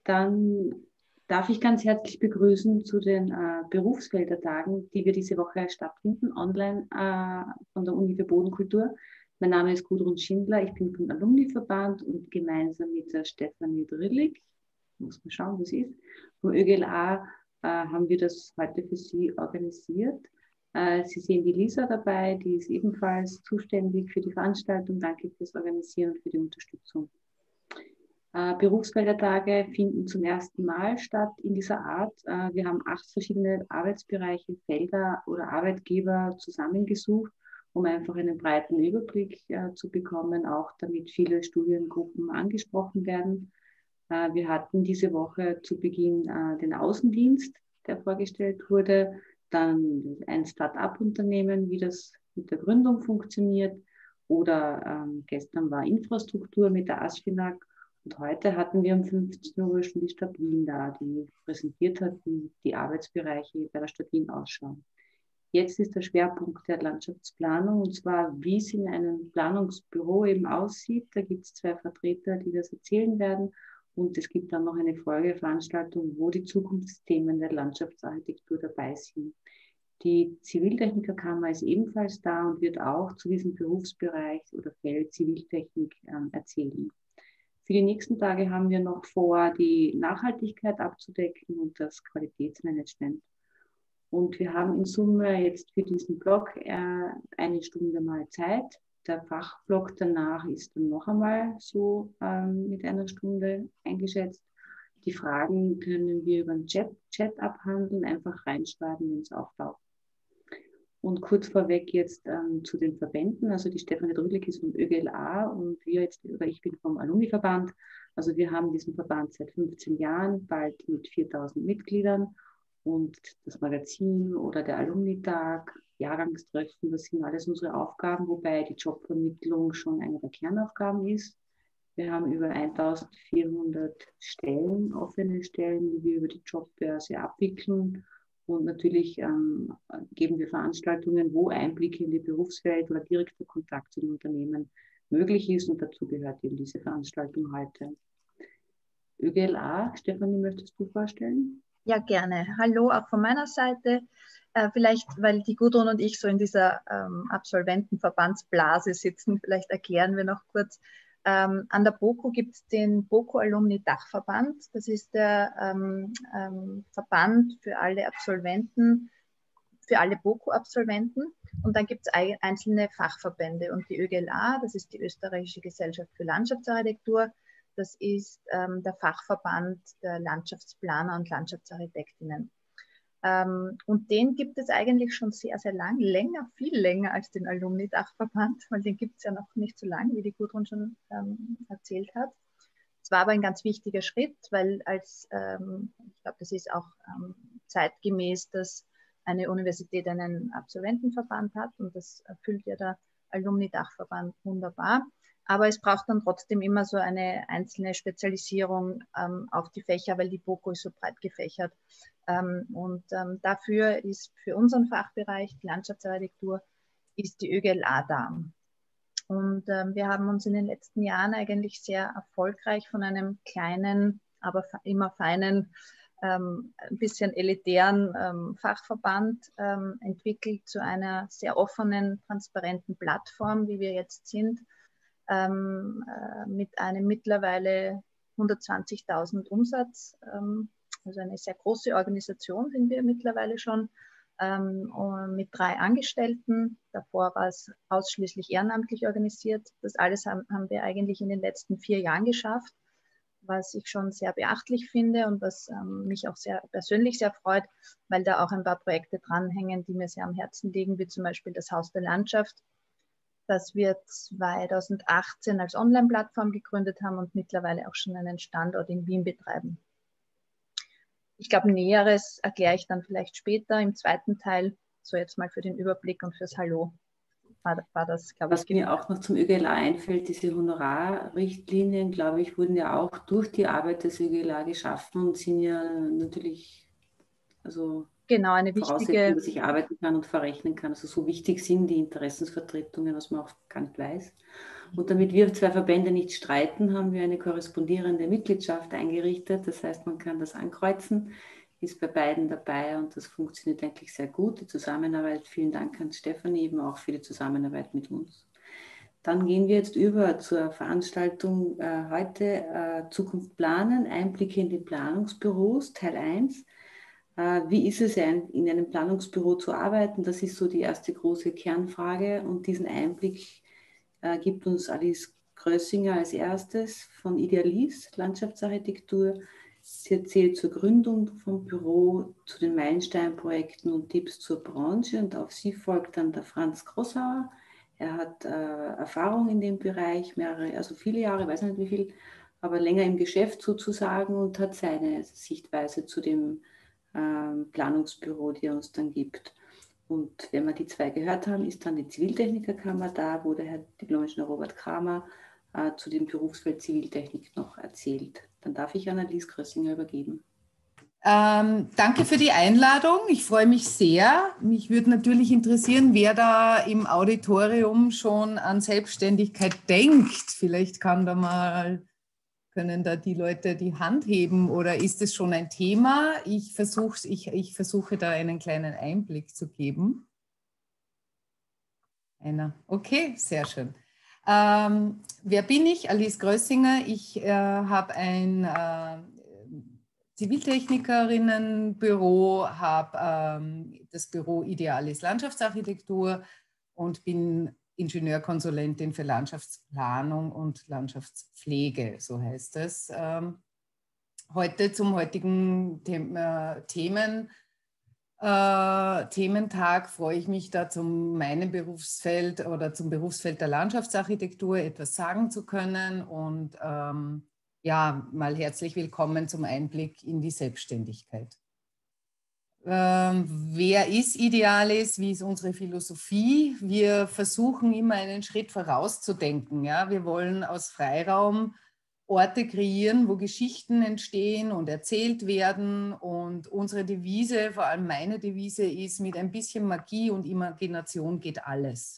Dann darf ich ganz herzlich begrüßen zu den Berufsfeldertagen, die wir diese Woche stattfinden, online von der Uni für Bodenkultur. Mein Name ist Gudrun Schindler, ich bin vom Alumni-Verband und gemeinsam mit der Stefanie Drillig, muss man schauen, wo sie ist, vom ÖGLA haben wir das heute für Sie organisiert. Sie sehen die Lisa dabei, die ist ebenfalls zuständig für die Veranstaltung. Danke fürs Organisieren und für die Unterstützung. Berufsfeldertage finden zum ersten Mal statt in dieser Art. Wir haben 8 verschiedene Arbeitsbereiche, Felder oder Arbeitgeber zusammengesucht, um einfach einen breiten Überblick zu bekommen, auch damit viele Studiengruppen angesprochen werden. Wir hatten diese Woche zu Beginn den Außendienst, der vorgestellt wurde, dann ein Start-up-Unternehmen, wie das mit der Gründung funktioniert, oder gestern war Infrastruktur mit der ASFINAG. Und heute hatten wir um 15 Uhr schon die Stadt Wien da, die präsentiert hat, wie die Arbeitsbereiche bei der Stadt Wien ausschauen. Jetzt ist der Schwerpunkt der Landschaftsplanung, und zwar, wie es in einem Planungsbüro eben aussieht. Da gibt es 2 Vertreter, die das erzählen werden. Und es gibt dann noch eine Folgeveranstaltung, wo die Zukunftsthemen der Landschaftsarchitektur dabei sind. Die Ziviltechnikerkammer ist ebenfalls da und wird auch zu diesem Berufsbereich oder Feld Ziviltechnik erzählen. Für die nächsten Tage haben wir noch vor, die Nachhaltigkeit abzudecken und das Qualitätsmanagement. Und wir haben in Summe jetzt für diesen Block 1 Stunde mal Zeit. Der Fachblock danach ist dann noch einmal so mit 1 Stunde eingeschätzt. Die Fragen können wir über den Chat abhandeln, einfach reinschreiben, wenn es auftaucht. Und kurz vorweg jetzt zu den Verbänden. Also die Stefanie Drillig ist vom ÖGLA und ich bin vom Alumni-Verband. Also wir haben diesen Verband seit 15 Jahren, bald mit 4000 Mitgliedern. Und das Magazin oder der Alumni-Tag, Jahrgangstreffen, das sind alles unsere Aufgaben, wobei die Jobvermittlung schon eine der Kernaufgaben ist. Wir haben über 1400 Stellen, offene Stellen, die wir über die Jobbörse abwickeln. Und natürlich geben wir Veranstaltungen, wo Einblicke in die Berufswelt oder direkter Kontakt zu den Unternehmen möglich ist. Und dazu gehört eben diese Veranstaltung heute. ÖGLA, Stefanie, möchtest du vorstellen? Ja, gerne. Hallo, auch von meiner Seite. Vielleicht, weil die Gudrun und ich so in dieser Absolventenverbandsblase sitzen, vielleicht erklären wir noch kurz. An der BOKU gibt es den BOKU Alumni Dachverband. Das ist der Verband für alle Absolventen, für alle BOKU-Absolventen. Und dann gibt es einzelne Fachverbände. Und die ÖGLA, das ist die Österreichische Gesellschaft für Landschaftsarchitektur, das ist der Fachverband der Landschaftsplaner und Landschaftsarchitektinnen. Und den gibt es eigentlich schon sehr, sehr lang, viel länger als den Alumni-Dachverband, weil den gibt es ja noch nicht so lange, wie die Gudrun schon erzählt hat. Es war aber ein ganz wichtiger Schritt, weil ich glaube, das ist auch zeitgemäß, dass eine Universität einen Absolventenverband hat und das erfüllt ja der Alumni-Dachverband wunderbar. Aber es braucht dann trotzdem immer so eine einzelne Spezialisierung auf die Fächer, weil die BOKU ist so breit gefächert. Dafür ist für unseren Fachbereich, die Landschaftsarchitektur, ist die ÖGLA da. Und wir haben uns in den letzten Jahren eigentlich sehr erfolgreich von einem kleinen, aber immer feinen, ein bisschen elitären Fachverband entwickelt zu einer sehr offenen, transparenten Plattform, wie wir jetzt sind, mit einem mittlerweile 120.000 Umsatz. Also eine sehr große Organisation sind wir mittlerweile schon, mit 3 Angestellten. Davor war es ausschließlich ehrenamtlich organisiert. Das alles haben wir eigentlich in den letzten 4 Jahren geschafft, was ich schon sehr beachtlich finde und was mich auch sehr persönlich sehr freut, weil da auch ein paar Projekte dranhängen, die mir sehr am Herzen liegen, wie zum Beispiel das Haus der Landschaft, das wir 2018 als Online-Plattform gegründet haben und mittlerweile auch schon einen Standort in Wien betreiben. Ich glaube, Näheres erkläre ich dann vielleicht später im zweiten Teil. So jetzt mal für den Überblick und fürs Hallo war das, glaube ich. Was mir auch noch zum ÖGLA einfällt, diese Honorarrichtlinien, glaube ich, wurden ja auch durch die Arbeit des ÖGLA geschaffen und sind ja natürlich genau, eine Voraussetzung, dass ich arbeiten kann und verrechnen kann. Also so wichtig sind die Interessensvertretungen, was man auch gar nicht weiß. Und damit wir zwei Verbände nicht streiten, haben wir eine korrespondierende Mitgliedschaft eingerichtet. Das heißt, man kann das ankreuzen, ist bei beiden dabei und das funktioniert eigentlich sehr gut. Die Zusammenarbeit, vielen Dank an Stefanie eben auch für die Zusammenarbeit mit uns. Dann gehen wir jetzt über zur Veranstaltung heute Zukunft planen, Einblicke in die Planungsbüros, Teil 1. Wie ist es, in einem Planungsbüro zu arbeiten? Das ist so die erste große Kernfrage und diesen Einblick gibt uns Alice Grössinger als erstes von Idealis, Landschaftsarchitektur. Sie erzählt zur Gründung vom Büro, zu den Meilensteinprojekten und Tipps zur Branche und auf sie folgt dann der Franz Grossauer. Er hat Erfahrung in dem Bereich, also viele Jahre, weiß nicht wie viel, aber länger im Geschäft sozusagen und hat seine Sichtweise zu dem Planungsbüro, die er uns dann gibt. Und wenn wir die zwei gehört haben, ist dann die Ziviltechnikerkammer da, wo der Herr Diplom-Ingenieur Robert Kramer zu dem Berufsfeld Ziviltechnik noch erzählt. Dann darf ich an Alice Grössinger übergeben. Danke für die Einladung. Ich freue mich sehr. Mich würde natürlich interessieren, wer da im Auditorium schon an Selbstständigkeit denkt. Vielleicht können da die Leute die Hand heben oder ist es schon ein Thema? Ich versuche da einen kleinen Einblick zu geben. Okay, sehr schön. Wer bin ich? Alice Grössinger. Ich habe ein Ziviltechnikerinnenbüro, habe das Büro Idealis Landschaftsarchitektur und bin Ingenieurkonsulentin für Landschaftsplanung und Landschaftspflege, so heißt es. Heute zum heutigen Thementag freue ich mich da, zu meinem Berufsfeld oder zum Berufsfeld der Landschaftsarchitektur etwas sagen zu können und ja, mal herzlich willkommen zum Einblick in die Selbstständigkeit. Wer ist Idealis? Wie ist unsere Philosophie? Wir versuchen immer einen Schritt vorauszudenken. Ja? Wir wollen aus Freiraum Orte kreieren, wo Geschichten entstehen und erzählt werden. Und unsere Devise, vor allem meine Devise, ist: mit ein bisschen Magie und Imagination geht alles.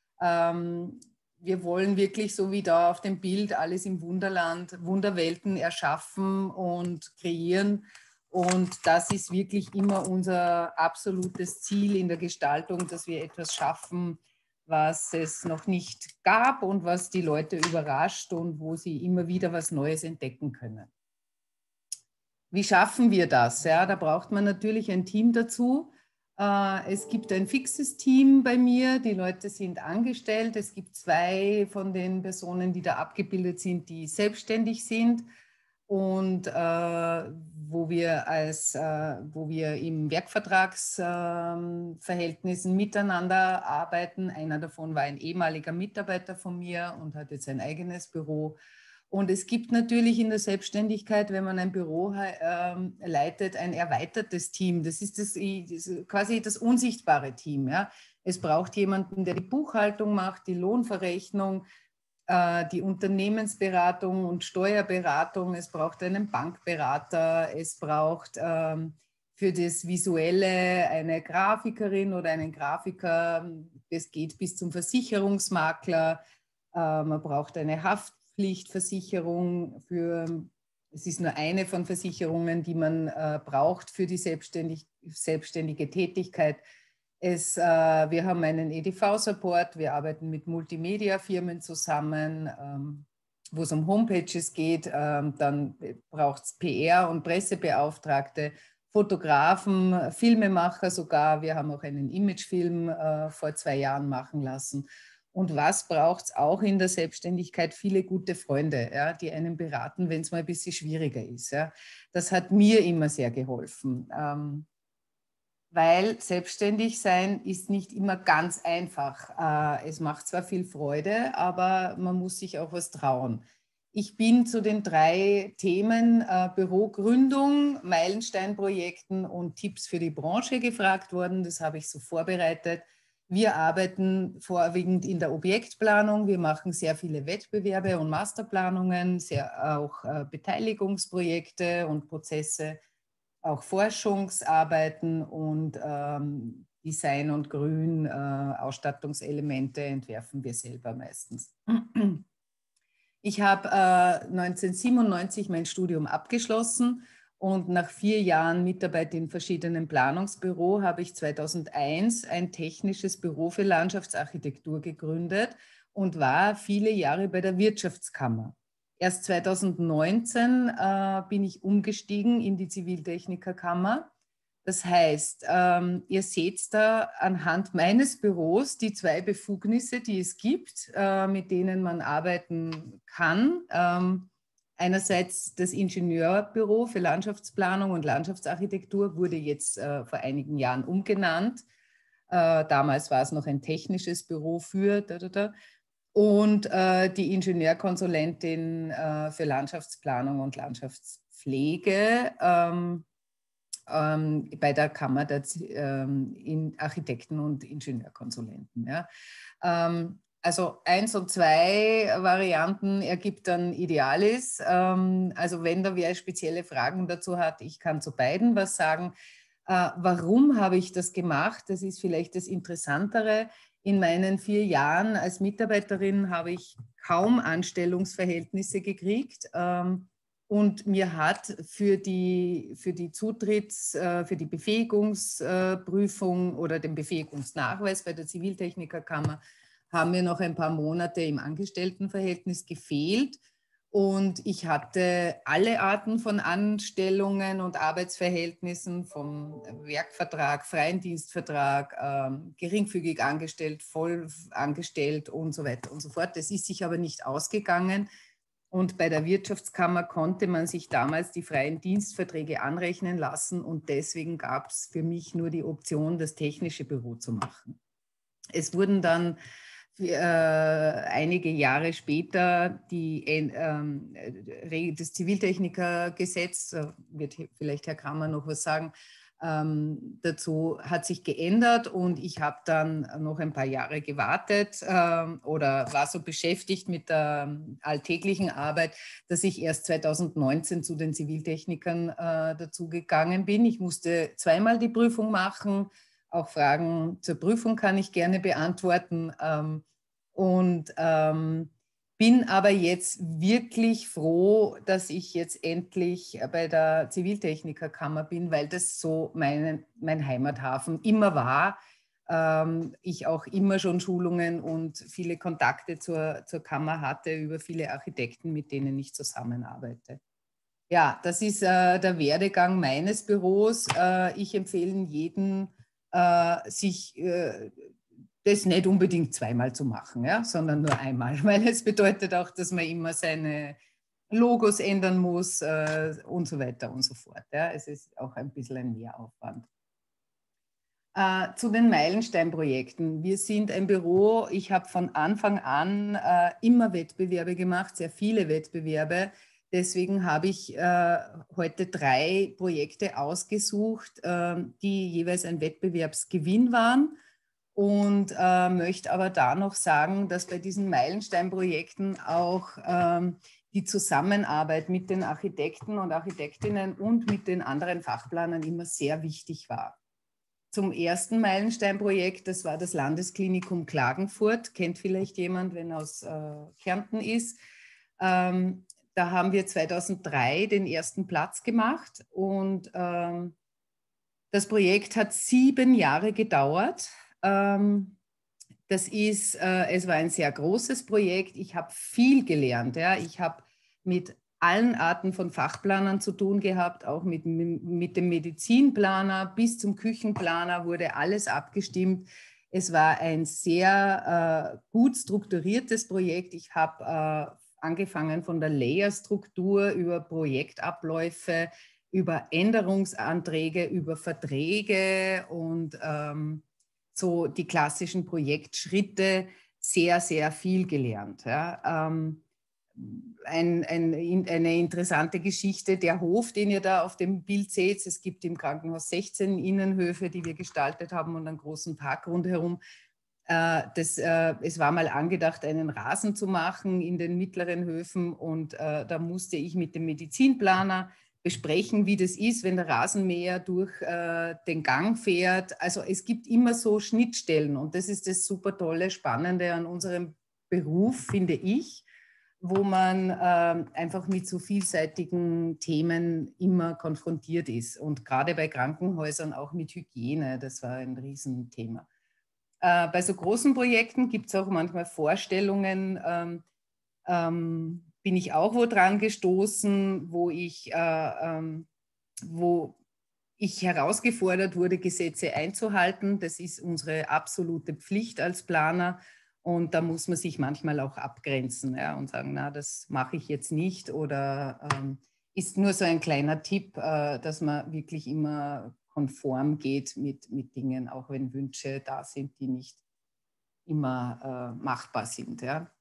Wir wollen wirklich, so wie da auf dem Bild, alles im Wunderland, Wunderwelten erschaffen und kreieren. Und das ist wirklich immer unser absolutes Ziel in der Gestaltung, dass wir etwas schaffen, was es noch nicht gab und was die Leute überrascht und wo sie immer wieder was Neues entdecken können. Wie schaffen wir das? Ja, da braucht man natürlich ein Team dazu. Es gibt ein fixes Team bei mir, die Leute sind angestellt. Es gibt 2 von den Personen, die da abgebildet sind, die selbstständig sind und wo wir im Werkvertragsverhältnissen miteinander arbeiten. Einer davon war ein ehemaliger Mitarbeiter von mir und hat jetzt ein eigenes Büro. Und es gibt natürlich in der Selbstständigkeit, wenn man ein Büro leitet, ein erweitertes Team. Das ist quasi das unsichtbare Team. Ja. Es braucht jemanden, der die Buchhaltung macht, die Lohnverrechnung, die Unternehmensberatung und Steuerberatung. Es braucht einen Bankberater. Es braucht für das Visuelle eine Grafikerin oder einen Grafiker. Das geht bis zum Versicherungsmakler. Man braucht eine Haftpflichtversicherung es ist nur eine von Versicherungen, die man braucht für die selbstständige Tätigkeit. Wir haben einen EDV-Support, wir arbeiten mit Multimedia-Firmen zusammen, wo es um Homepages geht. Dann braucht es PR- und Pressebeauftragte, Fotografen, Filmemacher sogar. Wir haben auch einen Imagefilm vor 2 Jahren machen lassen. Und was braucht es auch in der Selbstständigkeit? Viele gute Freunde, ja, die einen beraten, wenn es mal ein bisschen schwieriger ist. Ja. Das hat mir immer sehr geholfen, weil selbstständig sein ist nicht immer ganz einfach. Es macht zwar viel Freude, aber man muss sich auch was trauen. Ich bin zu den 3 Themen Bürogründung, Meilensteinprojekten und Tipps für die Branche gefragt worden. Das habe ich so vorbereitet. Wir arbeiten vorwiegend in der Objektplanung. Wir machen sehr viele Wettbewerbe und Masterplanungen, auch Beteiligungsprojekte und Prozesse, auch Forschungsarbeiten und Design und Grün, Ausstattungselemente entwerfen wir selber meistens. Ich habe 1997 mein Studium abgeschlossen und nach 4 Jahren Mitarbeit in verschiedenen Planungsbüros habe ich 2001 ein technisches Büro für Landschaftsarchitektur gegründet und war viele Jahre bei der Wirtschaftskammer. Erst 2019 bin ich umgestiegen in die Ziviltechnikerkammer. Das heißt, ihr seht da anhand meines Büros die 2 Befugnisse, die es gibt, mit denen man arbeiten kann. Einerseits das Ingenieurbüro für Landschaftsplanung und Landschaftsarchitektur wurde jetzt vor einigen Jahren umgenannt. Damals war es noch ein technisches Büro für und die Ingenieurkonsulentin für Landschaftsplanung und Landschaftspflege bei der Kammer der Architekten und Ingenieurkonsulenten. Ja. Also 1 und 2 Varianten ergibt dann Idealis. Also wenn da wer spezielle Fragen dazu hat, ich kann zu beiden was sagen. Warum habe ich das gemacht? Das ist vielleicht das Interessantere. In meinen 4 Jahren als Mitarbeiterin habe ich kaum Anstellungsverhältnisse gekriegt. Und mir hat für die für die Befähigungsprüfung oder den Befähigungsnachweis bei der Ziviltechnikerkammer haben mir noch ein paar Monate im Angestelltenverhältnis gefehlt. Und ich hatte alle Arten von Anstellungen und Arbeitsverhältnissen, vom Werkvertrag, freien Dienstvertrag, geringfügig angestellt, voll angestellt und so weiter und so fort. Das ist sich aber nicht ausgegangen. Und bei der Wirtschaftskammer konnte man sich damals die freien Dienstverträge anrechnen lassen. Und deswegen gab es für mich nur die Option, das technische Büro zu machen. Es wurden dann einige Jahre später das Ziviltechnikergesetz, wird vielleicht Herr Kramer noch was sagen, dazu hat sich geändert und ich habe dann noch ein paar Jahre gewartet oder war so beschäftigt mit der alltäglichen Arbeit, dass ich erst 2019 zu den Ziviltechnikern dazugegangen bin. Ich musste zweimal die Prüfung machen. Auch Fragen zur Prüfung kann ich gerne beantworten. Bin aber jetzt wirklich froh, dass ich jetzt endlich bei der Ziviltechnikerkammer bin, weil das so mein Heimathafen immer war. Ich auch immer schon Schulungen und viele Kontakte zur Kammer hatte über viele Architekten, mit denen ich zusammenarbeite. Ja, das ist der Werdegang meines Büros. Ich empfehle jedem, sich das nicht unbedingt zweimal zu machen, ja, sondern nur einmal, weil es bedeutet auch, dass man immer seine Logos ändern muss und so weiter und so fort. Ja. Es ist auch ein bisschen ein Mehraufwand. Zu den Meilensteinprojekten. Wir sind ein Büro, ich habe von Anfang an immer Wettbewerbe gemacht, sehr viele Wettbewerbe. Deswegen habe ich heute 3 Projekte ausgesucht, die jeweils ein Wettbewerbsgewinn waren. Und möchte aber da noch sagen, dass bei diesen Meilensteinprojekten auch die Zusammenarbeit mit den Architekten und Architektinnen und mit den anderen Fachplanern immer sehr wichtig war. Zum ersten Meilensteinprojekt, das war das Landesklinikum Klagenfurt, kennt vielleicht jemand, wenn er aus Kärnten ist. Da haben wir 2003 den ersten Platz gemacht und das Projekt hat 7 Jahre gedauert. Es war ein sehr großes Projekt. Ich habe viel gelernt. Ja. Ich habe mit allen Arten von Fachplanern zu tun gehabt, auch mit dem Medizinplaner bis zum Küchenplaner wurde alles abgestimmt. Es war ein sehr gut strukturiertes Projekt. Ich habe angefangen von der Layerstruktur über Projektabläufe, über Änderungsanträge, über Verträge und so die klassischen Projektschritte sehr, sehr viel gelernt. Ja. Eine interessante Geschichte, der Hof, den ihr da auf dem Bild seht, es gibt im Krankenhaus 16 Innenhöfe, die wir gestaltet haben und einen großen Park rundherum. Es war mal angedacht, einen Rasen zu machen in den mittleren Höfen und da musste ich mit dem Medizinplaner besprechen, wie das ist, wenn der Rasenmäher durch den Gang fährt. Also es gibt immer so Schnittstellen und das ist das super tolle, Spannende an unserem Beruf, finde ich, wo man einfach mit so vielseitigen Themen immer konfrontiert ist. Und gerade bei Krankenhäusern auch mit Hygiene, das war ein Riesenthema. Bei so großen Projekten gibt es auch manchmal Vorstellungen, bin ich auch wo dran gestoßen, wo ich herausgefordert wurde, Gesetze einzuhalten. Das ist unsere absolute Pflicht als Planer. Und da muss man sich manchmal auch abgrenzen, ja, und sagen, na, das mache ich jetzt nicht. Oder ist nur so ein kleiner Tipp, dass man wirklich immer konform geht mit Dingen, auch wenn Wünsche da sind, die nicht immer machbar sind. Ja.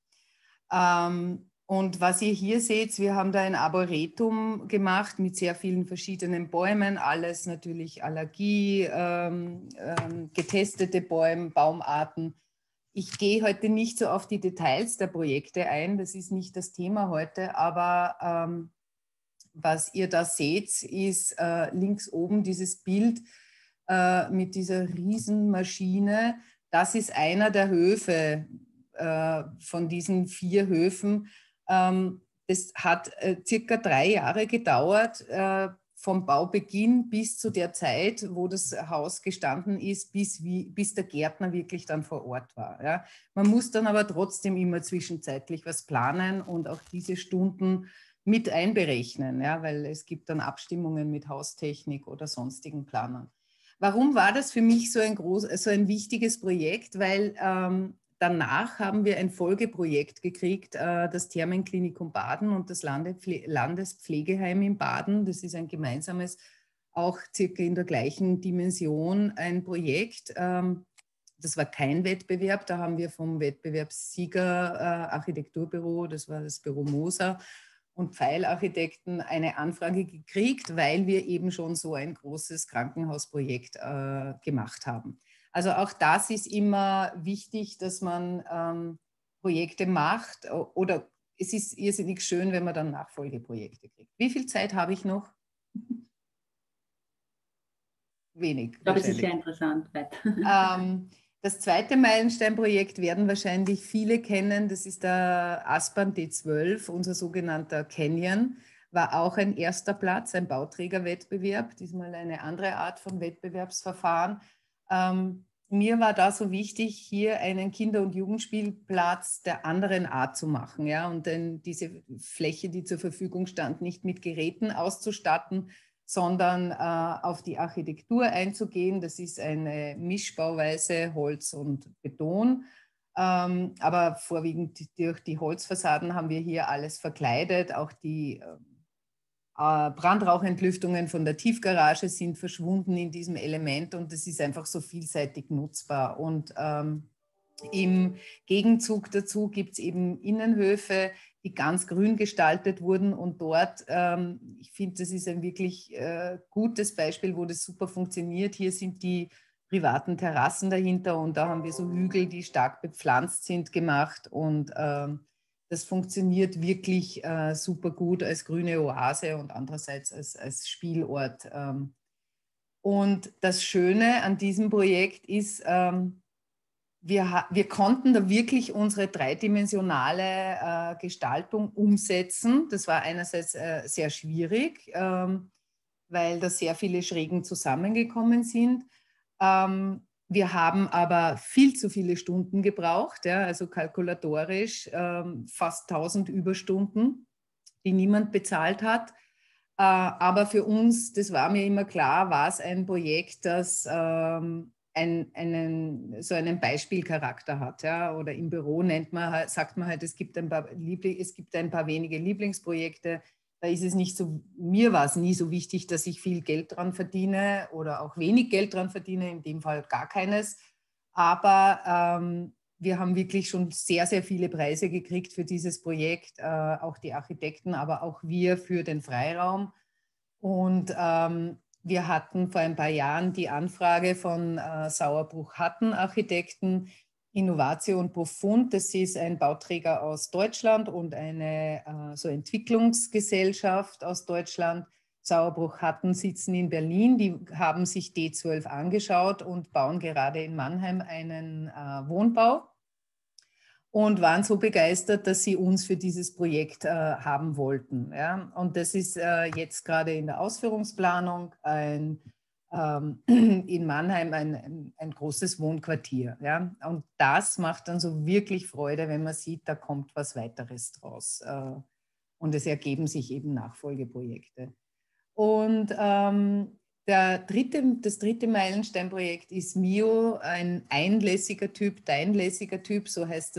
Und was ihr hier seht, wir haben da ein Arboretum gemacht mit sehr vielen verschiedenen Bäumen, alles natürlich Allergie, getestete Baumarten. Ich gehe heute nicht so auf die Details der Projekte ein, das ist nicht das Thema heute, aber was ihr da seht, ist links oben dieses Bild mit dieser Riesenmaschine. Das ist einer der Höfe von diesen 4 Höfen. Das hat circa 3 Jahre gedauert, vom Baubeginn bis zu der Zeit, wo das Haus gestanden ist, bis der Gärtner wirklich dann vor Ort war. Ja. Man muss dann aber trotzdem immer zwischenzeitlich was planen und auch diese Stunden mit einberechnen, ja, weil es gibt dann Abstimmungen mit Haustechnik oder sonstigen Planern. Warum war das für mich so ein wichtiges Projekt? Weil danach haben wir ein Folgeprojekt gekriegt, das Thermenklinikum Baden und das Landespflegeheim in Baden. Das ist ein gemeinsames, auch circa in der gleichen Dimension ein Projekt. Das war kein Wettbewerb, da haben wir vom Wettbewerbssieger Architekturbüro, das war das Büro Moser, und Pfeilarchitekten eine Anfrage gekriegt, weil wir eben schon so ein großes Krankenhausprojekt gemacht haben. Also auch das ist immer wichtig, dass man Projekte macht, oder es ist irrsinnig schön, wenn man dann Nachfolgeprojekte kriegt. Wie viel Zeit habe ich noch? Wenig. Ich glaube, es ist sehr interessant. Das zweite Meilensteinprojekt werden wahrscheinlich viele kennen. Das ist der Aspern D12, unser sogenannter Canyon. War auch ein erster Platz, ein Bauträgerwettbewerb, diesmal eine andere Art von Wettbewerbsverfahren. Mir war da so wichtig, hier einen Kinder- und Jugendspielplatz der anderen Art zu machen, ja, und diese Fläche, die zur Verfügung stand, nicht mit Geräten auszustatten, sondern auf die Architektur einzugehen. Das ist eine Mischbauweise Holz und Beton, aber vorwiegend durch die Holzfassaden haben wir hier alles verkleidet. Auch die Brandrauchentlüftungen von der Tiefgarage sind verschwunden in diesem Element und es ist einfach so vielseitig nutzbar. Und im Gegenzug dazu gibt es eben Innenhöfe, die ganz grün gestaltet wurden und dort, ich finde, das ist ein wirklich gutes Beispiel, wo das super funktioniert. Hier sind die privaten Terrassen dahinter und da haben wir so Hügel, die stark bepflanzt sind, gemacht und das funktioniert wirklich super gut als grüne Oase und andererseits als Spielort. Und das Schöne an diesem Projekt ist, wir konnten da wirklich unsere dreidimensionale Gestaltung umsetzen. Das war einerseits sehr schwierig, weil da sehr viele Schrägen zusammengekommen sind. Wir haben aber viel zu viele Stunden gebraucht, ja, also kalkulatorisch fast 1000 Überstunden, die niemand bezahlt hat. Aber für uns, das war mir immer klar, war es ein Projekt, das so einen Beispielcharakter hat. Ja? Oder im Büro sagt man halt, es gibt ein paar wenige Lieblingsprojekte. Da ist es nicht so, mir war es nie so wichtig, dass ich viel Geld dran verdiene oder auch wenig Geld dran verdiene, in dem Fall gar keines. Aber wir haben wirklich schon sehr, sehr viele Preise gekriegt für dieses Projekt, auch die Architekten, aber auch wir für den Freiraum. Und wir hatten vor ein paar Jahren die Anfrage von Sauerbruch-Hatten Architekten, Innovatio und Profund. Das ist ein Bauträger aus Deutschland und eine so Entwicklungsgesellschaft aus Deutschland, Sauerbruch hatten, sitzen in Berlin. Die haben sich D12 angeschaut und bauen gerade in Mannheim einen Wohnbau und waren so begeistert, dass sie uns für dieses Projekt haben wollten. Ja? Und das ist jetzt gerade in der Ausführungsplanung in Mannheim ein großes Wohnquartier. Ja? Und das macht dann so wirklich Freude, wenn man sieht, da kommt was weiteres draus. Und es ergeben sich eben Nachfolgeprojekte. Und das dritte Meilensteinprojekt ist Mio, ein einlässiger Typ, deinlässiger Typ, so heißt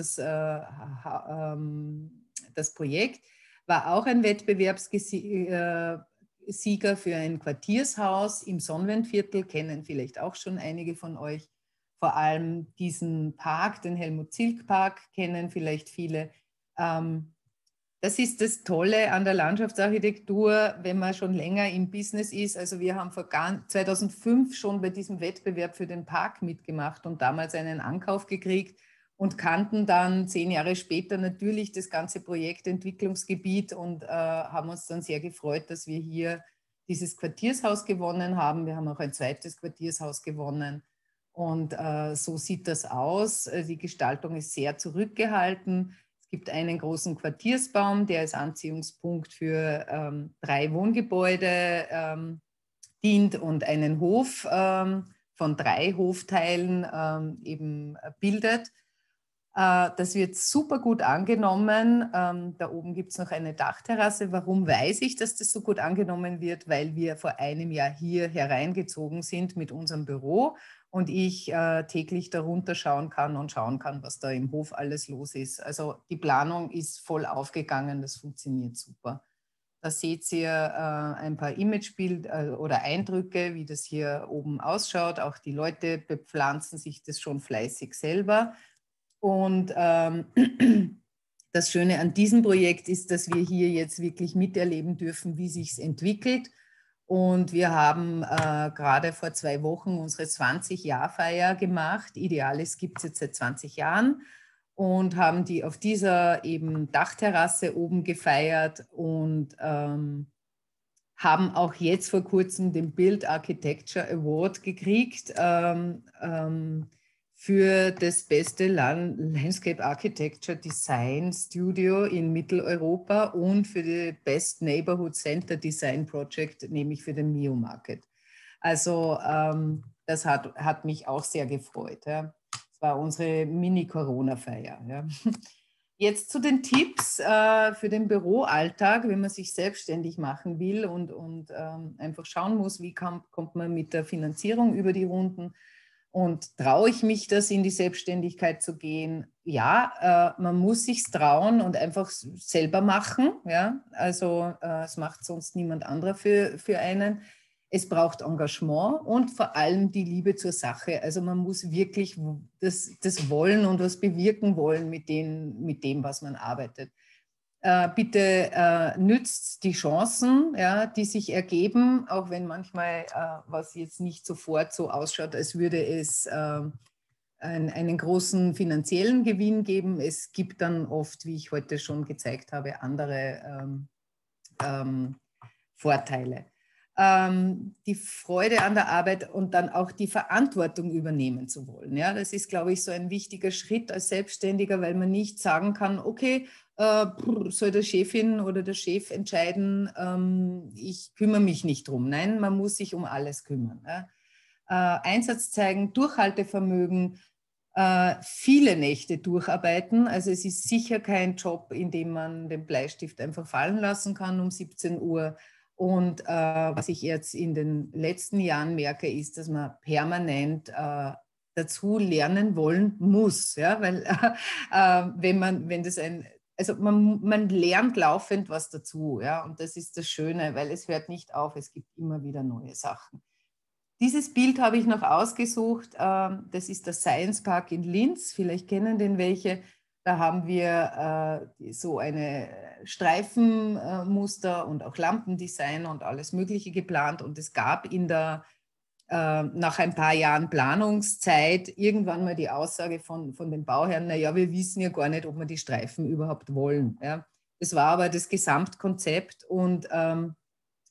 das Projekt, war auch ein Wettbewerbssieger für ein Quartiershaus im Sonnenviertel, kennen vielleicht auch schon einige von euch. Vor allem diesen Park, den Helmut-Zilk-Park, kennen vielleicht viele. Das ist das Tolle an der Landschaftsarchitektur, wenn man schon länger im Business ist. Also wir haben 2005 schon bei diesem Wettbewerb für den Park mitgemacht und damals einen Ankauf gekriegt und kannten dann 10 Jahre später natürlich das ganze Projektentwicklungsgebiet und haben uns dann sehr gefreut, dass wir hier dieses Quartiershaus gewonnen haben. Wir haben auch ein zweites Quartiershaus gewonnen. Und so sieht das aus. Die Gestaltung ist sehr zurückgehalten. Es gibt einen großen Quartiersbaum, der als Anziehungspunkt für 3 Wohngebäude dient und einen Hof von 3 Hofteilen eben bildet. Das wird super gut angenommen. Da oben gibt es noch eine Dachterrasse. Warum weiß ich, dass das so gut angenommen wird? Weil wir vor einem Jahr hier hereingezogen sind mit unserem Büro und ich täglich darunter schauen kann und schauen kann, was da im Hof alles los ist. Also die Planung ist voll aufgegangen, das funktioniert super. Da seht ihr ein paar Imagebilder oder Eindrücke, wie das hier oben ausschaut. Auch die Leute bepflanzen sich das schon fleißig selber. Und das Schöne an diesem Projekt ist, dass wir hier jetzt wirklich miterleben dürfen, wie sich es entwickelt. Und wir haben gerade vor 2 Wochen unsere 20-Jahr-Feier gemacht. Idealis gibt es jetzt seit 20 Jahren und haben die auf dieser eben Dachterrasse oben gefeiert und haben auch jetzt vor kurzem den Build Architecture Award gekriegt für das beste Landscape Architecture Design Studio in Mitteleuropa und für das Best Neighborhood Center Design Project, nämlich für den Mio Market. Also das hat mich auch sehr gefreut. Ja. Das war unsere Mini-Corona-Feier. Ja. Jetzt zu den Tipps für den Büroalltag, wenn man sich selbstständig machen will und einfach schauen muss, wie kommt man mit der Finanzierung über die Runden. Und traue ich mich das, in die Selbstständigkeit zu gehen? Ja, man muss sich trauen und einfach selber machen. Ja? Also es macht sonst niemand anderer für einen. Es braucht Engagement und vor allem die Liebe zur Sache. Also man muss wirklich das wollen und was bewirken wollen mit dem, was man arbeitet. Bitte nützt die Chancen, ja, die sich ergeben, auch wenn manchmal was jetzt nicht sofort so ausschaut, als würde es einen großen finanziellen Gewinn geben. Es gibt dann oft, wie ich heute schon gezeigt habe, andere Vorteile. Die Freude an der Arbeit und dann auch die Verantwortung übernehmen zu wollen. Ja, das ist, glaube ich, so ein wichtiger Schritt als Selbstständiger, weil man nicht sagen kann, okay, soll der Chefin oder der Chef entscheiden, ich kümmere mich nicht drum. Nein, man muss sich um alles kümmern. Ja. Einsatz zeigen, Durchhaltevermögen, viele Nächte durcharbeiten. Also es ist sicher kein Job, in dem man den Bleistift einfach fallen lassen kann um 17 Uhr. Und was ich jetzt in den letzten Jahren merke, ist, dass man permanent dazu lernen wollen muss. Ja? Weil also man lernt laufend was dazu. Ja? Und das ist das Schöne, weil es hört nicht auf, es gibt immer wieder neue Sachen. Dieses Bild habe ich noch ausgesucht. Das ist der Science Park in Linz. Vielleicht kennen den welche. Da haben wir so eine Streifenmuster und auch Lampendesign und alles Mögliche geplant. Und es gab nach ein paar Jahren Planungszeit irgendwann mal die Aussage von den Bauherren, naja, wir wissen ja gar nicht, ob wir die Streifen überhaupt wollen. Ja. Das war aber das Gesamtkonzept und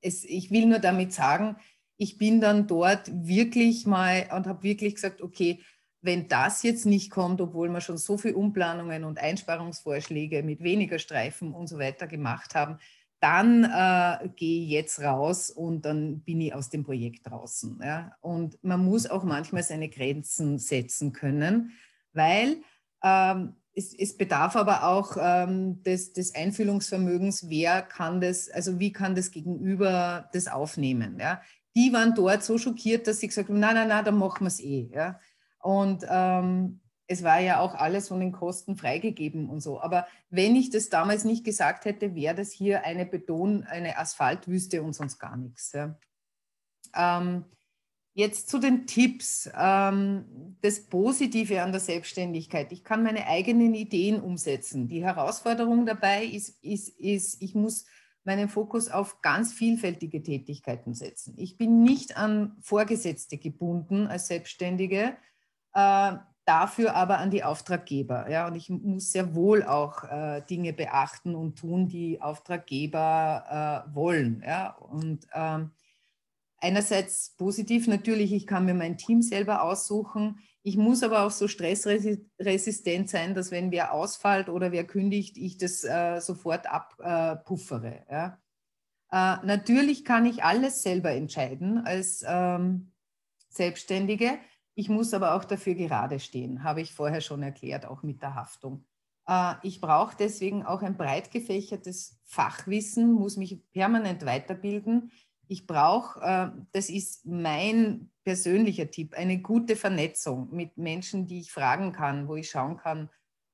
ich will nur damit sagen, ich bin dann dort wirklich mal und habe wirklich gesagt, okay, wenn das jetzt nicht kommt, obwohl wir schon so viele Umplanungen und Einsparungsvorschläge mit weniger Streifen und so weiter gemacht haben, dann gehe ich jetzt raus und dann bin ich aus dem Projekt draußen. Ja? Und man muss auch manchmal seine Grenzen setzen können, weil es bedarf aber auch des Einfühlungsvermögens, wer kann das, also wie kann das Gegenüber das aufnehmen. Ja? Die waren dort so schockiert, dass sie gesagt haben, nein, dann machen wir es eh. Ja? Und es war ja auch alles von den Kosten freigegeben und so. Aber wenn ich das damals nicht gesagt hätte, wäre das hier eine eine Asphaltwüste und sonst gar nichts. Ja. Jetzt zu den Tipps. Das Positive an der Selbstständigkeit. Ich kann meine eigenen Ideen umsetzen. Die Herausforderung dabei ist, ich muss meinen Fokus auf ganz vielfältige Tätigkeiten setzen. Ich bin nicht an Vorgesetzte gebunden als Selbstständige, dafür aber an die Auftraggeber. Ja? Und ich muss sehr wohl auch Dinge beachten und tun, die Auftraggeber wollen. Ja? Und einerseits positiv natürlich, ich kann mir mein Team selber aussuchen. Ich muss aber auch so stressresistent sein, dass wenn wer ausfällt oder wer kündigt, ich das sofort abpuffere. Ja? Natürlich kann ich alles selber entscheiden als Selbstständige. Ich muss aber auch dafür gerade stehen, habe ich vorher schon erklärt, auch mit der Haftung. Ich brauche deswegen auch ein breit gefächertes Fachwissen, muss mich permanent weiterbilden. Ich brauche, das ist mein persönlicher Tipp, eine gute Vernetzung mit Menschen, die ich fragen kann, wo ich schauen kann,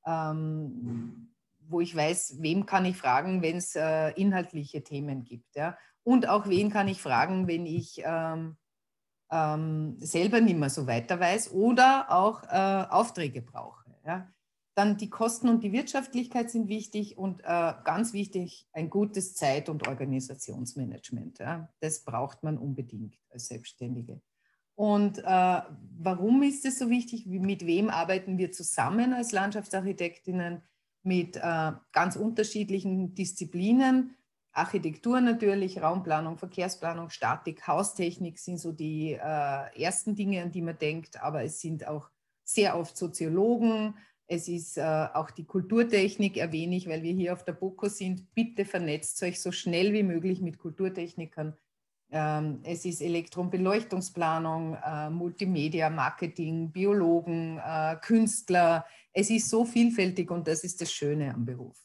wo ich weiß, wem kann ich fragen, wenn es inhaltliche Themen gibt. Ja? Und auch wen kann ich fragen, wenn ich selber nicht mehr so weiter weiß oder auch Aufträge brauche. Ja? Dann die Kosten und die Wirtschaftlichkeit sind wichtig und ganz wichtig, ein gutes Zeit- und Organisationsmanagement. Ja? Das braucht man unbedingt als Selbstständige. Und warum ist es so wichtig? Mit wem arbeiten wir zusammen als Landschaftsarchitektinnen? Mit ganz unterschiedlichen Disziplinen. Architektur natürlich, Raumplanung, Verkehrsplanung, Statik, Haustechnik sind so die ersten Dinge, an die man denkt, aber es sind auch sehr oft Soziologen, es ist auch die Kulturtechnik, erwähne ich, weil wir hier auf der BOKU sind. Bitte vernetzt euch so schnell wie möglich mit Kulturtechnikern. Es ist Elektro- und Beleuchtungsplanung, Multimedia, Marketing, Biologen, Künstler. Es ist so vielfältig und das ist das Schöne am Beruf.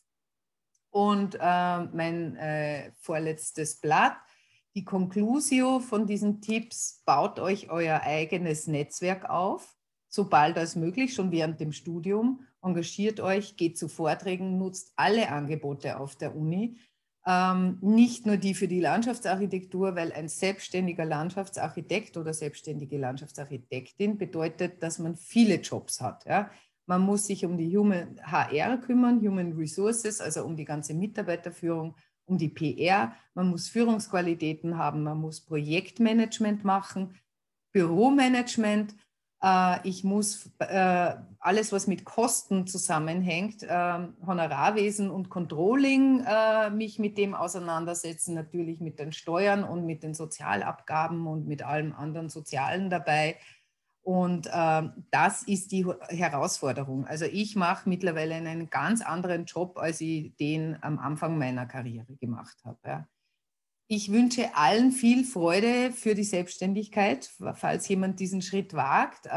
Und mein vorletztes Blatt, die Conclusio von diesen Tipps: Baut euch euer eigenes Netzwerk auf, sobald als möglich, schon während dem Studium. Engagiert euch, geht zu Vorträgen, nutzt alle Angebote auf der Uni. Nicht nur die für die Landschaftsarchitektur, weil ein selbstständiger Landschaftsarchitekt oder selbstständige Landschaftsarchitektin bedeutet, dass man viele Jobs hat. Ja? Man muss sich um die Human HR kümmern, Human Resources, also um die ganze Mitarbeiterführung, um die PR. Man muss Führungsqualitäten haben, man muss Projektmanagement machen, Büromanagement. Ich muss alles, was mit Kosten zusammenhängt, Honorarwesen und Controlling, mich mit dem auseinandersetzen, natürlich mit den Steuern und mit den Sozialabgaben und mit allem anderen Sozialen dabei. Und das ist die Herausforderung. Also ich mache mittlerweile einen ganz anderen Job, als ich den am Anfang meiner Karriere gemacht habe. Ja. Ich wünsche allen viel Freude für die Selbstständigkeit, falls jemand diesen Schritt wagt,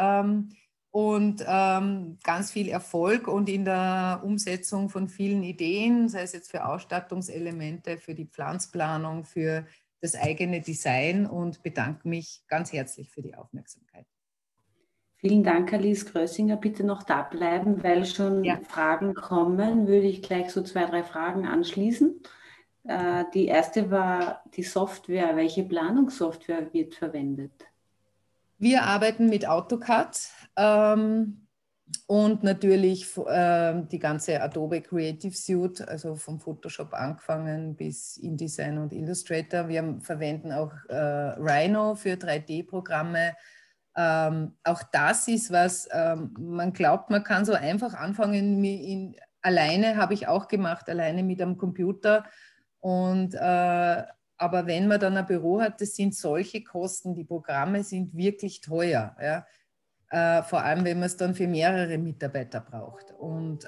und ganz viel Erfolg und in der Umsetzung von vielen Ideen, sei es jetzt für Ausstattungselemente, für die Pflanzplanung, für das eigene Design, und bedanke mich ganz herzlich für die Aufmerksamkeit. Vielen Dank, Alice Grössinger. Bitte noch da bleiben, weil schon Fragen kommen, würde ich gleich so 2, 3 Fragen anschließen. Die erste war die Software. Welche Planungssoftware wird verwendet? Wir arbeiten mit AutoCAD und natürlich die ganze Adobe Creative Suite, also vom Photoshop angefangen bis InDesign und Illustrator. Wir verwenden auch Rhino für 3D-Programme. Auch das ist was, man glaubt, man kann so einfach anfangen. Alleine habe ich auch gemacht, alleine mit einem Computer. Und Aber wenn man dann ein Büro hat, das sind solche Kosten, die Programme sind wirklich teuer. Ja? Vor allem, wenn man es dann für mehrere Mitarbeiter braucht. Und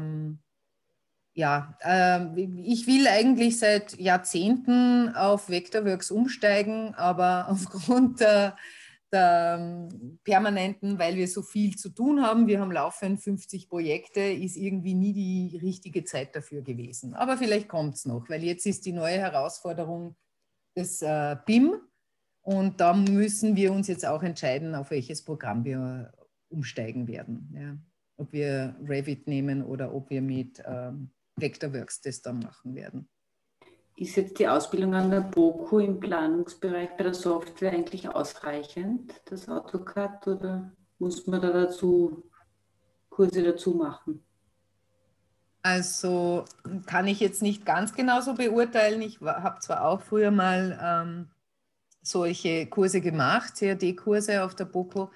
ich will eigentlich seit Jahrzehnten auf Vectorworks umsteigen, aber aufgrund der permanenten, weil wir so viel zu tun haben, wir haben laufend 50 Projekte, ist irgendwie nie die richtige Zeit dafür gewesen. Aber vielleicht kommt es noch, weil jetzt ist die neue Herausforderung das BIM und da müssen wir uns jetzt auch entscheiden, auf welches Programm wir umsteigen werden. Ja. Ob wir Revit nehmen oder ob wir mit Vectorworks das dann machen werden. Ist jetzt die Ausbildung an der BOKU im Planungsbereich bei der Software eigentlich ausreichend, das AutoCAD, oder muss man da Kurse dazu machen? Also kann ich jetzt nicht ganz genau so beurteilen. Ich habe zwar auch früher mal solche Kurse gemacht, CAD-Kurse auf der BOKU,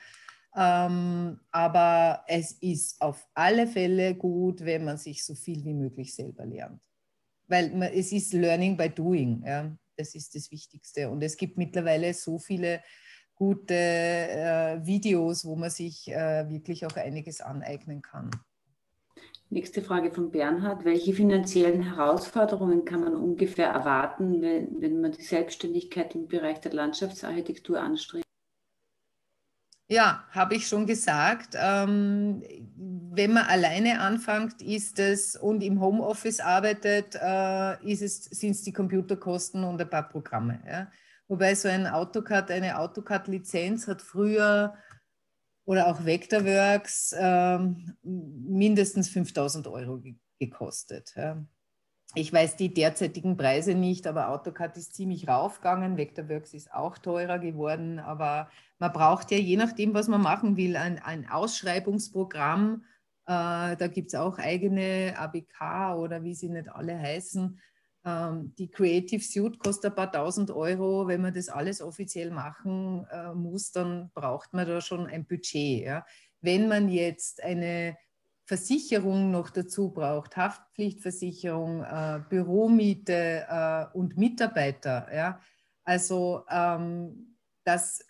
aber es ist auf alle Fälle gut, wenn man sich so viel wie möglich selber lernt. Weil es ist Learning by Doing, ja? Das ist das Wichtigste. Und es gibt mittlerweile so viele gute Videos, wo man sich wirklich auch einiges aneignen kann. Nächste Frage von Bernhard. Welche finanziellen Herausforderungen kann man ungefähr erwarten, wenn man die Selbstständigkeit im Bereich der Landschaftsarchitektur anstrebt? Ja, habe ich schon gesagt. Wenn man alleine anfängt, ist es und im Homeoffice arbeitet, sind es die Computerkosten und ein paar Programme. Ja? Wobei so ein AutoCAD, eine AutoCAD-Lizenz hat früher oder auch Vectorworks mindestens 5.000 € gekostet. Ja? Ich weiß die derzeitigen Preise nicht, aber AutoCAD ist ziemlich raufgegangen. Vectorworks ist auch teurer geworden, aber man braucht ja, je nachdem, was man machen will, ein Ausschreibungsprogramm. Da gibt es auch eigene ABK oder wie sie nicht alle heißen. Die Creative Suite kostet ein paar tausend €. Wenn man das alles offiziell machen muss, dann braucht man da schon ein Budget. Ja? Wenn man jetzt eine Versicherung noch dazu braucht, Haftpflichtversicherung, Büromiete und Mitarbeiter. Ja? Also das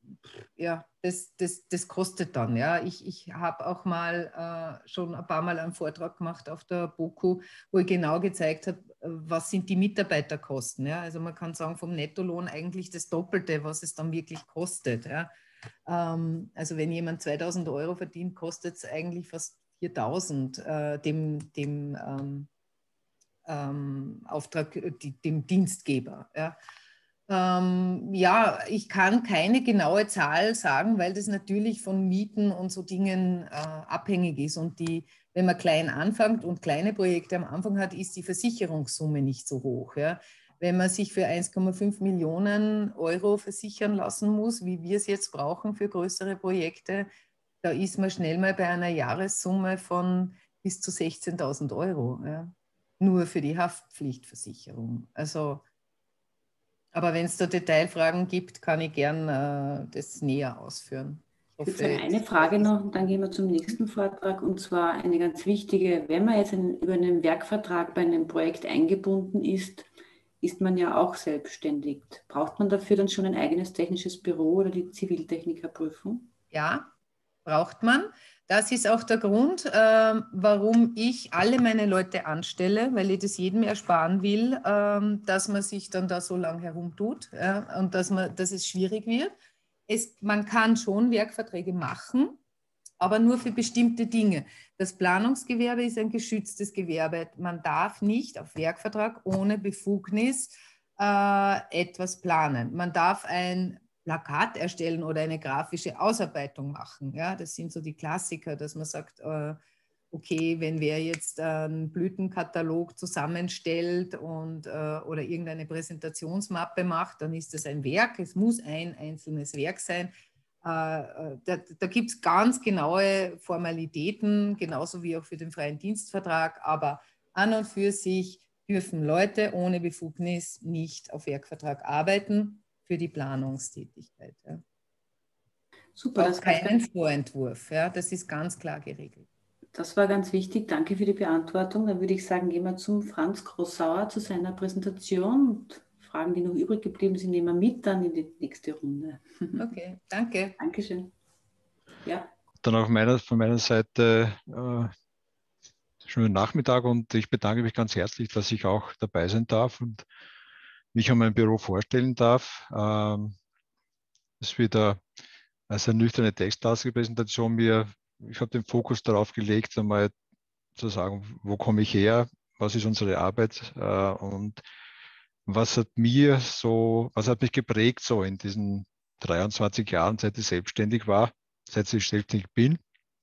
kostet dann. Ja? Ich habe auch mal schon ein paar Mal einen Vortrag gemacht auf der BOKU, wo ich genau gezeigt habe, was sind die Mitarbeiterkosten. Ja? Also man kann sagen, vom Nettolohn eigentlich das Doppelte, was es dann wirklich kostet. Ja? Also wenn jemand 2.000 € verdient, kostet es eigentlich fast 4.000 dem Auftrag, dem Dienstgeber. Ja. Ich kann keine genaue Zahl sagen, weil das natürlich von Mieten und so Dingen abhängig ist. Und wenn man klein anfängt und kleine Projekte am Anfang hat, ist die Versicherungssumme nicht so hoch. Ja. Wenn man sich für 1,5 Millionen € versichern lassen muss, wie wir es jetzt brauchen für größere Projekte, da ist man schnell mal bei einer Jahressumme von bis zu 16.000 €, ja, nur für die Haftpflichtversicherung. Also, aber wenn es da Detailfragen gibt, kann ich gern das näher ausführen. Ich würde sagen, eine Frage noch und dann gehen wir zum nächsten Vortrag, und zwar eine ganz wichtige. Wenn man jetzt über einen Werkvertrag bei einem Projekt eingebunden ist, ist man ja auch selbstständig. Braucht man dafür dann schon ein eigenes technisches Büro oder die Ziviltechnikerprüfung? Ja, braucht man. Das ist auch der Grund, warum ich alle meine Leute anstelle, weil ich das jedem ersparen will, dass man sich dann da so lange herumtut, ja, und dass es schwierig wird. Man kann schon Werkverträge machen, aber nur für bestimmte Dinge. Das Planungsgewerbe ist ein geschütztes Gewerbe. Man darf nicht auf Werkvertrag ohne Befugnis etwas planen. Man darf ein Plakat erstellen oder eine grafische Ausarbeitung machen. Ja, das sind so die Klassiker, dass man sagt, okay, wenn wer jetzt einen Blütenkatalog zusammenstellt oder irgendeine Präsentationsmappe macht, dann ist das ein Werk. Es muss ein einzelnes Werk sein. Da gibt es ganz genaue Formalitäten, genauso wie auch für den freien Dienstvertrag, aber an und für sich dürfen Leute ohne Befugnis nicht auf Werkvertrag arbeiten für die Planungstätigkeit. Ja. Super, auch keinen Vorentwurf, ja, das ist ganz klar geregelt. Das war ganz wichtig. Danke für die Beantwortung. Dann würde ich sagen, gehen wir zum Franz Grossauer zu seiner Präsentation. Und Fragen, die noch übrig geblieben sind, nehmen wir mit dann in die nächste Runde. Okay, danke. Dankeschön. Ja. Dann auch von meiner Seite schönen Nachmittag und ich bedanke mich ganz herzlich, dass ich auch dabei sein darf und mich an meinem Büro vorstellen darf. Es ist wieder eine sehr nüchterne textlastige Präsentation. Ich habe den Fokus darauf gelegt, einmal zu sagen, wo komme ich her, was ist unsere Arbeit und was hat mich geprägt so in diesen 23 Jahren, seit ich selbstständig war, seit ich selbstständig bin.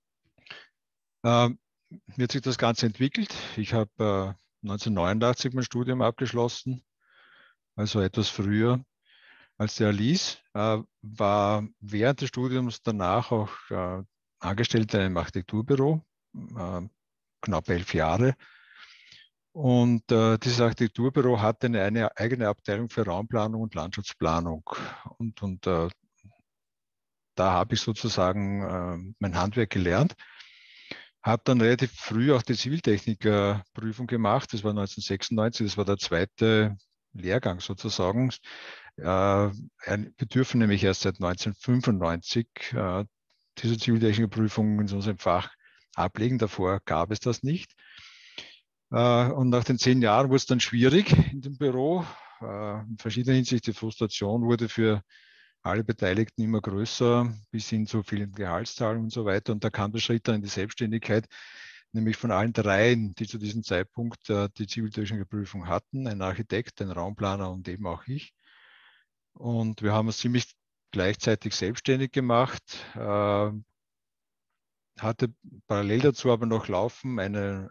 Wie hat sich das Ganze entwickelt? Ich habe 1989 mein Studium abgeschlossen, also etwas früher als der Alice, war während des Studiums danach auch Angestellter in einem Architekturbüro, knapp 11 Jahre. Und dieses Architekturbüro hatte eine eigene Abteilung für Raumplanung und Landschaftsplanung. Und da habe ich sozusagen mein Handwerk gelernt. Habe dann relativ früh auch die Ziviltechnikerprüfung gemacht. Das war 1996, das war der zweite Lehrgang sozusagen. Wir dürfen nämlich erst seit 1995 diese Ziviltechnikerprüfung in unserem Fach ablegen. Davor gab es das nicht. Und nach den 10 Jahren wurde es dann schwierig in dem Büro. In verschiedener Hinsicht, die Frustration wurde für alle Beteiligten immer größer, bis hin zu vielen Gehaltszahlungen und so weiter. Und da kam der Schritt dann in die Selbstständigkeit, nämlich von allen dreien, die zu diesem Zeitpunkt die Ziviltechnikerprüfung hatten, ein Architekt, ein Raumplaner und eben auch ich. Und wir haben uns ziemlich gleichzeitig selbstständig gemacht, hatte parallel dazu aber noch laufen ein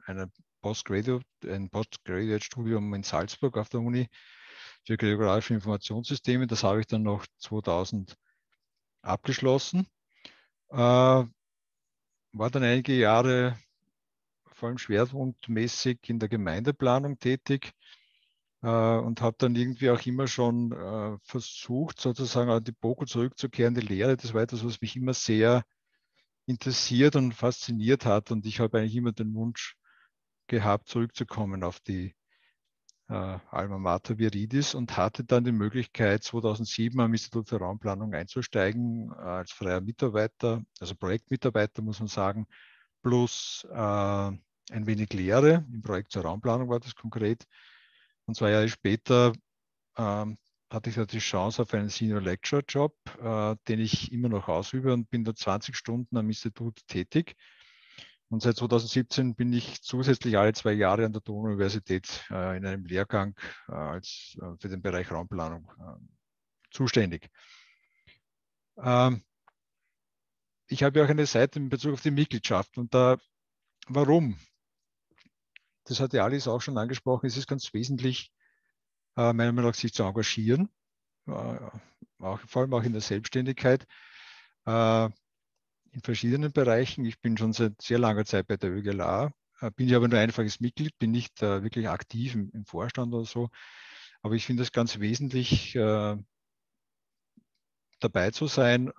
Postgraduate-Studium in Salzburg auf der Uni für geografische Informationssysteme. Das habe ich dann noch 2000 abgeschlossen. War dann einige Jahre vor allem schwerpunktmäßig in der Gemeindeplanung tätig und habe dann irgendwie auch immer schon versucht, sozusagen an die BOKU zurückzukehren, die Lehre. Das war etwas, was mich immer sehr interessiert und fasziniert hat. Und ich habe eigentlich immer den Wunsch gehabt, zurückzukommen auf die Alma Mater Viridis und hatte dann die Möglichkeit, 2007 am Institut für Raumplanung einzusteigen als freier Mitarbeiter, also Projektmitarbeiter muss man sagen, plus ein wenig Lehre. Im Projekt zur Raumplanung war das konkret. Und 2 Jahre später hatte ich da die Chance auf einen Senior Lecturer Job, den ich immer noch ausübe und bin da 20 Stunden am Institut tätig. Und seit 2017 bin ich zusätzlich alle 2 Jahre an der Donau-Universität in einem Lehrgang für den Bereich Raumplanung zuständig. Ich habe ja auch eine Seite in Bezug auf die Mitgliedschaft. Und warum? Das hat ja Alice auch schon angesprochen. Es ist ganz wesentlich, meiner Meinung nach, sich zu engagieren, vor allem auch in der Selbstständigkeit. In verschiedenen Bereichen. Ich bin schon seit sehr langer Zeit bei der ÖGLA, bin ich aber nur einfaches Mitglied, bin nicht wirklich aktiv im Vorstand oder so. Aber ich finde es ganz wesentlich, dabei zu sein.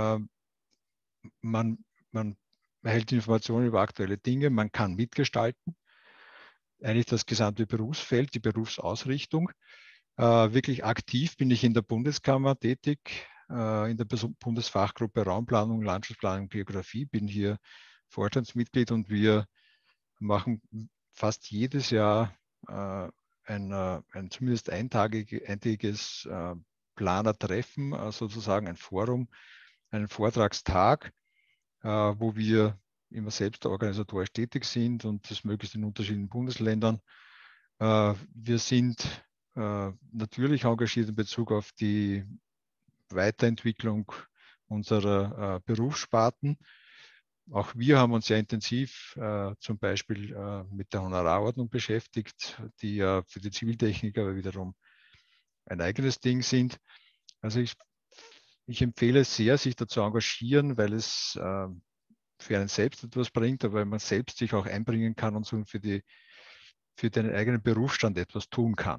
Man erhält Informationen über aktuelle Dinge, man kann mitgestalten. Eigentlich das gesamte Berufsfeld, die Berufsausrichtung. Wirklich aktiv bin ich in der Bundeskammer tätig, in der Bundesfachgruppe Raumplanung, Landschaftsplanung, Geografie, bin hier Vorstandsmitglied und wir machen fast jedes Jahr ein zumindest eintägiges Planertreffen, sozusagen ein Forum, einen Vortragstag, wo wir immer selbst organisatorisch tätig sind und das möglichst in unterschiedlichen Bundesländern. Wir sind natürlich engagiert in Bezug auf die Weiterentwicklung unserer Berufssparten. Auch wir haben uns sehr intensiv zum Beispiel mit der Honorarordnung beschäftigt, die ja für die Ziviltechniker wiederum ein eigenes Ding sind. Also ich empfehle sehr, sich dazu engagieren, weil es für einen selbst etwas bringt, aber weil man selbst sich auch einbringen kann und so für den eigenen Berufsstand etwas tun kann.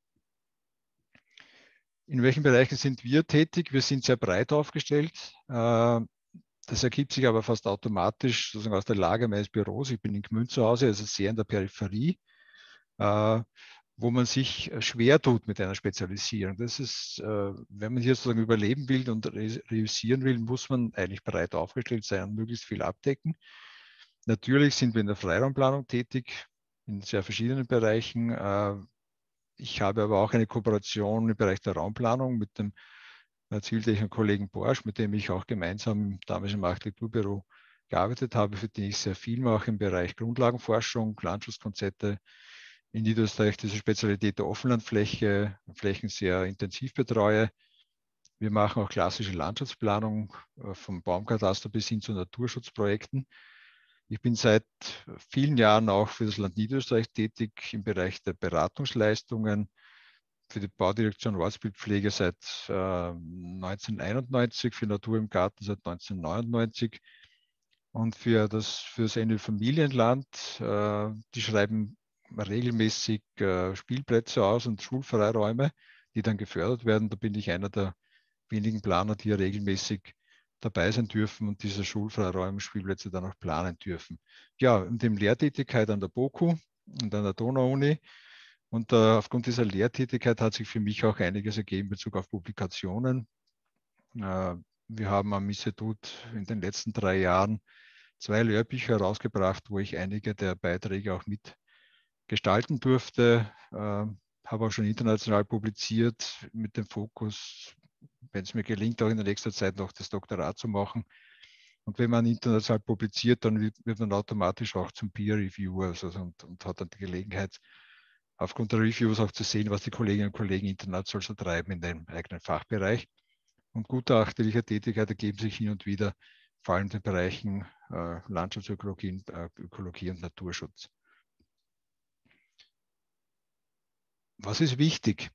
In welchen Bereichen sind wir tätig? Wir sind sehr breit aufgestellt. Das ergibt sich aber fast automatisch sozusagen aus der Lage meines Büros. Ich bin in Gmünd zu Hause, also sehr in der Peripherie. wo man sich schwer tut mit einer Spezialisierung. Das ist, wenn man hier sozusagen überleben will und reüssieren will, muss man eigentlich breit aufgestellt sein und möglichst viel abdecken. Natürlich sind wir in der Freiraumplanung tätig, in sehr verschiedenen Bereichen. Ich habe aber auch eine Kooperation im Bereich der Raumplanung mit dem Ziviltechniker-Kollegen Borsch, mit dem ich auch gemeinsam damals im Architekturbüro gearbeitet habe, für den ich sehr viel mache im Bereich Grundlagenforschung, Landschutzkonzepte. In Niederösterreich diese Spezialität der Offenlandfläche, Flächen sehr intensiv betreue. Wir machen auch klassische Landschaftsplanung vom Baumkataster bis hin zu Naturschutzprojekten. Ich bin seit vielen Jahren auch für das Land Niederösterreich tätig im Bereich der Beratungsleistungen, für die Baudirektion Ortsbildpflege seit 1991, für Natur im Garten seit 1999 und für das Ende Familienland. Die schreiben regelmäßig Spielplätze aus und Schulfreiräume, die dann gefördert werden. Da bin ich einer der wenigen Planer, die ja regelmäßig dabei sein dürfen und diese Schulfreiräume, Spielplätze dann auch planen dürfen. Ja, und in Lehrtätigkeit an der BOKU und an der Donau-Uni. Und aufgrund dieser Lehrtätigkeit hat sich für mich auch einiges ergeben in Bezug auf Publikationen. Wir haben am Institut in den letzten 3 Jahren 2 Lehrbücher herausgebracht, wo ich einige der Beiträge auch mitgestalten durfte. Habe auch schon international publiziert mit dem Fokus, wenn es mir gelingt, auch in der nächsten Zeit noch das Doktorat zu machen. Und wenn man international publiziert, dann wird man automatisch auch zum Peer Reviewer und hat dann die Gelegenheit, aufgrund der Reviews auch zu sehen, was die Kolleginnen und Kollegen international so treiben in dem eigenen Fachbereich. Und gutachterliche Tätigkeit ergeben sich hin und wieder, vor allem in den Bereichen Landschaftsökologie, Ökologie und Naturschutz. Was ist wichtig?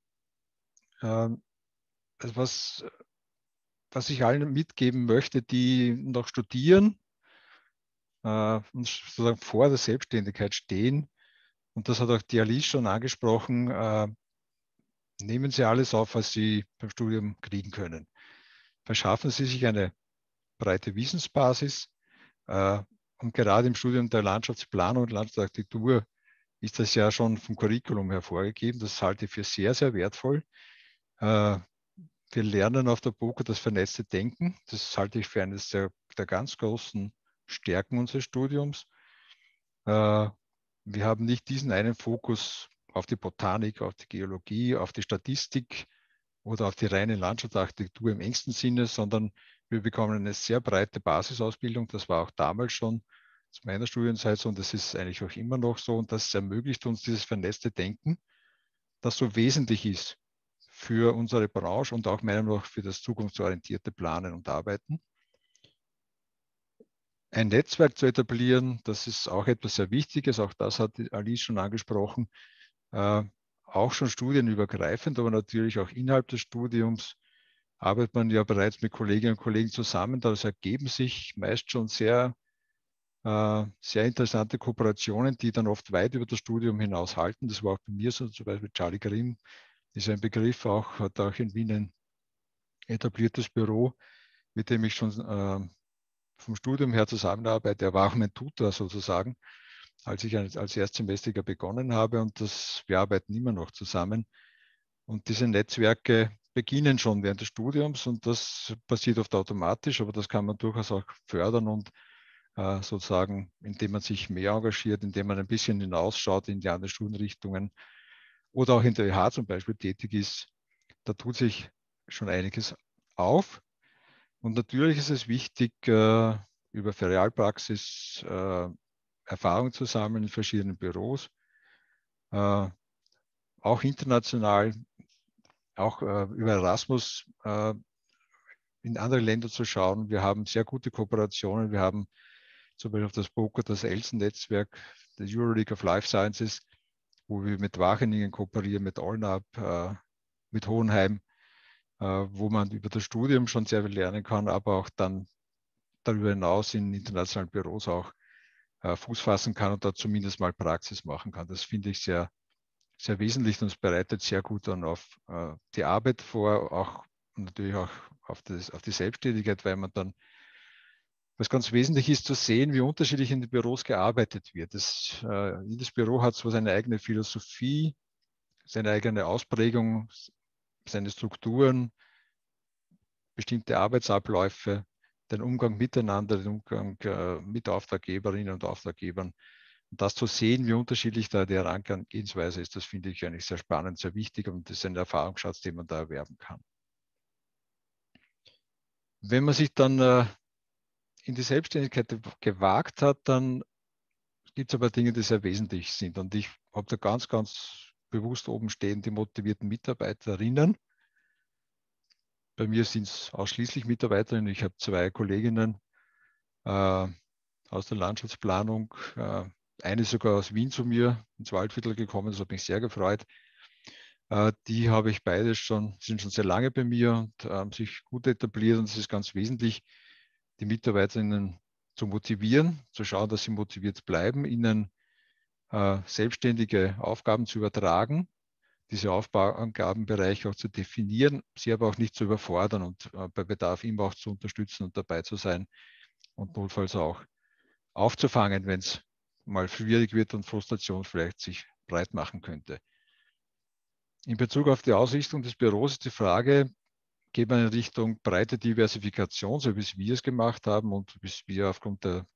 Was ich allen mitgeben möchte, die noch studieren und sozusagen vor der Selbstständigkeit stehen, und das hat auch die Alice schon angesprochen, nehmen Sie alles auf, was Sie beim Studium kriegen können. Verschaffen Sie sich eine breite Wissensbasis. Und gerade im Studium der Landschaftsplanung und Landschaftsarchitektur ist das ja schon vom Curriculum her vorgegeben. Das halte ich für sehr, sehr wertvoll. Wir lernen auf der BOKU das vernetzte Denken. Das halte ich für eines der ganz großen Stärken unseres Studiums. Wir haben nicht diesen einen Fokus auf die Botanik, auf die Geologie, auf die Statistik oder auf die reine Landschaftsarchitektur im engsten Sinne, sondern wir bekommen eine sehr breite Basisausbildung. Das war auch damals schon zu meiner Studienzeit so und das ist eigentlich auch immer noch so. Und das ermöglicht uns dieses vernetzte Denken, das so wesentlich ist für unsere Branche und auch meiner Meinung nach für das zukunftsorientierte Planen und Arbeiten. Ein Netzwerk zu etablieren, das ist auch etwas sehr Wichtiges. Auch das hat Alice schon angesprochen. Auch schon studienübergreifend, aber natürlich auch innerhalb des Studiums arbeitet man ja bereits mit Kolleginnen und Kollegen zusammen. Daraus ergeben sich meist schon sehr interessante Kooperationen, die dann oft weit über das Studium hinaus halten. Das war auch bei mir so, zum Beispiel Charlie Grimm ist ein Begriff, hat auch in Wien ein etabliertes Büro, mit dem ich schon vom Studium her zusammenarbeite. Er war auch mein Tutor sozusagen, als ich als Erstsemestriger begonnen habe und wir arbeiten immer noch zusammen. Und diese Netzwerke beginnen schon während des Studiums und das passiert oft automatisch, aber das kann man durchaus auch fördern und sozusagen, indem man sich mehr engagiert, indem man ein bisschen hinausschaut in die anderen Studienrichtungen oder auch in der EH zum Beispiel tätig ist, da tut sich schon einiges auf. Und natürlich ist es wichtig, über Ferialpraxis Erfahrung zu sammeln in verschiedenen Büros, auch international, auch über Erasmus in andere Länder zu schauen. Wir haben sehr gute Kooperationen. Wir haben zum Beispiel auf das BOKU das ELSEN-Netzwerk, der Euroleague of Life Sciences, wo wir mit Wageningen kooperieren, mit Olnab, mit Hohenheim, wo man über das Studium schon sehr viel lernen kann, aber auch dann darüber hinaus in internationalen Büros auch Fuß fassen kann und da zumindest mal Praxis machen kann. Das finde ich sehr, sehr wesentlich und es bereitet sehr gut dann auf die Arbeit vor, auch natürlich auch auf die Selbstständigkeit, weil man dann, was ganz wesentlich ist, zu sehen, wie unterschiedlich in den Büros gearbeitet wird. Jedes Büro hat so seine eigene Philosophie, seine eigene Ausprägung, seine Strukturen, bestimmte Arbeitsabläufe, den Umgang miteinander, den Umgang mit Auftraggeberinnen und Auftraggebern. Und das zu sehen, wie unterschiedlich da die Herangehensweise ist, das finde ich eigentlich sehr spannend, sehr wichtig und das ist ein Erfahrungsschatz, den man da erwerben kann. Wenn man sich dann in die Selbstständigkeit gewagt hat, dann gibt es aber Dinge, die sehr wesentlich sind. Und ich habe da ganz, ganz bewusst oben stehen die motivierten Mitarbeiterinnen. Bei mir sind es ausschließlich Mitarbeiterinnen. Ich habe 2 Kolleginnen aus der Landschaftsplanung, eine sogar aus Wien zu mir ins Waldviertel gekommen, das hat mich sehr gefreut. Die habe ich beide sind schon sehr lange bei mir und haben sich gut etabliert und es ist ganz wesentlich, die Mitarbeiterinnen zu motivieren, zu schauen, dass sie motiviert bleiben, ihnen selbstständige Aufgaben zu übertragen, diese Aufgabenbereiche auch zu definieren, sie aber auch nicht zu überfordern und bei Bedarf immer auch zu unterstützen und dabei zu sein und notfalls auch aufzufangen, wenn es mal schwierig wird und Frustration vielleicht sich breit machen könnte. In Bezug auf die Ausrichtung des Büros ist die Frage, geht man in Richtung breite Diversifikation, so wie wir es gemacht haben und wie wir aufgrund der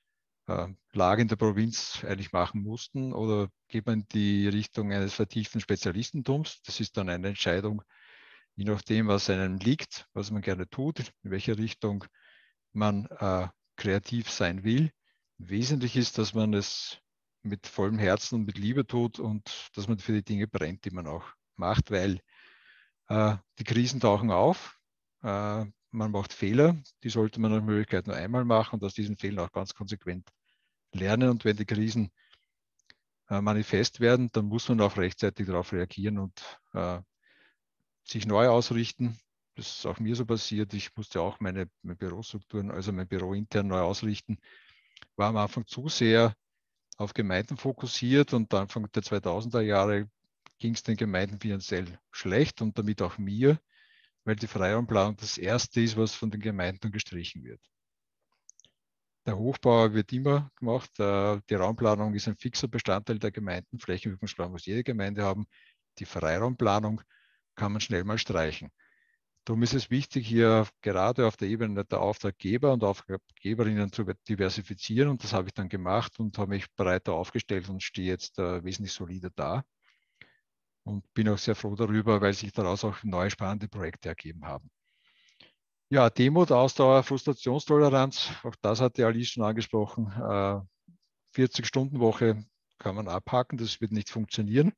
Lage in der Provinz eigentlich machen mussten, oder geht man in die Richtung eines vertieften Spezialistentums? Das ist dann eine Entscheidung, je nachdem, was einem liegt, was man gerne tut, in welche Richtung man kreativ sein will. Wesentlich ist, dass man es mit vollem Herzen und mit Liebe tut und dass man für die Dinge brennt, die man auch macht, weil die Krisen tauchen auf, man macht Fehler, die sollte man nach Möglichkeit nur einmal machen und aus diesen Fehlern auch ganz konsequent lernen. Und wenn die Krisen manifest werden, dann muss man auch rechtzeitig darauf reagieren und sich neu ausrichten. Das ist auch mir so passiert. Ich musste auch meine Bürostrukturen, also mein Büro intern neu ausrichten. War am Anfang zu sehr auf Gemeinden fokussiert und Anfang der 2000er Jahre ging es den Gemeinden finanziell schlecht und damit auch mir, weil die Freiraumplanung das Erste ist, was von den Gemeinden gestrichen wird. Der Hochbau wird immer gemacht. Die Raumplanung ist ein fixer Bestandteil der Gemeinden. Flächenverfügungsplanung muss jede Gemeinde haben. Die Freiraumplanung kann man schnell mal streichen. Darum ist es wichtig, hier gerade auf der Ebene der Auftraggeber und Auftraggeberinnen zu diversifizieren. Und das habe ich dann gemacht und habe mich breiter aufgestellt und stehe jetzt wesentlich solider da. Und bin auch sehr froh darüber, weil sich daraus auch neue spannende Projekte ergeben haben. Ja, Demut, Ausdauer, Frustrationstoleranz, auch das hat die Alice schon angesprochen. 40-Stunden-Woche kann man abhaken, das wird nicht funktionieren.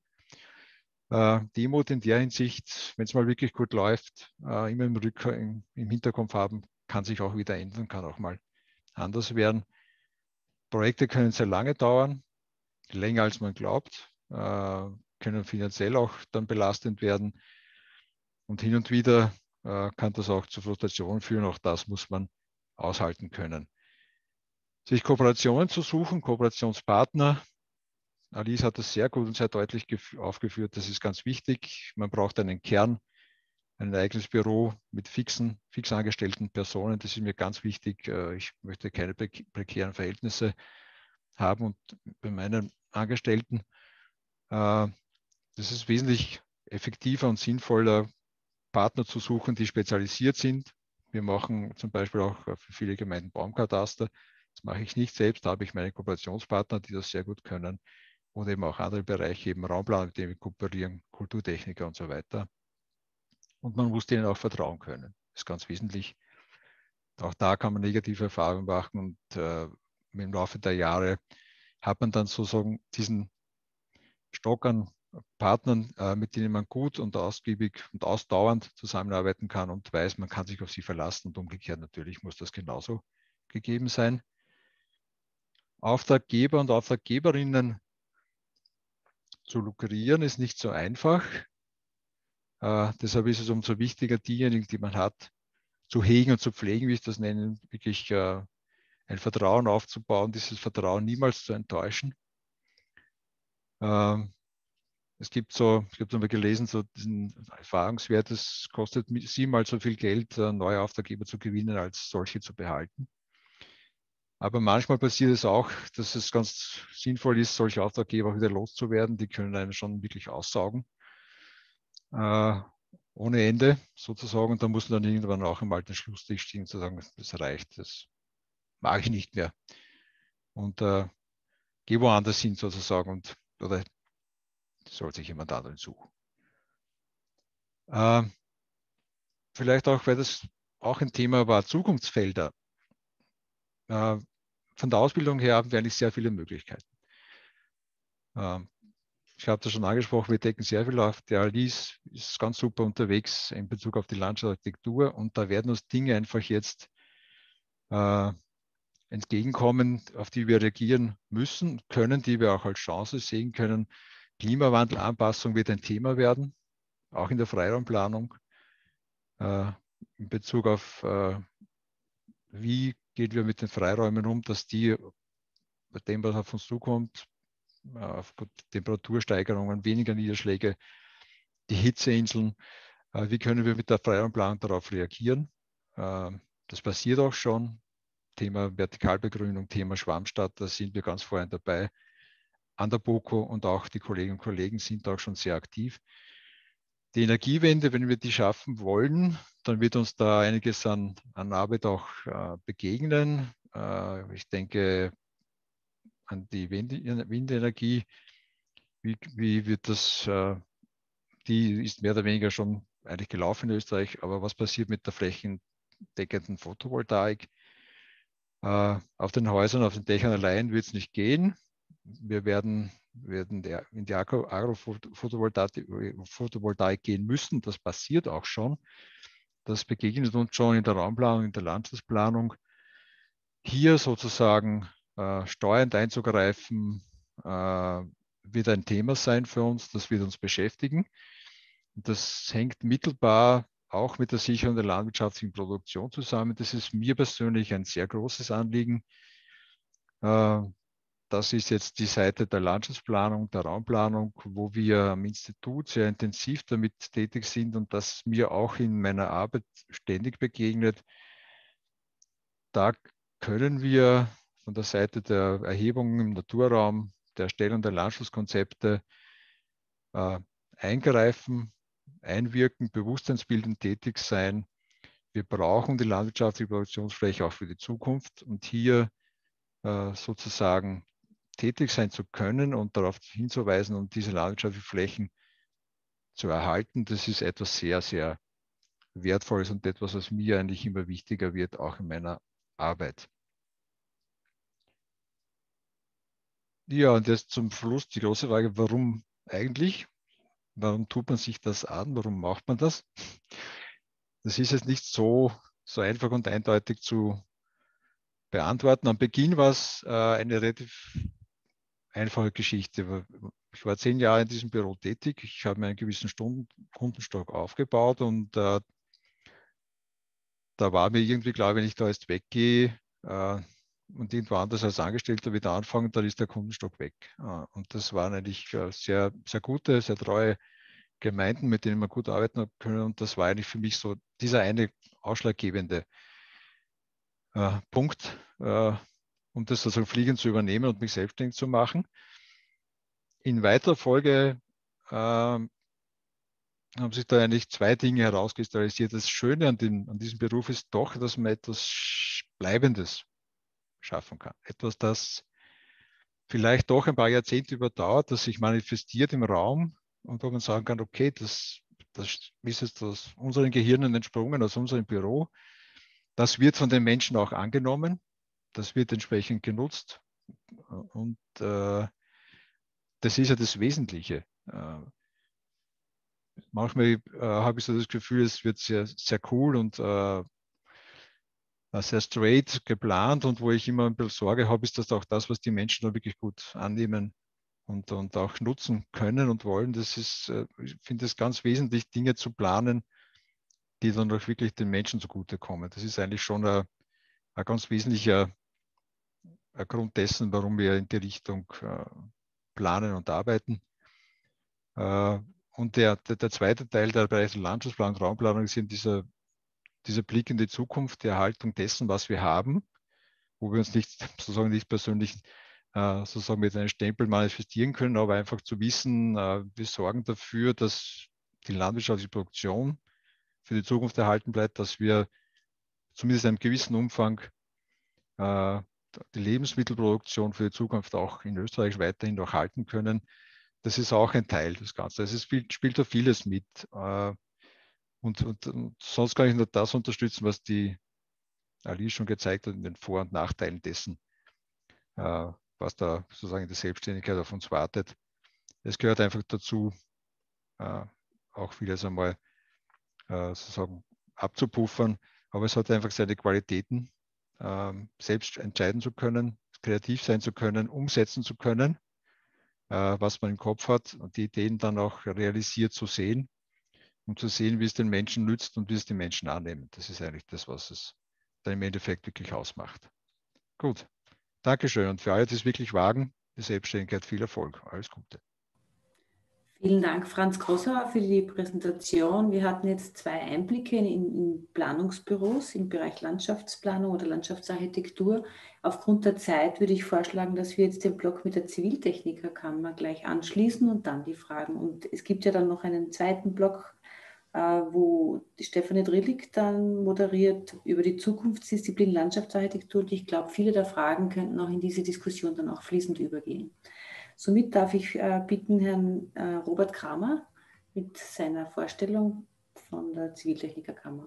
Demut in der Hinsicht, wenn es mal wirklich gut läuft, immer im Hinterkopf haben, kann sich auch wieder ändern, kann auch mal anders werden. Projekte können sehr lange dauern, länger als man glaubt, können finanziell auch dann belastend werden. Und hin und wieder kann das auch zu Frustrationen führen. Auch das muss man aushalten können. Sich Kooperationen zu suchen, Kooperationspartner. Alice hat das sehr gut und sehr deutlich aufgeführt. Das ist ganz wichtig. Man braucht einen Kern, ein eigenes Büro mit fix angestellten Personen. Das ist mir ganz wichtig. Ich möchte keine prekären Verhältnisse haben. Und bei meinen Angestellten, das ist wesentlich effektiver und sinnvoller, Partner zu suchen, die spezialisiert sind. Wir machen zum Beispiel auch für viele Gemeinden Baumkataster. Das mache ich nicht selbst, da habe ich meine Kooperationspartner, die das sehr gut können. Oder eben auch andere Bereiche, eben Raumplanung, mit denen wir kooperieren, Kulturtechniker und so weiter. Und man muss denen auch vertrauen können. Das ist ganz wesentlich. Auch da kann man negative Erfahrungen machen und im Laufe der Jahre hat man dann sozusagen diesen Stock an Partnern, mit denen man gut und ausgiebig und ausdauernd zusammenarbeiten kann und weiß, man kann sich auf sie verlassen und umgekehrt natürlich muss das genauso gegeben sein. Auftraggeber und Auftraggeberinnen zu lukrieren ist nicht so einfach. Deshalb ist es umso wichtiger, diejenigen, die man hat, zu hegen und zu pflegen, wie ich das nenne, wirklich ein Vertrauen aufzubauen, dieses Vertrauen niemals zu enttäuschen. Ich habe mal gelesen, so diesen Erfahrungswert, es kostet 7-mal so viel Geld, neue Auftraggeber zu gewinnen, als solche zu behalten. Aber manchmal passiert es auch, dass es ganz sinnvoll ist, solche Auftraggeber wieder loszuwerden. Die können einen schon wirklich aussaugen. ohne Ende sozusagen. Und da muss man dann irgendwann auch einmal den Schlussstrich ziehen und sagen, das reicht, das mag ich nicht mehr. Und geh woanders hin sozusagen oder soll sich jemand anderen suchen. Vielleicht auch, weil das auch ein Thema war, Zukunftsfelder. Von der Ausbildung her haben wir eigentlich sehr viele Möglichkeiten. Ich habe das schon angesprochen, wir decken sehr viel auf. Der Alice ist ganz super unterwegs in Bezug auf die Landschaftsarchitektur und da werden uns Dinge einfach jetzt entgegenkommen, auf die wir reagieren müssen, können, die wir auch als Chance sehen können. Klimawandelanpassung wird ein Thema werden, auch in der Freiraumplanung, in Bezug auf, wie gehen wir mit den Freiräumen um, dass die bei dem, was auf uns zukommt, aufgrund Temperatursteigerungen, weniger Niederschläge, die Hitzeinseln, wie können wir mit der Freiraumplanung darauf reagieren? Das passiert auch schon. Thema Vertikalbegrünung, Thema Schwammstadt, da sind wir ganz vorne dabei. An der BOKU und auch die Kolleginnen und Kollegen sind auch schon sehr aktiv. Die Energiewende, wenn wir die schaffen wollen, dann wird uns da einiges an Arbeit auch begegnen. Ich denke an die Windenergie. Wie wird das, die ist mehr oder weniger schon eigentlich gelaufen in Österreich, aber was passiert mit der flächendeckenden Photovoltaik? Auf den Häusern, auf den Dächern allein wird es nicht gehen. Wir werden in die Agrophotovoltaik gehen müssen. Das passiert auch schon. Das begegnet uns schon in der Raumplanung, in der Landschaftsplanung. Hier sozusagen steuernd einzugreifen, wird ein Thema sein für uns. Das wird uns beschäftigen. Und das hängt mittelbar auch mit der Sicherung der landwirtschaftlichen Produktion zusammen. Das ist mir persönlich ein sehr großes Anliegen. Das ist jetzt die Seite der Landschaftsplanung, der Raumplanung, wo wir am Institut sehr intensiv damit tätig sind und das mir auch in meiner Arbeit ständig begegnet. Da können wir von der Seite der Erhebungen im Naturraum, der Erstellung der Landschaftskonzepte eingreifen, einwirken, bewusstseinsbildend tätig sein. Wir brauchen die landwirtschaftliche Produktionsfläche auch für die Zukunft und hier sozusagen tätig sein zu können und darauf hinzuweisen und diese landwirtschaftlichen Flächen zu erhalten, das ist etwas sehr, sehr Wertvolles und etwas, was mir eigentlich immer wichtiger wird, auch in meiner Arbeit. Ja, und jetzt zum Schluss die große Frage, warum eigentlich? Warum tut man sich das an? Warum macht man das? Das ist jetzt nicht so einfach und eindeutig zu beantworten. Am Beginn war es eine relativ einfache Geschichte. Ich war 10 Jahre in diesem Büro tätig. Ich habe mir einen gewissen Kundenstock aufgebaut und da war mir irgendwie klar, wenn ich da jetzt weggehe und irgendwo anders als Angestellter wieder anfange, dann ist der Kundenstock weg. Und das waren eigentlich sehr, sehr gute, sehr treue Gemeinden, mit denen man gut arbeiten können. Und das war eigentlich für mich so dieser eine ausschlaggebende Punkt, um das sozusagen fliegend zu übernehmen und mich selbstständig zu machen. In weiterer Folge haben sich da eigentlich 2 Dinge herauskristallisiert. Das Schöne an diesem Beruf ist doch, dass man etwas Bleibendes schaffen kann. Etwas, das vielleicht doch ein paar Jahrzehnte überdauert, das sich manifestiert im Raum und wo man sagen kann, okay, das ist jetzt aus unseren Gehirnen entsprungen, aus unserem Büro. Das wird von den Menschen auch angenommen. Das wird entsprechend genutzt. Und das ist ja das Wesentliche. Manchmal habe ich so das Gefühl, es wird sehr, sehr cool und sehr straight geplant und wo ich immer ein bisschen Sorge habe, ist das auch das, was die Menschen da wirklich gut annehmen und auch nutzen können und wollen. Das ist, ich finde es ganz wesentlich, Dinge zu planen, die dann auch wirklich den Menschen zugutekommen. Das ist eigentlich schon ein ganz wesentlicher Grund dessen, warum wir in die Richtung planen und arbeiten. Und der zweite Teil der Bereich Landschaftsplanung und Raumplanung ist eben dieser Blick in die Zukunft, die Erhaltung dessen, was wir haben, wo wir uns nicht persönlich sozusagen mit einem Stempel manifestieren können, aber einfach zu wissen, wir sorgen dafür, dass die landwirtschaftliche Produktion für die Zukunft erhalten bleibt, dass wir zumindest in einem gewissen Umfang die Lebensmittelproduktion für die Zukunft auch in Österreich weiterhin noch halten können. Das ist auch ein Teil des Ganzen. Also es spielt da vieles mit. Und sonst kann ich nur das unterstützen, was die Ali schon gezeigt hat in den Vor- und Nachteilen dessen, was da sozusagen in der Selbstständigkeit auf uns wartet. Es gehört einfach dazu, auch vieles einmal sozusagen abzupuffern, aber es hat einfach seine Qualitäten, selbst entscheiden zu können, kreativ sein zu können, umsetzen zu können, was man im Kopf hat und die Ideen dann auch realisiert zu sehen, um zu sehen, wie es den Menschen nützt und wie es die Menschen annehmen. Das ist eigentlich das, was es dann im Endeffekt wirklich ausmacht. Gut, Dankeschön. Und für alle, die es wirklich wagen, die Selbstständigkeit, viel Erfolg. Alles Gute. Vielen Dank, Franz Grossauer, für die Präsentation. Wir hatten jetzt 2 Einblicke in Planungsbüros im Bereich Landschaftsplanung oder Landschaftsarchitektur. Aufgrund der Zeit würde ich vorschlagen, dass wir jetzt den Block mit der Ziviltechnikerkammer gleich anschließen und dann die Fragen. Und es gibt ja dann noch einen zweiten Block, wo die Stefanie Drillig dann moderiert über die Zukunftsdisziplin Landschaftsarchitektur. Und ich glaube, viele der Fragen könnten auch in diese Diskussion dann auch fließend übergehen. Somit darf ich bitten Herrn Robert Kramer mit seiner Vorstellung von der Ziviltechnikerkammer.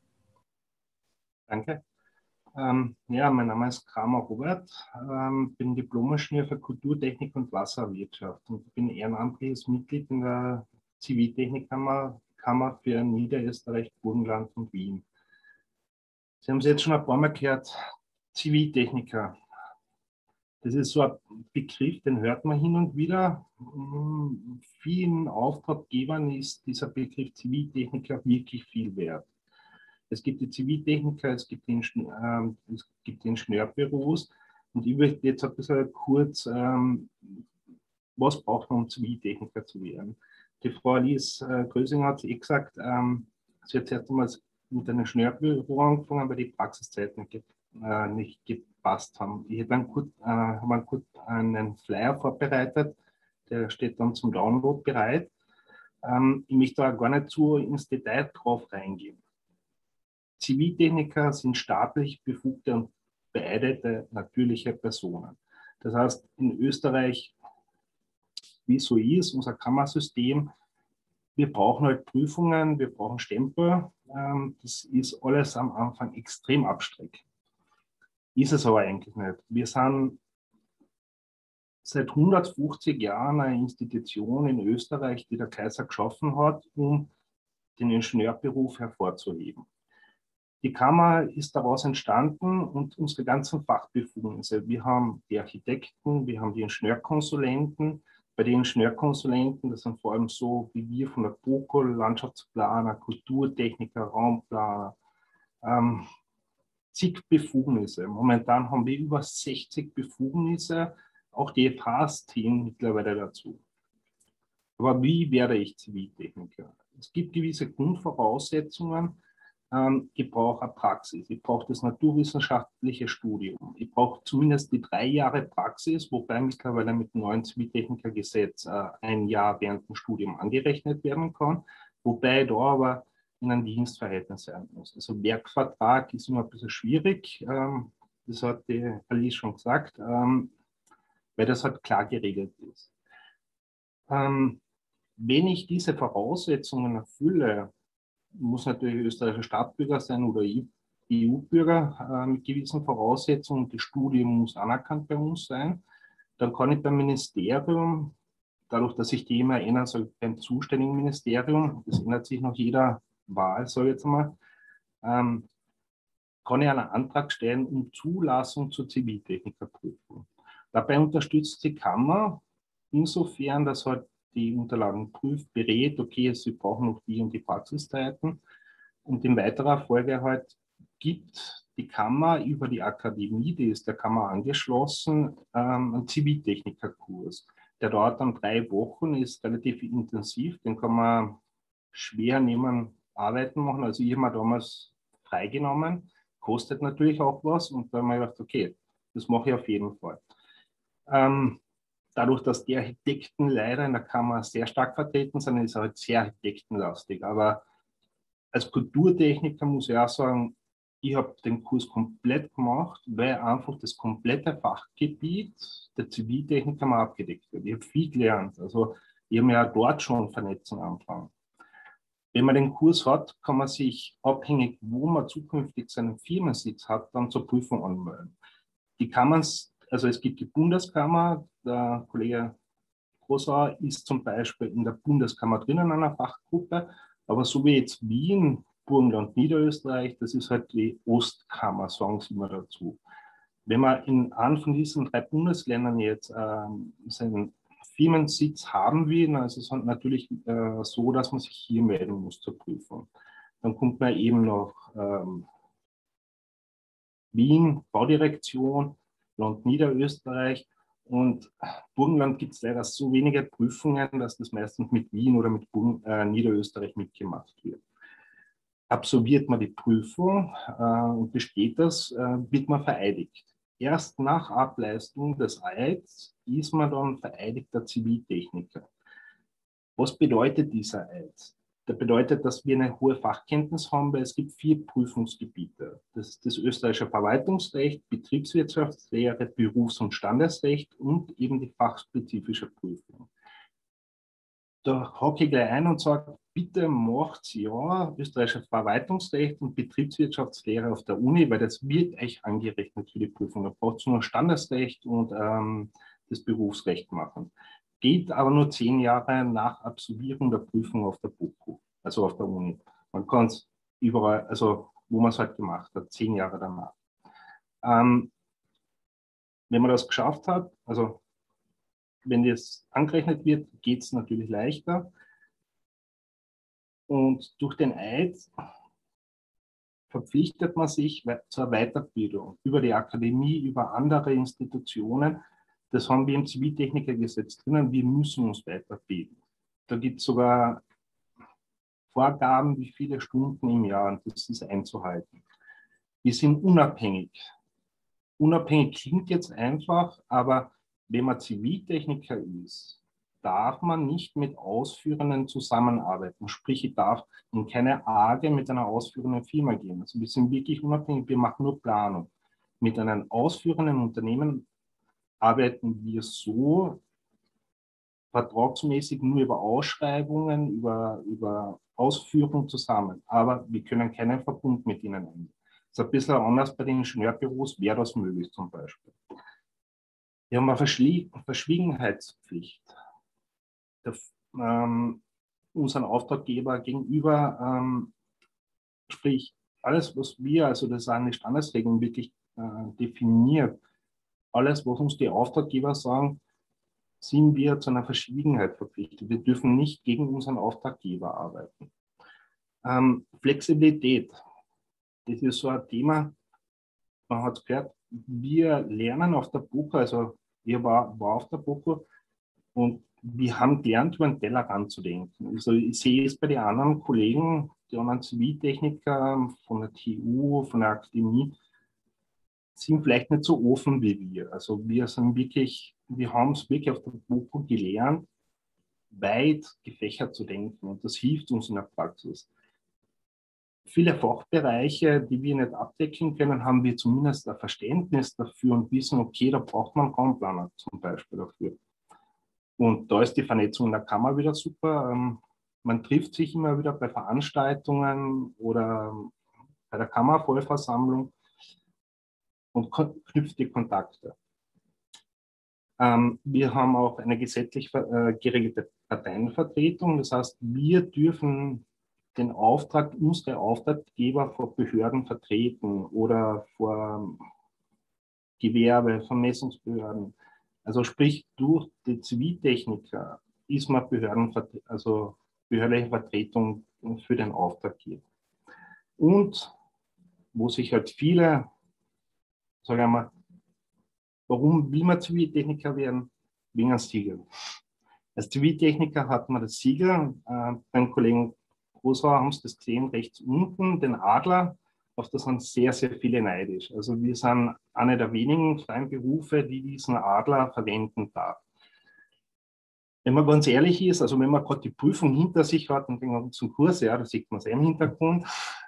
Danke. Ja, mein Name ist Kramer Robert, bin Diplom-Ingenieur für Kulturtechnik und Wasserwirtschaft und bin ehrenamtliches Mitglied in der Ziviltechnikkammer für Niederösterreich, Burgenland und Wien. Sie haben es jetzt schon ein paar Mal gehört, Ziviltechniker. Das ist so ein Begriff, den hört man hin und wieder. Vielen Auftraggebern ist dieser Begriff Ziviltechniker wirklich viel wert. Es gibt die Ziviltechniker, es gibt die Ingenieurbüros und ich möchte jetzt ein bisschen kurz, was braucht man, um Ziviltechniker zu werden? Die Frau Alice Grösinger hat es gesagt, sie hat zuerst einmal mit einem Ingenieurbüro angefangen, weil die Praxiszeiten nicht gepasst haben. Ich habe kurz einen Flyer vorbereitet, der steht dann zum Download bereit. Ich möchte da gar nicht zu ins Detail drauf reingehen. Ziviltechniker sind staatlich befugte und beeidete natürliche Personen. Das heißt, in Österreich, wie es so ist, unser Kammersystem, wir brauchen halt Prüfungen, wir brauchen Stempel. Das ist alles am Anfang extrem abstreckend. Ist es aber eigentlich nicht. Wir sind seit 150 Jahren eine Institution in Österreich, die der Kaiser geschaffen hat, um den Ingenieurberuf hervorzuheben. Die Kammer ist daraus entstanden und unsere ganzen Fachbefugnisse. Wir haben die Architekten, wir haben die Ingenieurkonsulenten. Bei den Ingenieurkonsulenten, das sind vor allem so wie wir von der BOKU, Landschaftsplaner, Kulturtechniker, Raumplaner, zig Befugnisse. Momentan haben wir über 60 Befugnisse, auch die FHs zählen mittlerweile dazu. Aber wie werde ich Ziviltechniker? Es gibt gewisse Grundvoraussetzungen. Ich brauche eine Praxis, ich brauche das naturwissenschaftliche Studium, ich brauche zumindest die 3 Jahre Praxis, wobei mittlerweile mit dem neuen Ziviltechnikergesetz 1 Jahr während dem Studium angerechnet werden kann, wobei da aber in einem Dienstverhältnis sein muss. Also Werkvertrag ist immer ein bisschen schwierig, das hat die Alice schon gesagt, weil das halt klar geregelt ist. Wenn ich diese Voraussetzungen erfülle, muss natürlich österreichischer Staatsbürger sein oder EU-Bürger mit gewissen Voraussetzungen. Das Studium muss anerkannt bei uns sein. Dann kann ich beim Ministerium, dadurch, dass sich die immer ändern, also beim zuständigen Ministerium, das ändert sich nach jeder Wahl, sage ich jetzt mal, kann ich einen Antrag stellen um Zulassung zur Ziviltechnikerprüfung. Dabei unterstützt die Kammer insofern, dass halt die Unterlagen prüft, berät, okay, Sie brauchen noch die und die Praxiszeiten. Und in weiterer Folge halt gibt die Kammer über die Akademie, die ist der Kammer angeschlossen, einen Ziviltechnikerkurs. Der dauert dann 3 Wochen, ist relativ intensiv, den kann man schwer neben Arbeiten machen. Also ich habe mir damals freigenommen, kostet natürlich auch was und dann habe ich gedacht, okay, das mache ich auf jeden Fall. dadurch, dass die Architekten leider in der Kammer sehr stark vertreten sind, ist es halt sehr architektenlastig. Aber als Kulturtechniker muss ich auch sagen, ich habe den Kurs komplett gemacht, weil einfach das komplette Fachgebiet der Ziviltechniker mal abgedeckt wird. Ich habe viel gelernt. Also ich habe mir ja dort schon Vernetzung angefangen. Wenn man den Kurs hat, kann man sich abhängig, wo man zukünftig seinen Firmensitz hat, dann zur Prüfung anmelden. Die Kammern, also es gibt die Bundeskammer, der Kollege Großauer ist zum Beispiel in der Bundeskammer drinnen in einer Fachgruppe, aber so wie jetzt Wien, Burgenland, Niederösterreich, das ist halt die Ostkammer, sagen sie immer dazu. Wenn man in einem von diesen 3 Bundesländern jetzt seinen Firmensitz haben will, dann ist es halt natürlich so, dass man sich hier melden muss zur Prüfung. Dann kommt man eben nach Wien, Baudirektion, Land Niederösterreich. Und Burgenland gibt es leider so wenige Prüfungen, dass das meistens mit Wien oder mit Niederösterreich mitgemacht wird. Absolviert man die Prüfung und besteht das, wird man vereidigt. Erst nach Ableistung des Eids ist man dann vereidigter Ziviltechniker. Was bedeutet dieser Eid? Das bedeutet, dass wir eine hohe Fachkenntnis haben, weil es gibt 4 Prüfungsgebiete. Das ist das österreichische Verwaltungsrecht, Betriebswirtschaftslehre, Berufs- und Standesrecht und eben die fachspezifische Prüfung. Da hake ich gleich ein und sage, bitte macht ja österreichisches Verwaltungsrecht und Betriebswirtschaftslehre auf der Uni, weil das wird euch angerechnet für die Prüfung. Da braucht ihr nur Standesrecht und das Berufsrecht machen. Geht aber nur 10 Jahre nach Absolvierung der Prüfung auf der BOKU, also auf der Uni. Man kann es überall, also wo man es halt gemacht hat, 10 Jahre danach. Wenn man das geschafft hat, also wenn das angerechnet wird, geht es natürlich leichter. Und durch den Eid verpflichtet man sich zur Weiterbildung über die Akademie, über andere Institutionen. Das haben wir im Ziviltechnikergesetz drinnen. Wir müssen uns weiterbilden. Da gibt es sogar Vorgaben, wie viele Stunden im Jahr, und das ist einzuhalten. Wir sind unabhängig. Unabhängig klingt jetzt einfach, aber wenn man Ziviltechniker ist, darf man nicht mit Ausführenden zusammenarbeiten. Sprich, ich darf in keine AG mit einer ausführenden Firma gehen. Also wir sind wirklich unabhängig, wir machen nur Planung. Mit einem ausführenden Unternehmen arbeiten wir so vertragsmäßig nur über Ausschreibungen, über Ausführung zusammen. Aber wir können keinen Verbund mit ihnen eingehen. Das ist ein bisschen anders bei den Ingenieurbüros, wäre das möglich zum Beispiel. Wir haben eine Verschwiegenheitspflicht. Unseren Auftraggeber gegenüber, sprich alles, was wir, also das sind die Standesregeln wirklich definiert, alles, was uns die Auftraggeber sagen, sind wir zu einer Verschwiegenheit verpflichtet. Wir dürfen nicht gegen unseren Auftraggeber arbeiten. Flexibilität, das ist so ein Thema, man hat es gehört, wir lernen auf der BOKU, also ich war auf der BOKU und wir haben gelernt, über den Tellerrand zu denken. Also ich sehe es bei den anderen Kollegen, die anderen Ziviltechniker von der TU, von der Akademie, sind vielleicht nicht so offen wie wir. Also wir haben es wirklich auf der BOKU gelernt, weit gefächert zu denken und das hilft uns in der Praxis. Viele Fachbereiche, die wir nicht abdecken können, haben wir zumindest ein Verständnis dafür und wissen, okay, da braucht man einen Raumplaner zum Beispiel dafür. Und da ist die Vernetzung in der Kammer wieder super. Man trifft sich immer wieder bei Veranstaltungen oder bei der Kammervollversammlung und knüpft die Kontakte. Wir haben auch eine gesetzlich geregelte Parteienvertretung. Das heißt, wir dürfen unsere Auftraggeber vor Behörden vertreten oder vor Gewerbe, Vermessungsbehörden. Also sprich, durch die Ziviltechniker ist man behördliche Vertretung für den Auftraggeber. Und wo sich halt viele, sagen wir mal, warum will man Ziviltechniker werden? Wegen einem Siegel. Als Ziviltechniker hat man das Siegel, beim Kollegen Großauer haben Sie das gesehen, rechts unten, den Adler, auf das sind sehr, sehr viele neidisch. Also wir sind eine der wenigen freien Berufe, die diesen Adler verwenden darf. Wenn man ganz ehrlich ist, also wenn man gerade die Prüfung hinter sich hat und den ganzen Kurs, ja, da sieht man es im Hintergrund.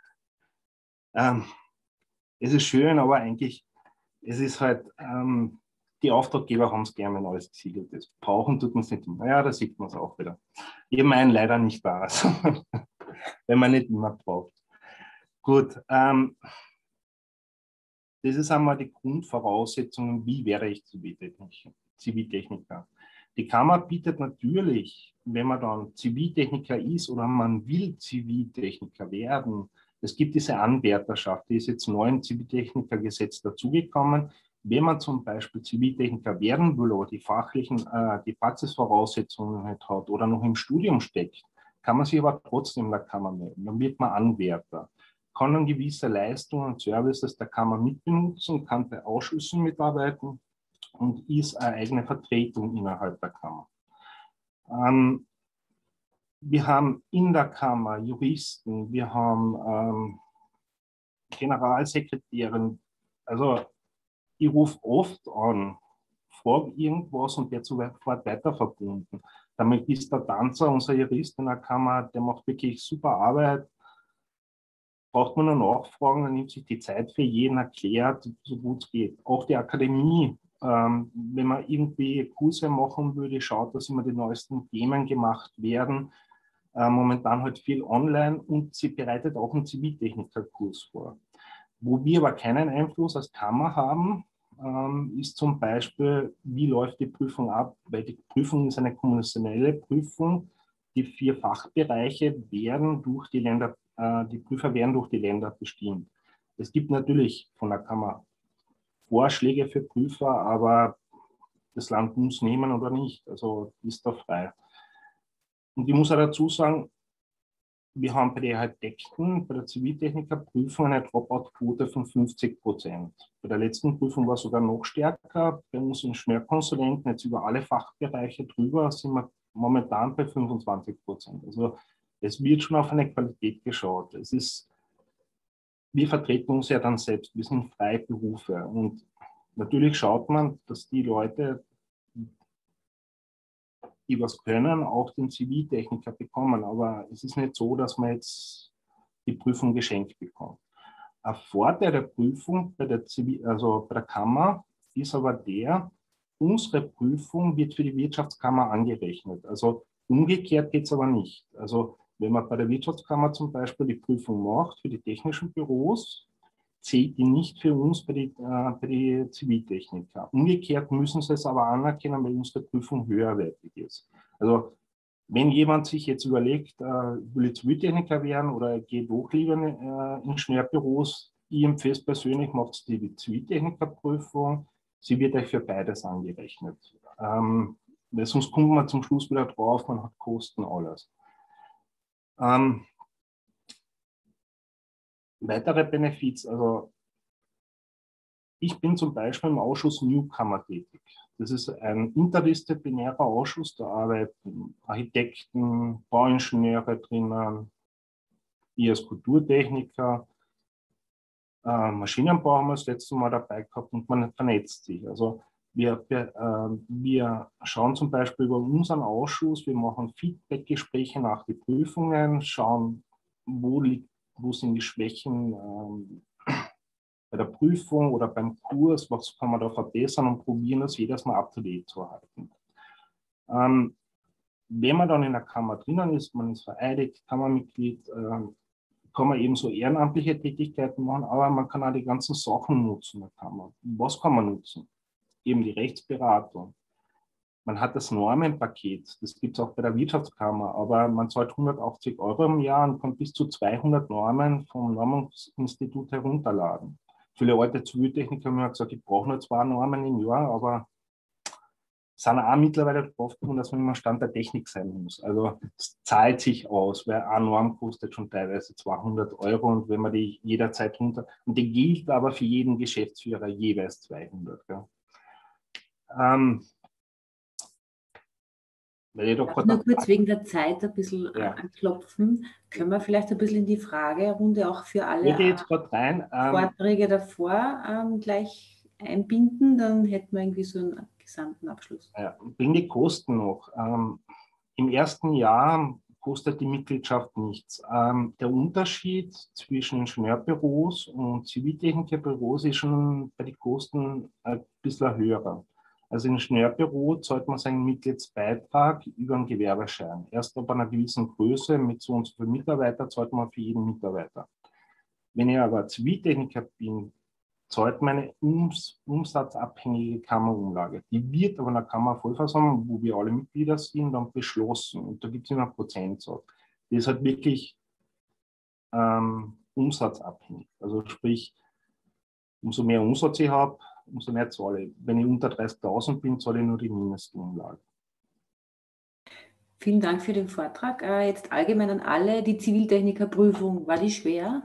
Es ist schön, aber eigentlich, es ist halt, die Auftraggeber haben es gerne, wenn alles gesiegelt ist. Brauchen tut man es nicht immer. Ja, da sieht man es auch wieder. Ich meine leider nicht da, also, wenn man nicht immer braucht. Gut, das ist einmal die Grundvoraussetzungen, wie wäre ich Ziviltechniker. Die Kammer bietet natürlich, wenn man dann Ziviltechniker ist oder man will Ziviltechniker werden, es gibt diese Anwärterschaft, die ist jetzt neu im Ziviltechnikergesetz dazugekommen. Wenn man zum Beispiel Ziviltechniker werden will oder die Praxisvoraussetzungen nicht hat oder noch im Studium steckt, kann man sich aber trotzdem in der Kammer melden. Dann wird man Anwärter, kann dann gewisse Leistungen und Services der Kammer mitbenutzen, kann bei Ausschüssen mitarbeiten und ist eine eigene Vertretung innerhalb der Kammer. Wir haben in der Kammer Juristen, wir haben Generalsekretärin. Also ich rufe oft an, frage irgendwas und der sofort weiter verbunden. Damit ist der Tanzer, unser Jurist in der Kammer, der macht wirklich super Arbeit. Braucht man nur nachfragen, dann nimmt sich die Zeit für jeden, erklärt, so gut es geht. Auch die Akademie, wenn man irgendwie Kurse machen würde, schaut, dass immer die neuesten Themen gemacht werden. Momentan halt viel online und sie bereitet auch einen Ziviltechnikerkurs vor. Wo wir aber keinen Einfluss als Kammer haben, ist zum Beispiel, wie läuft die Prüfung ab, weil die Prüfung ist eine konventionelle Prüfung. Die 4 Fachbereiche werden durch die Länder, die Prüfer werden durch die Länder bestimmt. Es gibt natürlich von der Kammer Vorschläge für Prüfer, aber das Land muss nehmen oder nicht, also ist da frei. Und ich muss auch dazu sagen, wir haben bei den Architekten, bei der Ziviltechnikerprüfung eine Dropout-Quote von 50%. Bei der letzten Prüfung war es sogar noch stärker. Bei uns Ingenieurkonsulenten, jetzt über alle Fachbereiche drüber, sind wir momentan bei 25%. Also es wird schon auf eine Qualität geschaut. Wir vertreten uns ja dann selbst, wir sind freie Berufe. Und natürlich schaut man, dass die Leute, die was können, auch den Ziviltechniker bekommen. Aber es ist nicht so, dass man jetzt die Prüfung geschenkt bekommt. Ein Vorteil der Prüfung bei der Kammer ist aber unsere Prüfung wird für die Wirtschaftskammer angerechnet. Also umgekehrt geht es aber nicht. Also wenn man bei der Wirtschaftskammer zum Beispiel die Prüfung macht für die technischen Büros, zählt die nicht für uns bei die Ziviltechniker. Umgekehrt müssen sie es aber anerkennen, weil unsere Prüfung höherwertig ist. Also wenn jemand sich jetzt überlegt, will ich Ziviltechniker werden oder geht doch lieber in Ingenieurbüros, ich empfehle es persönlich, macht die Ziviltechnikerprüfung, sie wird euch für beides angerechnet. Weil sonst kommt man zum Schluss wieder drauf, man hat Kosten, alles. Weitere Benefits, also ich bin zum Beispiel im Ausschuss Newcomer tätig. Das ist ein interdisziplinärer Ausschuss, da arbeiten Architekten, Bauingenieure drinnen, ich als Kulturtechniker, Maschinenbau haben wir das letzte Mal dabei gehabt und man vernetzt sich. Also wir schauen zum Beispiel über unseren Ausschuss, wir machen Feedbackgespräche nach den Prüfungen, schauen, wo sind die Schwächen bei der Prüfung oder beim Kurs, was kann man da verbessern und probieren das jedes Mal up-to-date zu halten. Wenn man dann in der Kammer drinnen ist, man ist vereidigt, Kammermitglied, kann man eben so ehrenamtliche Tätigkeiten machen, aber man kann auch die ganzen Sachen nutzen in der Kammer. Was kann man nutzen? Eben die Rechtsberatung. Man hat das Normenpaket, das gibt es auch bei der Wirtschaftskammer, aber man zahlt 180 € im Jahr und kann bis zu 200 Normen vom Normungsinstitut herunterladen. Viele alte Ziviltechniker haben gesagt, ich brauche nur 2 Normen im Jahr, aber sind auch mittlerweile drauf gekommen, dass man immer Stand der Technik sein muss. Also es zahlt sich aus, weil eine Norm kostet schon teilweise 200 € und wenn man die jederzeit runter... Und die gilt aber für jeden Geschäftsführer jeweils 200. Ja. Nur kurz wegen der Zeit ein bisschen anklopfen. Können wir vielleicht ein bisschen in die Fragerunde auch für alle rein, Vorträge davor gleich einbinden? Dann hätten wir irgendwie so einen gesamten Abschluss. Ja, bring die Kosten noch. Im ersten Jahr kostet die Mitgliedschaft nichts. Der Unterschied zwischen Ingenieurbüros und Ziviltechnikbüros ist schon bei den Kosten ein bisschen höher. Also im Ingenieurbüro zahlt man seinen Mitgliedsbeitrag über einen Gewerbeschein. Erst ab einer gewissen Größe mit so und so vielen Mitarbeitern zahlt man für jeden Mitarbeiter. Wenn ich aber Ziviltechniker bin, zahlt meine umsatzabhängige Kammerumlage. Die wird aber in der Kammervollversammlung, wo wir alle Mitglieder sind, dann beschlossen. Und da gibt es immer einen Prozentsatz. Das ist halt wirklich umsatzabhängig. Also sprich, umso mehr Umsatz ich habe, umso mehr zahle ich. Wenn ich unter 30.000 bin, zahle ich nur die Mindestumlage. Vielen Dank für den Vortrag. Jetzt allgemein an alle, die Ziviltechnikerprüfung, war die schwer?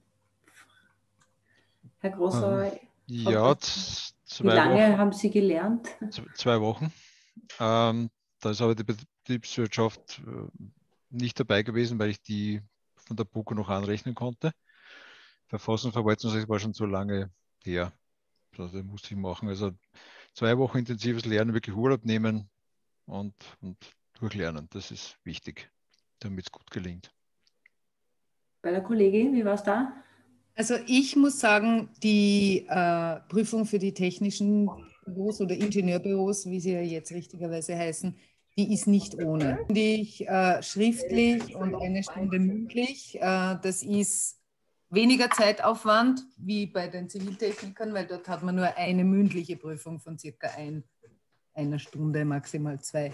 Herr Grosser, Ja, wie lange haben Sie gelernt? 2 Wochen. Da ist aber die Betriebswirtschaft nicht dabei gewesen, weil ich die von der BOKU noch anrechnen konnte. Verfassungsverwaltungsrecht war schon so lange her. Also das musste ich machen. Also 2 Wochen intensives Lernen, wirklich Urlaub nehmen und durchlernen. Das ist wichtig, damit es gut gelingt. Bei der Kollegin, wie war es da? Also ich muss sagen, die Prüfung für die technischen Büros oder Ingenieurbüros, wie sie ja jetzt richtigerweise heißen, die ist nicht ohne. Die schriftlich und 1 Stunde mündlich, das ist weniger Zeitaufwand wie bei den Ziviltechnikern, weil dort hat man nur eine mündliche Prüfung von circa 1 Stunde, maximal 2.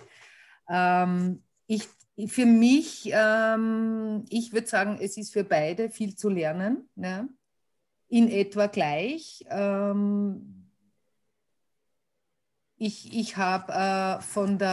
Für mich, ich würde sagen, es ist für beide viel zu lernen, ja? In etwa gleich. Ich habe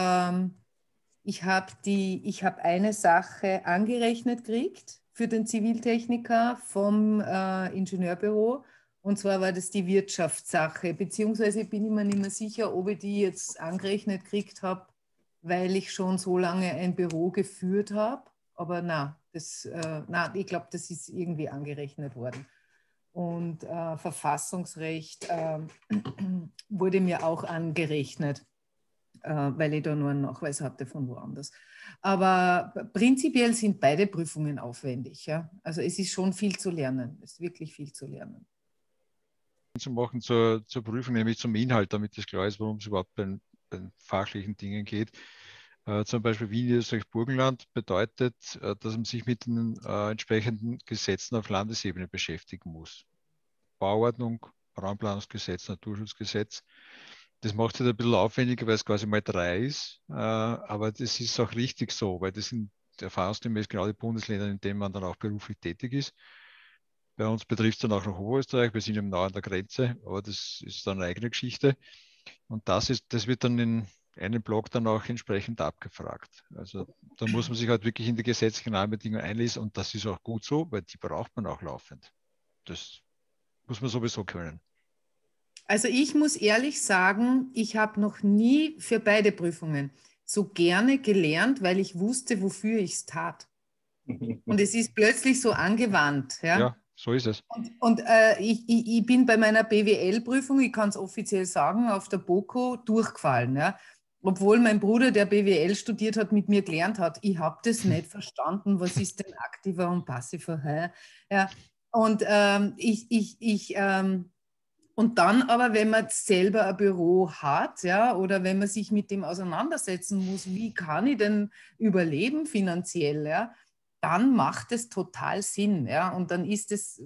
eine Sache angerechnet gekriegt für den Ziviltechniker vom Ingenieurbüro. Und zwar war das die Wirtschaftssache, beziehungsweise bin ich mir nicht mehr sicher, ob ich die jetzt angerechnet gekriegt habe, weil ich schon so lange ein Büro geführt habe. Aber ich glaube, das ist irgendwie angerechnet worden. Und Verfassungsrecht wurde mir auch angerechnet, weil ich da nur einen Nachweis hatte von woanders. Aber prinzipiell sind beide Prüfungen aufwendig. Ja? Also es ist schon viel zu lernen. Es ist wirklich viel zu lernen. Zu machen zur Prüfung, nämlich zum Inhalt, damit es klar ist, worum es überhaupt bei den fachlichen Dingen geht. Zum Beispiel Wien, Niederösterreich, Burgenland bedeutet, dass man sich mit den entsprechenden Gesetzen auf Landesebene beschäftigen muss. Bauordnung, Raumplanungsgesetz, Naturschutzgesetz. Das macht es halt ein bisschen aufwendiger, weil es quasi mal 3 ist. Aber das ist auch richtig so, weil das sind erfahrungsgemäß genau die Bundesländer, in denen man dann auch beruflich tätig ist. Bei uns betrifft es dann auch noch Oberösterreich, wir sind eben nah an der Grenze, aber das ist dann eine eigene Geschichte. Und das wird dann in einem Block dann auch entsprechend abgefragt. Also da muss man sich halt wirklich in die gesetzlichen Rahmenbedingungen einlesen und das ist auch gut so, weil die braucht man auch laufend. Das muss man sowieso können. Also ich muss ehrlich sagen, ich habe noch nie für beide Prüfungen so gerne gelernt, weil ich wusste, wofür ich es tat. Und es ist plötzlich so angewandt. Ja, so ist es. Und ich bin bei meiner BWL-Prüfung, ich kann es offiziell sagen, auf der BOKU durchgefallen. Ja? Obwohl mein Bruder, der BWL studiert hat, mit mir gelernt hat. Ich habe das nicht verstanden. Was ist denn aktiver und passiver? Ja? Und und dann aber, wenn man selber ein Büro hat, ja, oder wenn man sich mit dem auseinandersetzen muss, wie kann ich denn überleben finanziell, ja, dann macht es total Sinn, ja, und dann ist es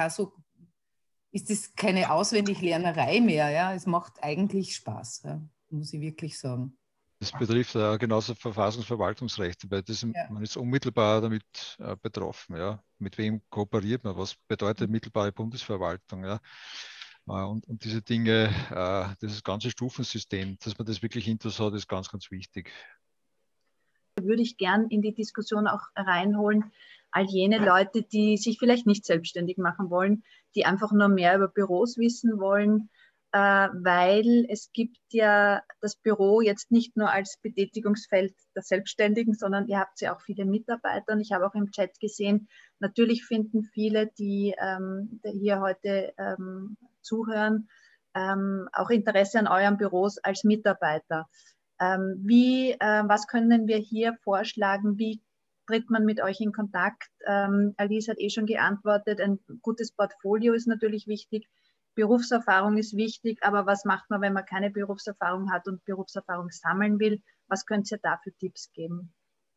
keine Auswendiglernerei mehr, ja, es macht eigentlich Spaß, ja, muss ich wirklich sagen. Das betrifft genauso Verfassungsverwaltungsrechte, weil man ist unmittelbar damit betroffen, ja, mit wem kooperiert man, was bedeutet mittelbare Bundesverwaltung, ja. Und diese Dinge, dieses ganze Stufensystem, dass man das wirklich intus hat, ist ganz, ganz wichtig. Würde ich gern in die Diskussion auch reinholen, all jene Leute, die sich vielleicht nicht selbstständig machen wollen, die einfach nur mehr über Büros wissen wollen, weil es gibt ja das Büro jetzt nicht nur als Betätigungsfeld der Selbstständigen, sondern ihr habt ja auch viele Mitarbeiter. Und ich habe auch im Chat gesehen, natürlich finden viele, die hier heute zuhören, auch Interesse an euren Büros als Mitarbeiter. Was können wir hier vorschlagen? Wie tritt man mit euch in Kontakt? Alice hat schon geantwortet, ein gutes Portfolio ist natürlich wichtig, Berufserfahrung ist wichtig, aber was macht man, wenn man keine Berufserfahrung hat und Berufserfahrung sammeln will? Was könnt ihr da für Tipps geben?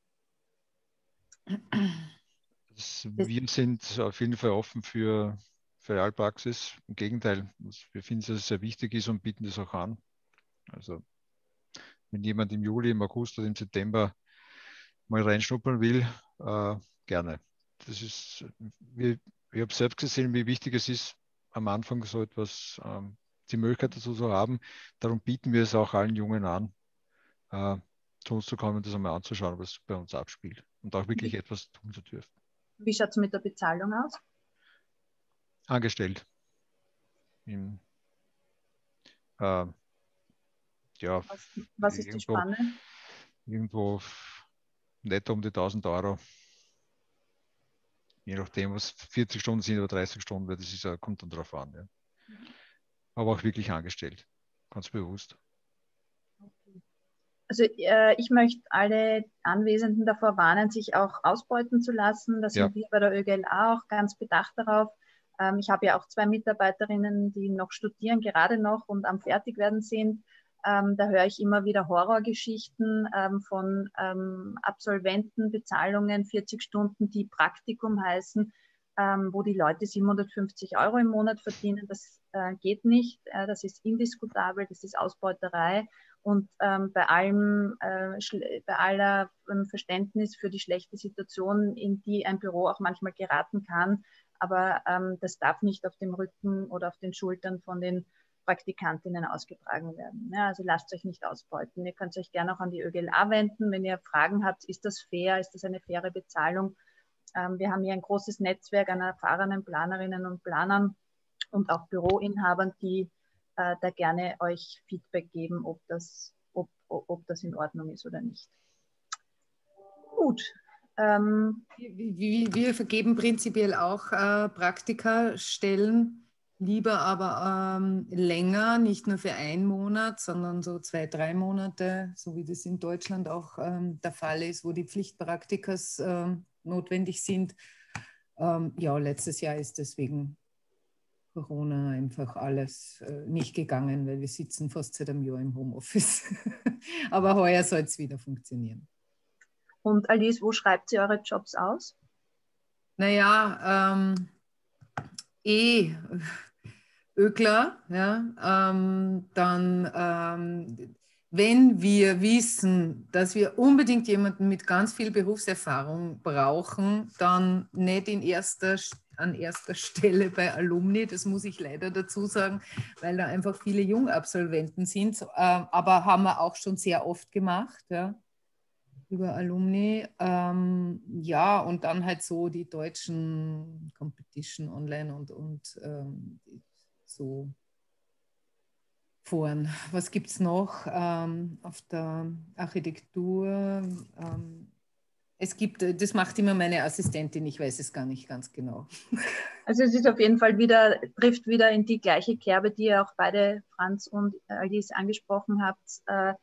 Wir sind auf jeden Fall offen für Realpraxis. Im Gegenteil, wir finden, dass es sehr wichtig ist und bieten das auch an. Also wenn jemand im Juli, im August oder im September mal reinschnuppern will, gerne. Das ist, ich habe selbst gesehen, wie wichtig es ist, am Anfang so etwas, die Möglichkeit dazu zu haben. Darum bieten wir es auch allen Jungen an, zu uns zu kommen und das einmal anzuschauen, was bei uns abspielt und auch wirklich etwas tun zu dürfen. Wie schaut es mit der Bezahlung aus? Angestellt. Ja, was ist die Spanne? Irgendwo netto um die 1.000 Euro. Je nachdem, was 40 Stunden sind oder 30 Stunden, weil das ist, kommt dann drauf an. Ja. Aber auch wirklich angestellt, ganz bewusst. Also ich möchte alle Anwesenden davor warnen, sich auch ausbeuten zu lassen. Da sind wir bei der ÖGLA auch ganz bedacht darauf. Ich habe ja auch 2 Mitarbeiterinnen, die noch studieren, gerade noch und am Fertigwerden sind. Da höre ich immer wieder Horrorgeschichten von Absolventenbezahlungen, 40 Stunden, die Praktikum heißen, wo die Leute 750 Euro im Monat verdienen. Das geht nicht. Das ist indiskutabel, das ist Ausbeuterei. Und bei aller Verständnis für die schlechte Situation, in die ein Büro auch manchmal geraten kann, aber das darf nicht auf dem Rücken oder auf den Schultern von den Praktikantinnen ausgetragen werden. Ja, also lasst euch nicht ausbeuten. Ihr könnt euch gerne auch an die ÖGLA wenden, wenn ihr Fragen habt, ist das fair, ist das eine faire Bezahlung? Wir haben hier ein großes Netzwerk an erfahrenen Planerinnen und Planern und auch Büroinhabern, die da gerne euch Feedback geben, ob das in Ordnung ist oder nicht. Gut. Wir vergeben prinzipiell auch Praktikastellen, lieber aber länger, nicht nur für 1 Monat, sondern so 2, 3 Monate, so wie das in Deutschland auch der Fall ist, wo die Pflichtpraktikas notwendig sind. Ja, letztes Jahr ist deswegen Corona einfach alles nicht gegangen, weil wir sitzen fast seit einem Jahr im Homeoffice. Aber heuer soll es wieder funktionieren. Und Alice, wo schreibt ihr eure Jobs aus? Naja, Ökler, ja, dann wenn wir wissen, dass wir unbedingt jemanden mit ganz viel Berufserfahrung brauchen, dann nicht an erster Stelle bei Alumni, das muss ich leider dazu sagen, weil da einfach viele Jungabsolventen sind, aber haben wir auch schon sehr oft gemacht, ja, über Alumni. Ja, und dann halt so die deutschen Competition online und so Foren. Was gibt es noch auf der Architektur? Es gibt, das macht immer meine Assistentin, ich weiß es gar nicht ganz genau. Also es ist auf jeden Fall trifft wieder in die gleiche Kerbe, die ihr auch beide, Franz und Alice, angesprochen habt,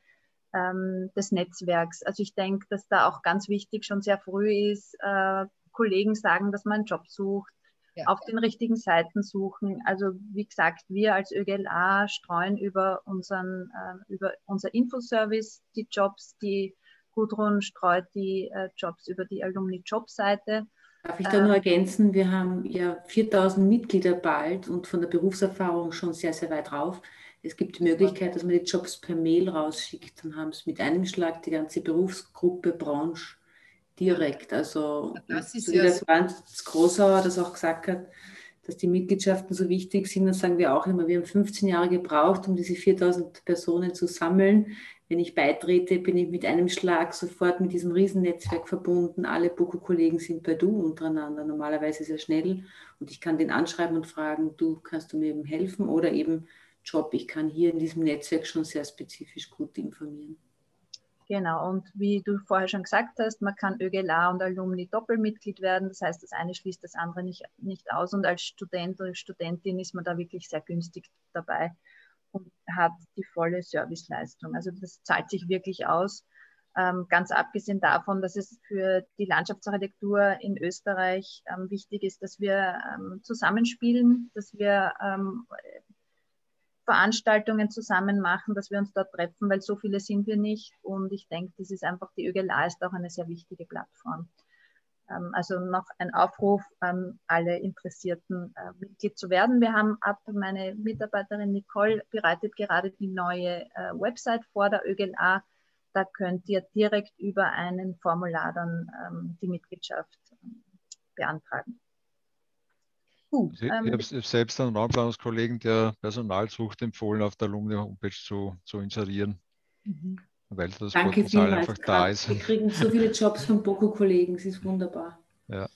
des Netzwerks. Also ich denke, dass da auch ganz wichtig schon sehr früh ist, Kollegen sagen, dass man einen Job sucht, auf den richtigen Seiten suchen. Also wie gesagt, wir als ÖGLA streuen über unser Infoservice die Jobs, die Gudrun streut die Jobs über die Alumni-Job-Seite. Darf ich da nur ergänzen, wir haben ja 4.000 Mitglieder bald und von der Berufserfahrung schon sehr, sehr weit rauf. Es gibt die Möglichkeit, dass man die Jobs per Mail rausschickt. Dann haben es mit einem Schlag die ganze Berufsgruppe, Branche direkt. Also das ist so wie ja der Franz Großauer das auch gesagt hat, dass die Mitgliedschaften so wichtig sind, dann sagen wir auch immer, wir haben 15 Jahre gebraucht, um diese 4.000 Personen zu sammeln. Wenn ich beitrete, bin ich mit einem Schlag sofort mit diesem Riesennetzwerk verbunden. Alle BOKU-Kollegen sind bei Du untereinander, normalerweise sehr schnell. Und ich kann den anschreiben und fragen, du, kannst du mir eben helfen? Oder eben Job, ich kann hier in diesem Netzwerk schon sehr spezifisch gut informieren. Genau, und wie du vorher schon gesagt hast, man kann ÖGLA und Alumni Doppelmitglied werden. Das heißt, das eine schließt das andere nicht aus. Und als Student oder Studentin ist man da wirklich sehr günstig dabei. und hat die volle Serviceleistung. Also das zahlt sich wirklich aus. Ganz abgesehen davon, dass es für die Landschaftsarchitektur in Österreich wichtig ist, dass wir zusammenspielen, dass wir Veranstaltungen zusammen machen, dass wir uns dort treffen, weil so viele sind wir nicht. Und ich denke, das ist einfach, die ÖGLA ist auch eine sehr wichtige Plattform. Also noch ein Aufruf an alle Interessierten, Mitglied zu werden. Wir haben meine Mitarbeiterin Nicole bereitet gerade die neue Website vor der ÖGLA. Da könnt ihr direkt über einen Formular dann die Mitgliedschaft beantragen. Gut, ich habe selbst einen Raumplanungskollegen, der Personal sucht, empfohlen, auf der Alumni-Homepage zu inserieren, weil das Danke Potenzial vielmals. einfach da ist. Wir kriegen so viele Jobs von BOKU-Kollegen, es ist wunderbar. Ja.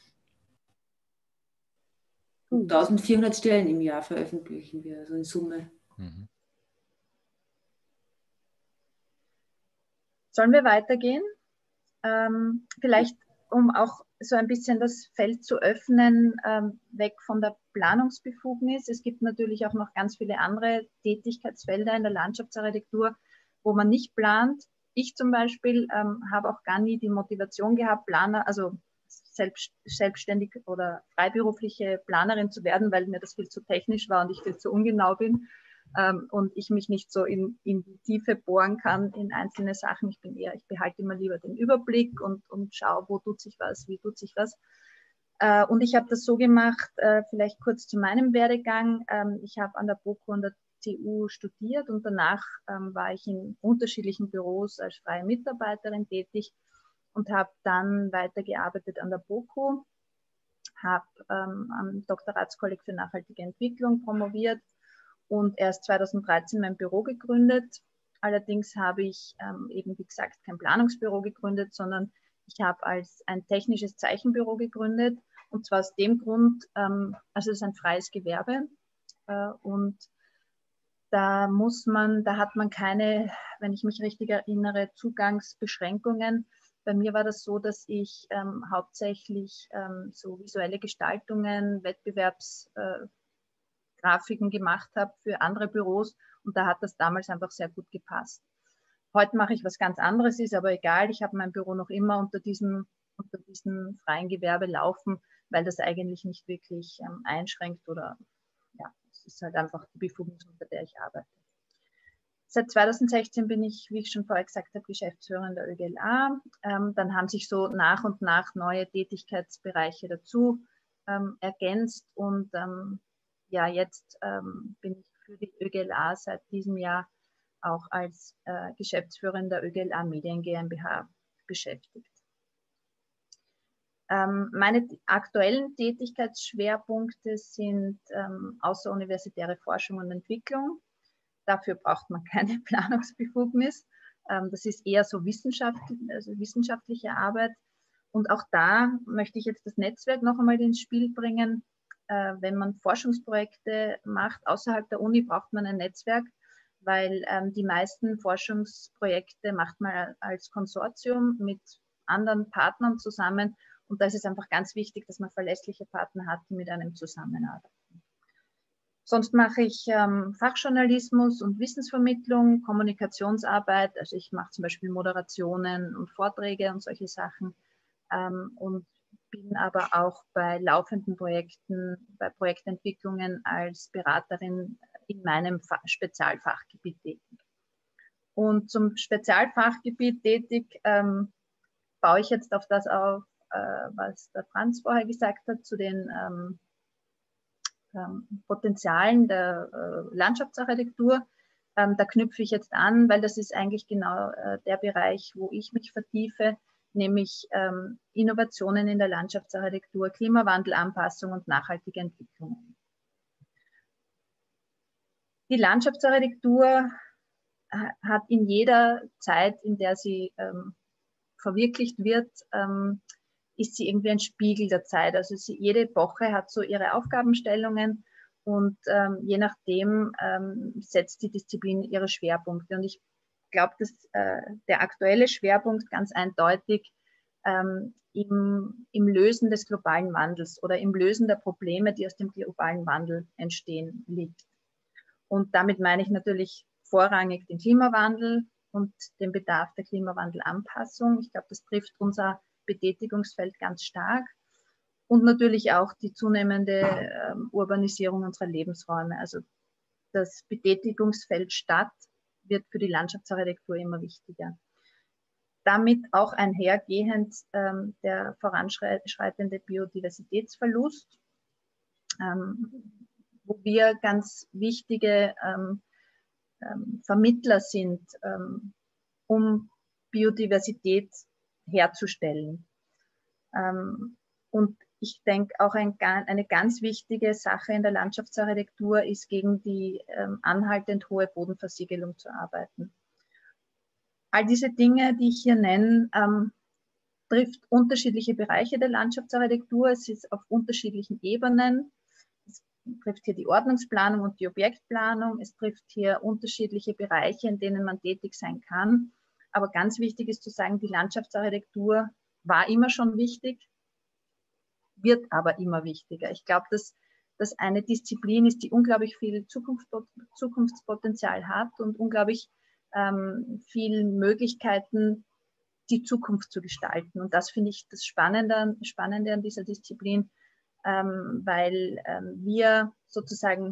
1400 Stellen im Jahr veröffentlichen wir, also in Summe. Sollen wir weitergehen? Vielleicht, um auch so ein bisschen das Feld zu öffnen, weg von der Planungsbefugnis. Es gibt natürlich auch noch ganz viele andere Tätigkeitsfelder in der Landschaftsarchitektur, wo man nicht plant. Ich zum Beispiel habe auch gar nie die Motivation gehabt, Planer, also selbstständig oder freiberufliche Planerin zu werden, weil mir das viel zu technisch war und ich viel zu ungenau bin. Und ich mich nicht so in die Tiefe bohren kann in einzelne Sachen. Ich behalte immer lieber den Überblick und schaue, wo tut sich was, wie tut sich was. Und ich habe das so gemacht, vielleicht kurz zu meinem Werdegang. Ich habe an der BOKU und der TU studiert und danach war ich in unterschiedlichen Büros als freie Mitarbeiterin tätig und habe dann weitergearbeitet an der BOKU, habe am Doktoratskolleg für nachhaltige Entwicklung promoviert und erst 2013 mein Büro gegründet. Allerdings habe ich eben, wie gesagt, kein Planungsbüro gegründet, sondern ich habe als ein technisches Zeichenbüro gegründet. Und zwar aus dem Grund, also es ist ein freies Gewerbe und da hat man keine, wenn ich mich richtig erinnere, Zugangsbeschränkungen. Bei mir war das so, dass ich hauptsächlich so visuelle Gestaltungen, Wettbewerbsgrafiken gemacht habe für andere Büros und da hat das damals einfach sehr gut gepasst. Heute mache ich was ganz anderes, ist aber egal. Ich habe mein Büro noch immer unter diesem freien Gewerbe laufen, weil das eigentlich nicht wirklich einschränkt oder ja, es ist halt einfach die Befugnis, unter der ich arbeite. Seit 2016 bin ich, wie ich schon vorher gesagt habe, Geschäftsführerin der ÖGLA. Dann haben sich so nach und nach neue Tätigkeitsbereiche dazu ergänzt und ja, jetzt bin ich für die ÖGLA seit diesem Jahr auch als Geschäftsführerin der ÖGLA Medien GmbH beschäftigt. Meine aktuellen Tätigkeitsschwerpunkte sind außeruniversitäre Forschung und Entwicklung. Dafür braucht man keine Planungsbefugnis. Das ist eher so wissenschaftliche Arbeit. Und auch da möchte ich jetzt das Netzwerk noch einmal ins Spiel bringen. Wenn man Forschungsprojekte macht außerhalb der Uni, braucht man ein Netzwerk, weil die meisten Forschungsprojekte macht man als Konsortium mit anderen Partnern zusammen. Und da ist es einfach ganz wichtig, dass man verlässliche Partner hat, die mit einem zusammenarbeiten. Sonst mache ich Fachjournalismus und Wissensvermittlung, Kommunikationsarbeit. Also ich mache zum Beispiel Moderationen und Vorträge und solche Sachen. Und bin aber auch bei laufenden Projekten, bei Projektentwicklungen als Beraterin in meinem Spezialfachgebiet tätig. Und zum Spezialfachgebiet tätig baue ich jetzt auf das auf, was der Franz vorher gesagt hat, zu den Potenzialen der Landschaftsarchitektur. Da knüpfe ich jetzt an, weil das ist eigentlich genau der Bereich, wo ich mich vertiefe, nämlich Innovationen in der Landschaftsarchitektur, Klimawandelanpassung und nachhaltige Entwicklung. Die Landschaftsarchitektur hat in jeder Zeit, in der sie verwirklicht wird, ist sie irgendwie ein Spiegel der Zeit. Also jede Epoche hat so ihre Aufgabenstellungen und je nachdem setzt die Disziplin ihre Schwerpunkte. Und ich glaube, dass der aktuelle Schwerpunkt ganz eindeutig im Lösen des globalen Wandels oder im Lösen der Probleme, die aus dem globalen Wandel entstehen, liegt. Und damit meine ich natürlich vorrangig den Klimawandel und den Bedarf der Klimawandelanpassung. Ich glaube, das trifft unser Betätigungsfeld ganz stark. Und natürlich auch die zunehmende Urbanisierung unserer Lebensräume. Also das Betätigungsfeld Stadt wird für die Landschaftsarchitektur immer wichtiger. Damit auch einhergehend der voranschreitende Biodiversitätsverlust, wo wir ganz wichtige Vermittler sind, um Biodiversität herzustellen. Und ich denke, auch eine ganz wichtige Sache in der Landschaftsarchitektur ist, gegen die anhaltend hohe Bodenversiegelung zu arbeiten. All diese Dinge, die ich hier nenne, trifft unterschiedliche Bereiche der Landschaftsarchitektur. Es ist auf unterschiedlichen Ebenen. Es trifft hier die Ordnungsplanung und die Objektplanung. Es trifft hier unterschiedliche Bereiche, in denen man tätig sein kann. Aber ganz wichtig ist zu sagen, die Landschaftsarchitektur war immer schon wichtig, wird aber immer wichtiger. Ich glaube, dass das eine Disziplin ist, die unglaublich viel Zukunftspotenzial hat und unglaublich viele Möglichkeiten, die Zukunft zu gestalten. Und das finde ich das Spannende an dieser Disziplin, weil wir sozusagen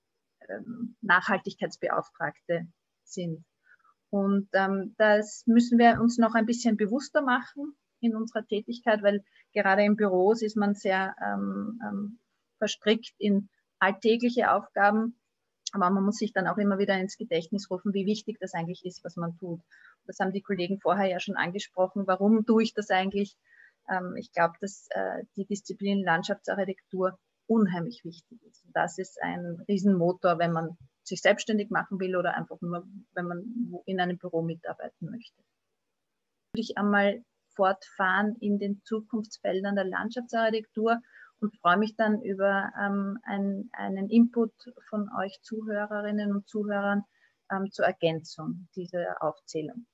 Nachhaltigkeitsbeauftragte sind. Und das müssen wir uns noch ein bisschen bewusster machen in unserer Tätigkeit, weil gerade in Büros ist man sehr verstrickt in alltägliche Aufgaben, aber man muss sich dann auch immer wieder ins Gedächtnis rufen, wie wichtig das eigentlich ist, was man tut. Das haben die Kollegen vorher ja schon angesprochen. Warum tue ich das eigentlich? Ich glaube, dass die Disziplin Landschaftsarchitektur unheimlich wichtig ist. Und das ist ein Riesenmotor, wenn man sich selbstständig machen will oder einfach nur, wenn man in einem Büro mitarbeiten möchte. Würde ich einmal fortfahren in den Zukunftsfeldern der Landschaftsarchitektur und freue mich dann über einen Input von euch Zuhörerinnen und Zuhörern zur Ergänzung dieser Aufzählung.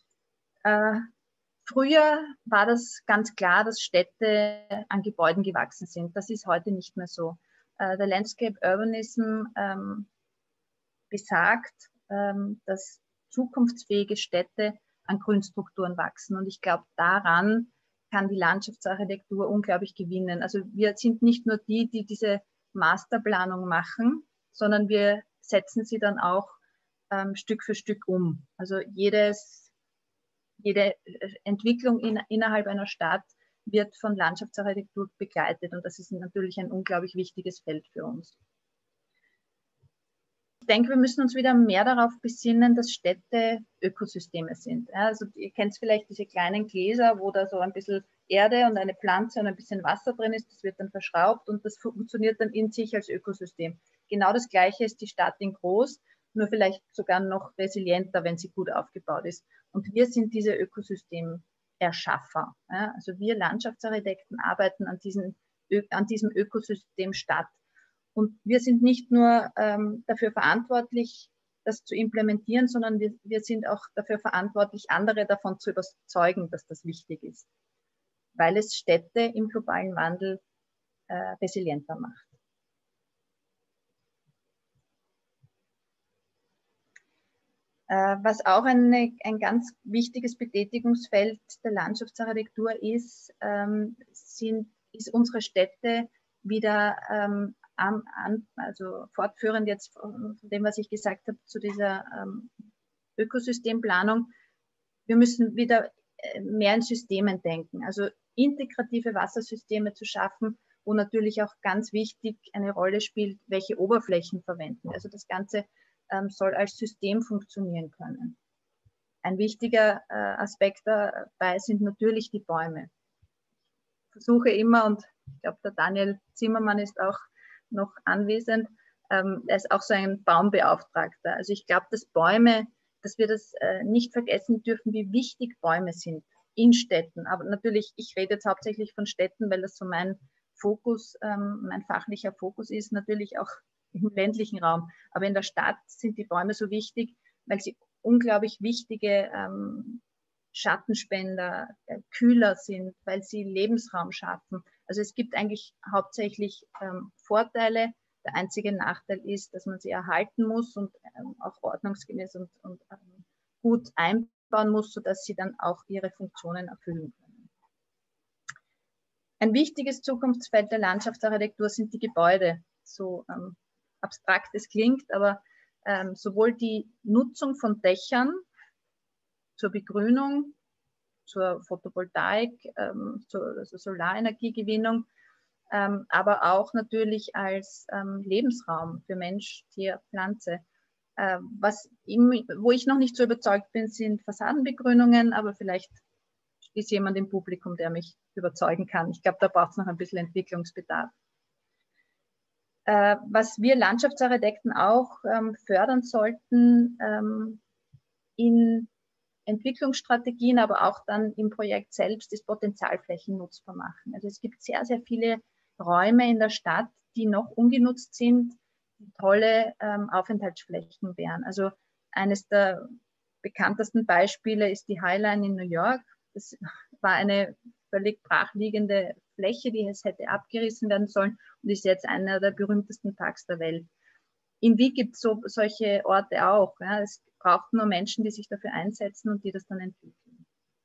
Früher war das ganz klar, dass Städte an Gebäuden gewachsen sind. Das ist heute nicht mehr so. Der Landscape Urbanism besagt, dass zukunftsfähige Städte an Grünstrukturen wachsen. Und ich glaube, daran kann die Landschaftsarchitektur unglaublich gewinnen. Also wir sind nicht nur die, die diese Masterplanung machen, sondern wir setzen sie dann auch Stück für Stück um. Also jede Entwicklung innerhalb einer Stadt wird von Landschaftsarchitektur begleitet. Und das ist natürlich ein unglaublich wichtiges Feld für uns. Ich denke, wir müssen uns wieder mehr darauf besinnen, dass Städte Ökosysteme sind. Ja, also ihr kennt vielleicht diese kleinen Gläser, wo da so ein bisschen Erde und eine Pflanze und ein bisschen Wasser drin ist. Das wird dann verschraubt und das funktioniert dann in sich als Ökosystem. Genau das Gleiche ist die Stadt in groß, nur vielleicht sogar noch resilienter, wenn sie gut aufgebaut ist. Und wir sind diese Ökosystemerschaffer. Ja, also wir Landschaftsarchitekten arbeiten an diesem Ökosystem Stadt. Und wir sind nicht nur dafür verantwortlich, das zu implementieren, sondern wir sind auch dafür verantwortlich, andere davon zu überzeugen, dass das wichtig ist, weil es Städte im globalen Wandel resilienter macht. Was auch ein ganz wichtiges Betätigungsfeld der Landschaftsarchitektur ist, ist unsere Städte wieder also fortführend jetzt von dem, was ich gesagt habe, zu dieser Ökosystemplanung. Wir müssen wieder mehr in Systemen denken, also integrative Wassersysteme zu schaffen, wo natürlich auch ganz wichtig eine Rolle spielt, welche Oberflächen verwenden. Also das Ganze soll als System funktionieren können. Ein wichtiger Aspekt dabei sind natürlich die Bäume. Ich versuche immer, und ich glaube, der Daniel Zimmermann ist auch noch anwesend, er ist auch so ein Baumbeauftragter. Also ich glaube, dass wir das nicht vergessen dürfen, wie wichtig Bäume sind in Städten. Aber natürlich, ich rede jetzt hauptsächlich von Städten, weil das so mein Fokus, mein fachlicher Fokus ist, natürlich auch im ländlichen Raum. Aber in der Stadt sind die Bäume so wichtig, weil sie unglaublich wichtige Schattenspender, Kühler sind, weil sie Lebensraum schaffen. Also es gibt eigentlich hauptsächlich Vorteile Der einzige Nachteil ist, dass man sie erhalten muss und auch ordnungsgemäß und gut einbauen muss, sodass sie dann auch ihre Funktionen erfüllen können. Ein wichtiges Zukunftsfeld der Landschaftsarchitektur sind die Gebäude. So abstrakt es klingt, aber sowohl die Nutzung von Dächern zur Begrünung, zur Photovoltaik, zur Solarenergiegewinnung, aber auch natürlich als Lebensraum für Mensch, Tier, Pflanze. Wo ich noch nicht so überzeugt bin, sind Fassadenbegrünungen, aber vielleicht ist jemand im Publikum, der mich überzeugen kann. Ich glaube, da braucht es noch ein bisschen Entwicklungsbedarf. Was wir Landschaftsarchitekten auch fördern sollten in Entwicklungsstrategien, aber auch dann im Projekt selbst, ist Potenzialflächen nutzbar machen. Also es gibt sehr, sehr viele Räume in der Stadt, die noch ungenutzt sind, die tolle Aufenthaltsflächen wären. Also eines der bekanntesten Beispiele ist die High Line in New York. Das war eine völlig brachliegende Fläche, die es hätte abgerissen werden sollen und ist jetzt einer der berühmtesten Parks der Welt. In Wien gibt es solche Orte auch. Ja. Es braucht nur Menschen, die sich dafür einsetzen und die das dann entwickeln.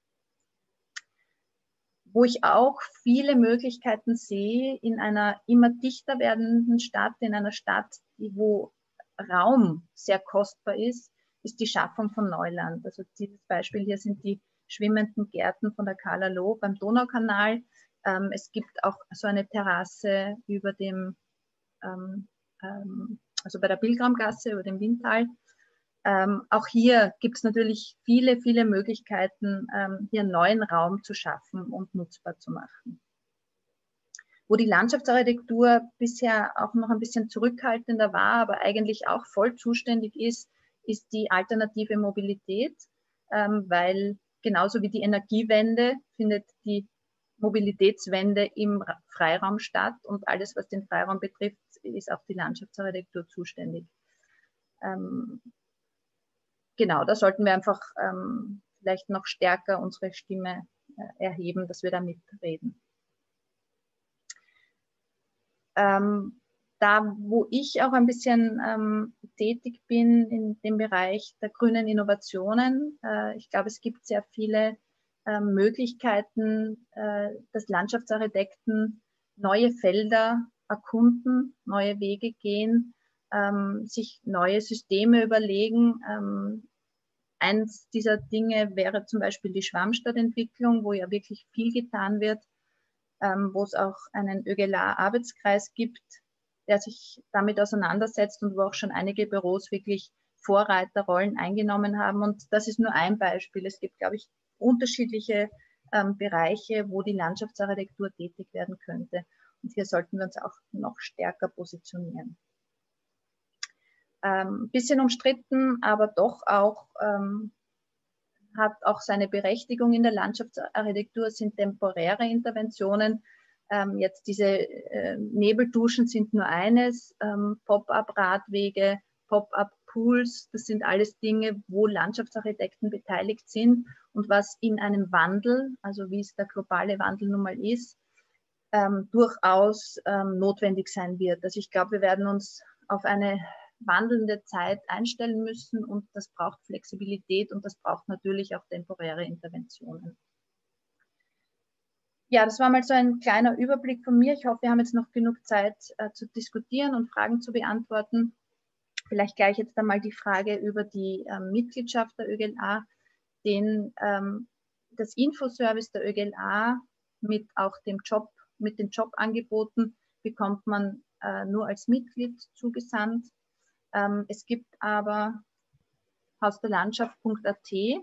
Wo ich auch viele Möglichkeiten sehe in einer immer dichter werdenden Stadt, in einer Stadt, wo Raum sehr kostbar ist, ist die Schaffung von Neuland. Also dieses Beispiel hier sind die schwimmenden Gärten von der Carla Loh beim Donaukanal. Es gibt auch so eine Terrasse über dem, also bei der Pilgramgasse, über dem Windtal. Auch hier gibt es natürlich viele, viele Möglichkeiten, hier neuen Raum zu schaffen und nutzbar zu machen. Wo die Landschaftsarchitektur bisher auch noch ein bisschen zurückhaltender war, aber eigentlich auch voll zuständig ist, ist die alternative Mobilität, weil genauso wie die Energiewende findet die Mobilitätswende im Freiraum statt und alles, was den Freiraum betrifft, ist auch die Landschaftsarchitektur zuständig. Genau, da sollten wir einfach vielleicht noch stärker unsere Stimme erheben, dass wir da mitreden. Da, wo ich auch ein bisschen tätig bin in dem Bereich der grünen Innovationen, ich glaube, es gibt sehr viele Möglichkeiten, dass Landschaftsarchitekten neue Felder erkunden, neue Wege gehen, sich neue Systeme überlegen. Eins dieser Dinge wäre zum Beispiel die Schwammstadtentwicklung, wo ja wirklich viel getan wird, wo es auch einen ÖGLA-Arbeitskreis gibt, der sich damit auseinandersetzt und wo auch schon einige Büros wirklich Vorreiterrollen eingenommen haben. Und das ist nur ein Beispiel. Es gibt, glaube ich, unterschiedliche Bereiche, wo die Landschaftsarchitektur tätig werden könnte. Und hier sollten wir uns auch noch stärker positionieren. Ein bisschen umstritten, aber doch auch hat auch seine Berechtigung in der Landschaftsarchitektur, sind temporäre Interventionen. Jetzt diese Nebelduschen sind nur eines, Pop-up-Radwege, Pop-up-Pools, das sind alles Dinge, wo Landschaftsarchitekten beteiligt sind und was in einem Wandel, also wie es der globale Wandel nun mal ist, durchaus notwendig sein wird. Also ich glaube, wir werden uns auf eine wandelnde Zeit einstellen müssen und das braucht Flexibilität und das braucht natürlich auch temporäre Interventionen. Ja, das war mal so ein kleiner Überblick von mir. Ich hoffe, wir haben jetzt noch genug Zeit zu diskutieren und Fragen zu beantworten. Vielleicht gleich jetzt einmal die Frage über die Mitgliedschaft der ÖGLA. Das Infoservice der ÖGLA mit auch dem Job, mit den Jobangeboten bekommt man nur als Mitglied zugesandt. Es gibt aber hausderlandschaft.at.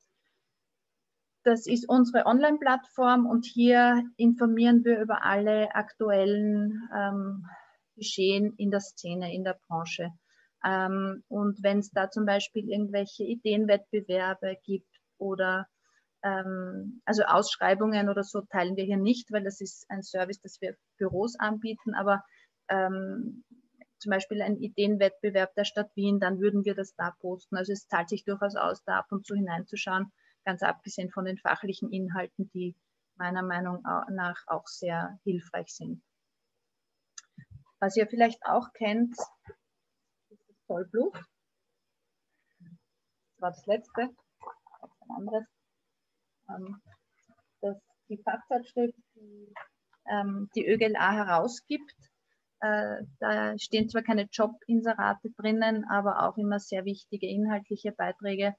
Das ist unsere Online-Plattform und hier informieren wir über alle aktuellen Geschehen in der Szene, in der Branche. Und wenn es da zum Beispiel irgendwelche Ideenwettbewerbe gibt oder also Ausschreibungen oder so, teilen wir hier nicht, weil das ist ein Service, das wir Büros anbieten, aber zum Beispiel ein Ideenwettbewerb der Stadt Wien, dann würden wir das da posten. Also es zahlt sich durchaus aus, da ab und zu hineinzuschauen, ganz abgesehen von den fachlichen Inhalten, die meiner Meinung nach auch sehr hilfreich sind. Was ihr vielleicht auch kennt, ist das Zollbuch. Das war das letzte, jetzt ein anderes. Das die Fachzeitschrift, die ÖGLA herausgibt. Da stehen zwar keine Jobinserate drinnen, aber auch immer sehr wichtige inhaltliche Beiträge.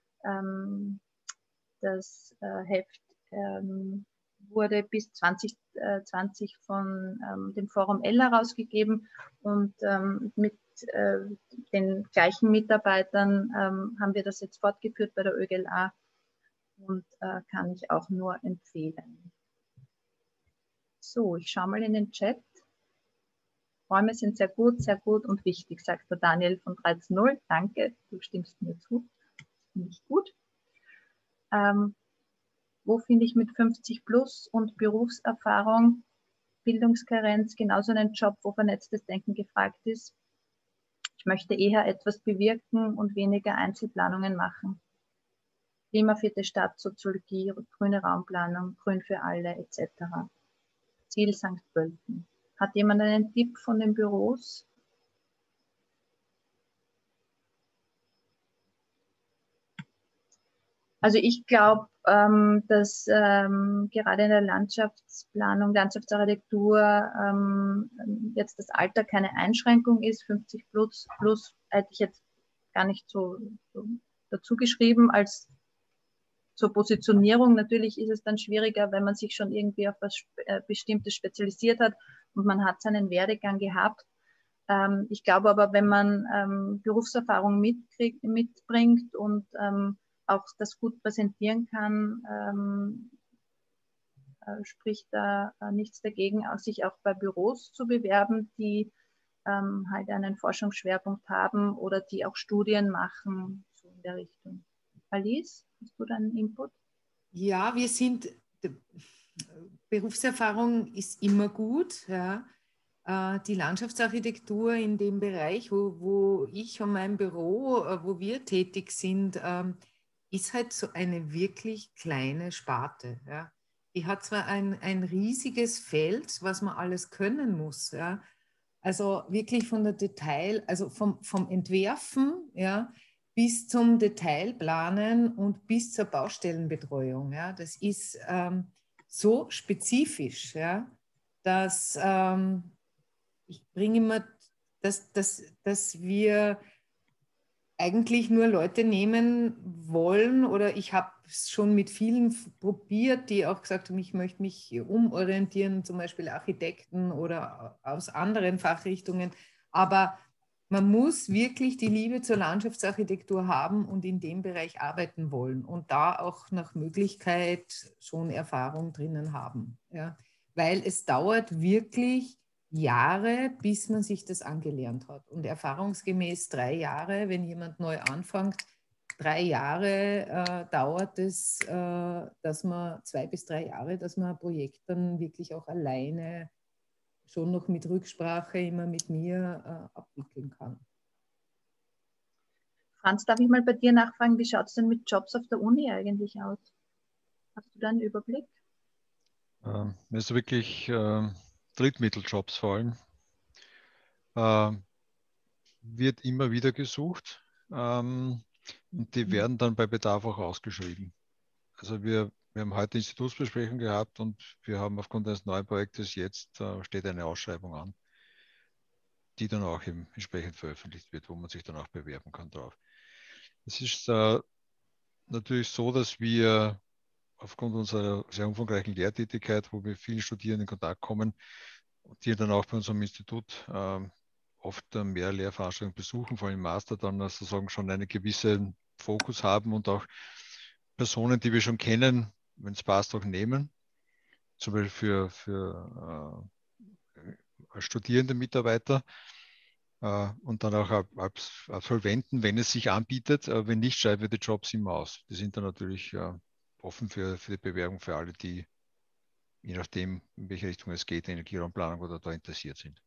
Das Heft wurde bis 2020 von dem Forum L herausgegeben und mit den gleichen Mitarbeitern haben wir das jetzt fortgeführt bei der ÖGLA und kann ich auch nur empfehlen. So, ich schaue mal in den Chat. Räume sind sehr gut und wichtig, sagt der Daniel von 13.0. Danke, du stimmst mir zu. Finde ich gut. Wo finde ich mit 50 plus und Berufserfahrung, Bildungskarenz genauso einen Job, wo vernetztes Denken gefragt ist? Ich möchte eher etwas bewirken und weniger Einzelplanungen machen. Klimavierte Stadt, Soziologie, grüne Raumplanung, Grün für alle etc. Ziel St. Pölten. Hat jemand einen Tipp von den Büros? Also ich glaube, dass gerade in der Landschaftsplanung, Landschaftsarchitektur jetzt das Alter keine Einschränkung ist. 50 plus hätte ich jetzt gar nicht so dazu geschrieben als zur Positionierung. Natürlich ist es dann schwieriger, wenn man sich schon irgendwie auf was Bestimmtes spezialisiert hat und man hat seinen Werdegang gehabt. Ich glaube aber, wenn man Berufserfahrung mitbringt und auch das gut präsentieren kann, spricht da nichts dagegen, sich auch bei Büros zu bewerben, die halt einen Forschungsschwerpunkt haben oder die auch Studien machen, so in der Richtung. Alice, hast du da einen Input? Ja, Berufserfahrung ist immer gut, ja. Die Landschaftsarchitektur in dem Bereich, wo ich und mein Büro, wo wir tätig sind, ist halt so eine wirklich kleine Sparte. Ja. Die hat zwar ein riesiges Feld, was man alles können muss. Ja. Also wirklich von der Detail, also vom Entwerfen, ja, bis zum Detailplanen und bis zur Baustellenbetreuung. Ja. Das ist so spezifisch, ja, dass ich bringe immer, dass wir eigentlich nur Leute nehmen wollen, oder ich habe es schon mit vielen probiert, die auch gesagt haben, ich möchte mich umorientieren, zum Beispiel Architekten oder aus anderen Fachrichtungen, aber man muss wirklich die Liebe zur Landschaftsarchitektur haben und in dem Bereich arbeiten wollen und da auch nach Möglichkeit schon Erfahrung drinnen haben, ja? Weil es dauert wirklich Jahre, bis man sich das angelernt hat. Und erfahrungsgemäß 3 Jahre, wenn jemand neu anfängt, 3 Jahre dauert es, dass man 2 bis 3 Jahre, dass man ein Projekt dann wirklich auch alleine, schon noch mit Rücksprache immer mit mir abwickeln kann. Franz, darf ich mal bei dir nachfragen, wie schaut es denn mit Jobs auf der Uni eigentlich aus? Hast du da einen Überblick? Also wirklich Drittmitteljobs vor allem. Wird immer wieder gesucht und die werden dann bei Bedarf auch ausgeschrieben. Also wir haben heute Institutsbesprechung gehabt und wir haben aufgrund eines neuen Projektes jetzt steht eine Ausschreibung an, die dann auch entsprechend veröffentlicht wird, wo man sich dann auch bewerben kann drauf. Es ist natürlich so, dass wir aufgrund unserer sehr umfangreichen Lehrtätigkeit, wo wir mit vielen Studierenden in Kontakt kommen, die dann auch bei unserem Institut oft mehr Lehrveranstaltungen besuchen, vor allem im Master dann sozusagen schon einen gewissen Fokus haben und auch Personen, die wir schon kennen, wenn es passt, auch nehmen. Zum Beispiel für studierende Mitarbeiter und dann auch Absolventen, wenn es sich anbietet. Wenn nicht, schreiben wir die Jobs immer aus. Die sind dann natürlich offen für die Bewerbung für alle, die, je nachdem, in welche Richtung es geht, Energieraumplanung oder da interessiert sind.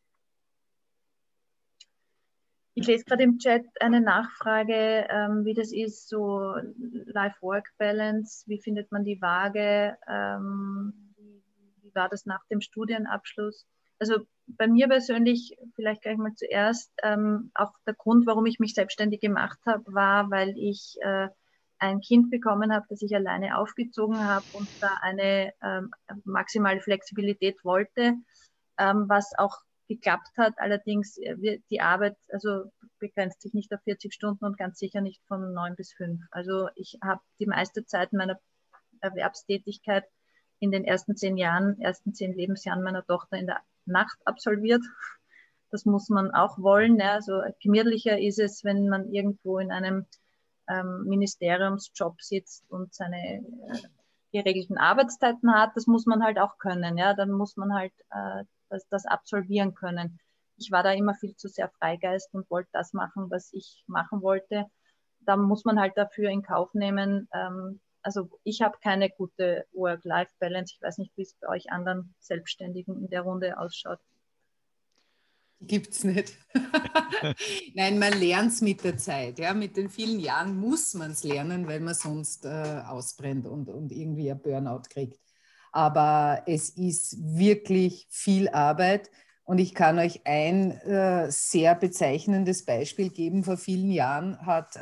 Ich lese gerade im Chat eine Nachfrage, wie das ist, so Life-Work-Balance, wie findet man die Waage, wie war das nach dem Studienabschluss? Also bei mir persönlich, vielleicht gleich mal zuerst, auch der Grund, warum ich mich selbstständig gemacht habe, war, weil ich ein Kind bekommen habe, das ich alleine aufgezogen habe und da eine maximale Flexibilität wollte, was auch geklappt hat. Allerdings die Arbeit also begrenzt sich nicht auf 40 Stunden und ganz sicher nicht von 9 bis 5. Also ich habe die meiste Zeit meiner Erwerbstätigkeit in den ersten 10 Lebensjahren meiner Tochter in der Nacht absolviert. Das muss man auch wollen. Ja. Also gemütlicher ist es, wenn man irgendwo in einem Ministeriumsjob sitzt und seine geregelten Arbeitszeiten hat. Das muss man halt auch können. Ja. Dann muss man halt das absolvieren können. Ich war da immer viel zu sehr Freigeist und wollte das machen, was ich machen wollte. Da muss man halt dafür in Kauf nehmen. Also ich habe keine gute Work-Life-Balance. Ich weiß nicht, wie es bei euch anderen Selbstständigen in der Runde ausschaut. Gibt es nicht. Nein, man lernt es mit der Zeit. Ja? Mit den vielen Jahren muss man es lernen, weil man sonst ausbrennt und irgendwie ein Burnout kriegt. Aber es ist wirklich viel Arbeit und ich kann euch ein sehr bezeichnendes Beispiel geben. Vor vielen Jahren hat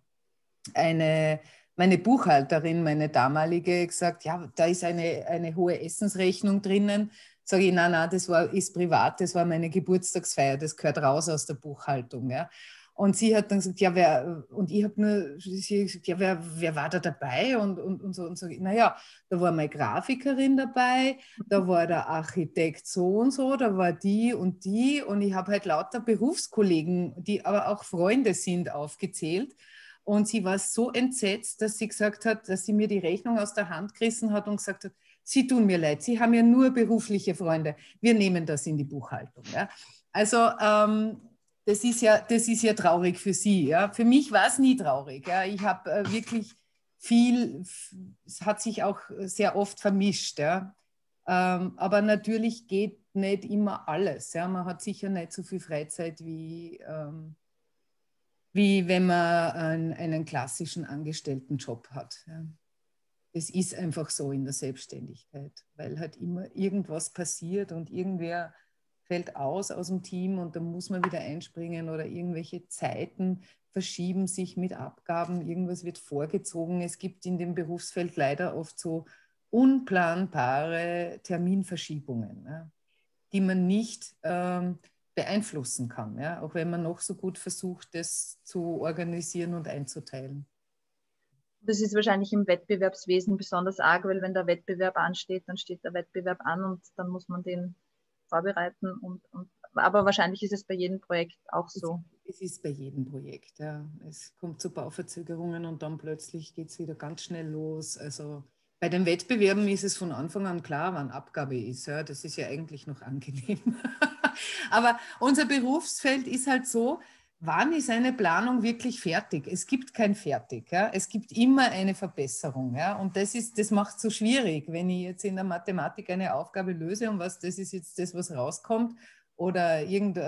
meine Buchhalterin, meine damalige, gesagt, ja, da ist eine hohe Essensrechnung drinnen. Sage ich, nein, das ist privat, das war meine Geburtstagsfeier, das gehört raus aus der Buchhaltung. Ja. Und sie hat dann gesagt, ja, ich habe nur gesagt, ja, wer war da dabei? Und so, und so, naja, da war meine Grafikerin dabei, da war der Architekt so und so, da war die und ich habe halt lauter Berufskollegen, die aber auch Freunde sind, aufgezählt. Und sie war so entsetzt, dass sie gesagt hat, dass sie mir die Rechnung aus der Hand gerissen hat und gesagt hat, Sie tun mir leid, Sie haben ja nur berufliche Freunde, wir nehmen das in die Buchhaltung. Ja. Also das ist ja traurig für Sie. Ja. Für mich war es nie traurig. Ja. Ich habe wirklich es hat sich auch sehr oft vermischt. Ja. Aber natürlich geht nicht immer alles. Ja. Man hat sicher nicht so viel Freizeit wie wenn man einen klassischen Angestelltenjob hat. Ja. Es ist einfach so in der Selbstständigkeit, weil halt immer irgendwas passiert und irgendwer fällt aus dem Team und dann muss man wieder einspringen oder irgendwelche Zeiten verschieben sich mit Abgaben, irgendwas wird vorgezogen. Es gibt in dem Berufsfeld leider oft so unplanbare Terminverschiebungen, ja, die man nicht beeinflussen kann, ja, auch wenn man noch so gut versucht, das zu organisieren und einzuteilen. Das ist wahrscheinlich im Wettbewerbswesen besonders arg, weil wenn der Wettbewerb ansteht, dann steht der Wettbewerb an und dann muss man den vorbereiten. Aber wahrscheinlich ist es bei jedem Projekt auch so. Es ist bei jedem Projekt, ja. Es kommt zu Bauverzögerungen und dann plötzlich geht es wieder ganz schnell los. Also bei den Wettbewerben ist es von Anfang an klar, wann Abgabe ist. Ja. Das ist ja eigentlich noch angenehm. Aber unser Berufsfeld ist halt so, wann ist eine Planung wirklich fertig? Es gibt kein Fertig. Ja? Es gibt immer eine Verbesserung. Ja? Und das macht es so schwierig, wenn ich jetzt in der Mathematik eine Aufgabe löse und das ist jetzt das, was rauskommt oder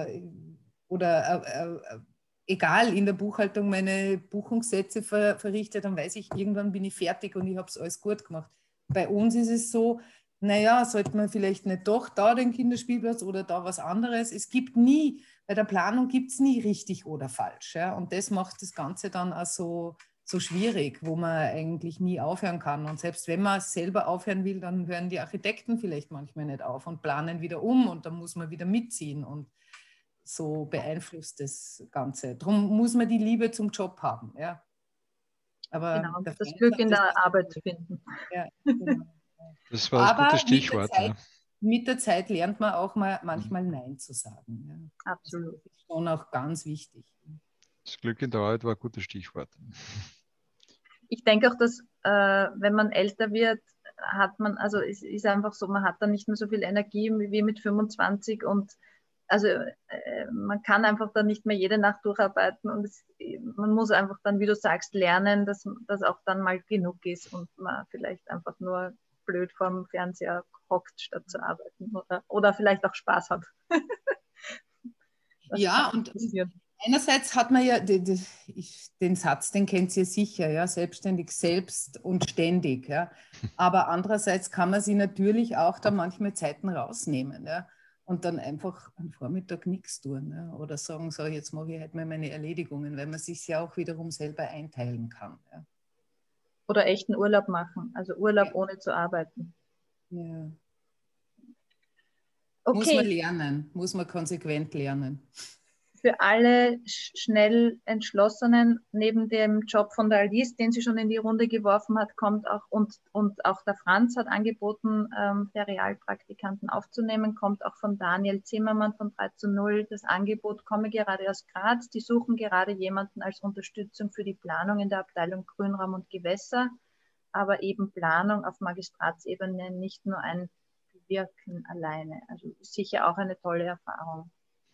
egal, in der Buchhaltung meine Buchungssätze verrichte, dann weiß ich, irgendwann bin ich fertig und ich habe es alles gut gemacht. Bei uns ist es so, naja, sollte man vielleicht nicht doch da den Kinderspielplatz oder da was anderes. Es gibt nie, bei der Planung gibt es nie richtig oder falsch. Ja? Und das macht das Ganze dann auch so schwierig, wo man eigentlich nie aufhören kann. Und selbst wenn man selber aufhören will, dann hören die Architekten vielleicht manchmal nicht auf und planen wieder um und dann muss man wieder mitziehen. Und so beeinflusst das Ganze. Darum muss man die Liebe zum Job haben. Ja? Aber genau, das Glück in der Arbeit finden. Ja, genau. Das war das gute Stichwort. Mit der Zeit lernt man auch mal manchmal Nein zu sagen. Ja. Absolut. Das ist schon auch ganz wichtig. Das Glück in der Arbeit war ein gutes Stichwort. Ich denke auch, dass wenn man älter wird, hat man, also es ist einfach so, man hat dann nicht mehr so viel Energie wie mit 25 und also man kann einfach dann nicht mehr jede Nacht durcharbeiten und man muss einfach dann, wie du sagst, lernen, dass auch dann mal genug ist und man vielleicht einfach nur blöd vorm Fernseher hockt, statt zu arbeiten oder vielleicht auch Spaß hat. Ja, und einerseits hat man ja den Satz, den kennt ihr sicher, ja, selbstständig, selbst und ständig. Ja. Aber andererseits kann man sich natürlich auch da manchmal Zeiten rausnehmen. Ja. und dann einfach am Vormittag nichts tun. Ja? Oder sagen, so, jetzt mache ich halt mal meine Erledigungen, weil man sich ja auch wiederum selber einteilen kann. Ja? Oder echten Urlaub machen, also Urlaub ohne zu arbeiten. Ja. Okay. Muss man lernen, muss man konsequent lernen. Für alle schnell Entschlossenen, neben dem Job von der Alice, den sie schon in die Runde geworfen hat, kommt auch, und auch der Franz hat angeboten, Ferialpraktikanten aufzunehmen, kommt auch von Daniel Zimmermann von 3:0 das Angebot, komme gerade aus Graz, die suchen gerade jemanden als Unterstützung für die Planung in der Abteilung Grünraum und Gewässer, aber eben Planung auf Magistratsebene, nicht nur ein Wirken alleine. Also sicher auch eine tolle Erfahrung.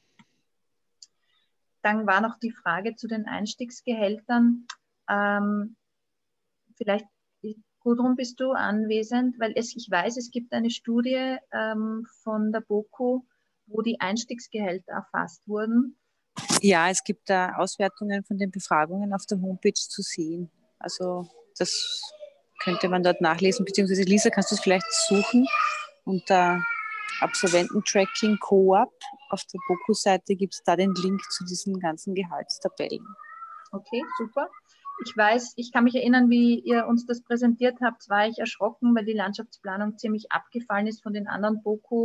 Dann war noch die Frage zu den Einstiegsgehältern. Vielleicht, Gudrun, bist du anwesend? Weil ich weiß, es gibt eine Studie von der BOKU, wo die Einstiegsgehälter erfasst wurden. Ja, es gibt da Auswertungen von den Befragungen auf der Homepage zu sehen. Also das könnte man dort nachlesen, beziehungsweise Lisa, kannst du es vielleicht suchen unter Absolvententracking Coop. Auf der BOKU-Seite gibt es da den Link zu diesen ganzen Gehaltstabellen. Okay, super. Ich weiß, ich kann mich erinnern, wie ihr uns das präsentiert habt, war ich erschrocken, weil die Landschaftsplanung ziemlich abgefallen ist von den anderen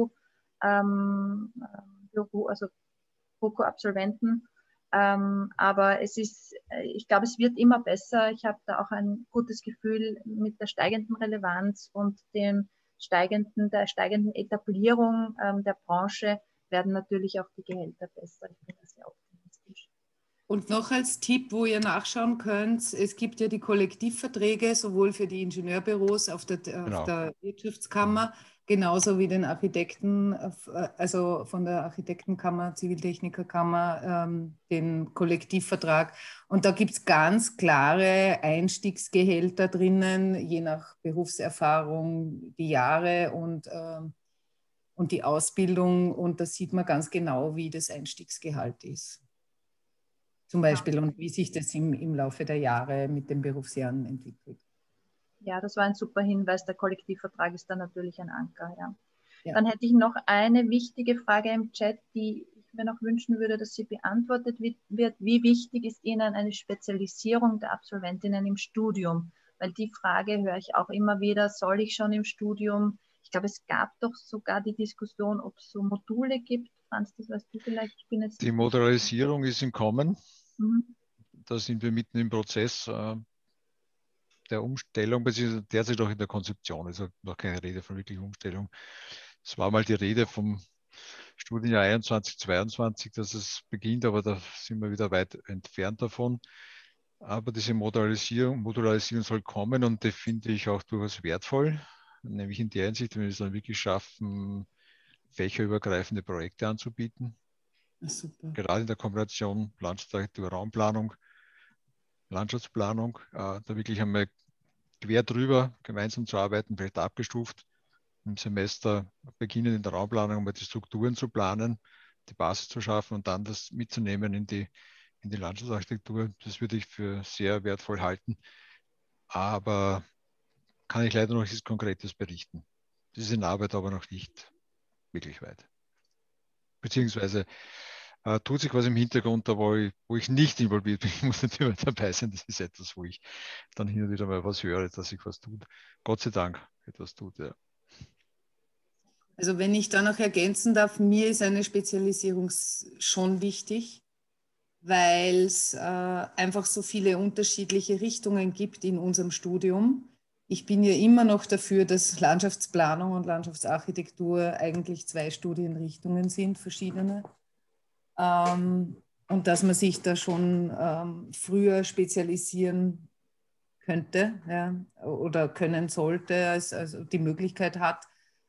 BOKU-Absolventen. Aber es ist, ich glaube, es wird immer besser. Ich habe da auch ein gutes Gefühl mit der steigenden Relevanz und der steigenden Etablierung der Branche werden natürlich auch die Gehälter besser. Ich bin da sehr optimistisch. Und noch als Tipp, wo ihr nachschauen könnt, es gibt ja die Kollektivverträge, sowohl für die Ingenieurbüros auf der Wirtschaftskammer, genauso wie den Architekten, also von der Architektenkammer, Ziviltechnikerkammer, den Kollektivvertrag. Und da gibt es ganz klare Einstiegsgehälter drinnen, je nach Berufserfahrung, die Jahre und die Ausbildung. Und da sieht man ganz genau, wie das Einstiegsgehalt ist. Zum Beispiel, und wie sich das im Laufe der Jahre mit den Berufsjahren entwickelt. Ja, das war ein super Hinweis. Der Kollektivvertrag ist da natürlich ein Anker. Ja. Ja. Dann hätte ich noch eine wichtige Frage im Chat, die ich mir noch wünschen würde, dass sie beantwortet wird. Wie wichtig ist Ihnen eine Spezialisierung der Absolventinnen im Studium? Weil die Frage höre ich auch immer wieder, soll ich schon im Studium? Ich glaube, es gab doch sogar die Diskussion, ob es so Module gibt. Franz, das weißt du vielleicht. Ich bin jetzt die Modularisierung ist im Kommen. Mhm. Da sind wir mitten im Prozess der Umstellung, beziehungsweise derzeit noch in der Konzeption, also noch keine Rede von wirklich Umstellung. Es war mal die Rede vom Studienjahr 21, 22, dass es beginnt, aber da sind wir wieder weit entfernt davon. Aber diese Modularisierung soll kommen und die finde ich auch durchaus wertvoll, nämlich in der Hinsicht, wenn wir es dann wirklich schaffen, fächerübergreifende Projekte anzubieten. Super. Gerade in der Kombination Landschaftsarchitektur, Raumplanung, Landschaftsplanung, da wirklich einmal quer drüber gemeinsam zu arbeiten, vielleicht abgestuft, im Semester beginnen in der Raumplanung einmal die Strukturen zu planen, die Basis zu schaffen und dann das mitzunehmen in die Landschaftsarchitektur. Das würde ich für sehr wertvoll halten, aber kann ich leider noch nichts Konkretes berichten. Das ist in Arbeit aber noch nicht wirklich weit. Beziehungsweise tut sich was im Hintergrund, da wo ich nicht involviert bin. Ich muss natürlich dabei sein. Das ist etwas, wo ich dann hin und wieder mal was höre, dass sich was tut. Gott sei Dank etwas tut, ja. Also wenn ich da noch ergänzen darf, mir ist eine Spezialisierung schon wichtig, weil es einfach so viele unterschiedliche Richtungen gibt in unserem Studium. Ich bin ja immer noch dafür, dass Landschaftsplanung und Landschaftsarchitektur eigentlich 2 Studienrichtungen sind, verschiedene. Und dass man sich da schon früher spezialisieren könnte, ja, oder können sollte, also die Möglichkeit hat.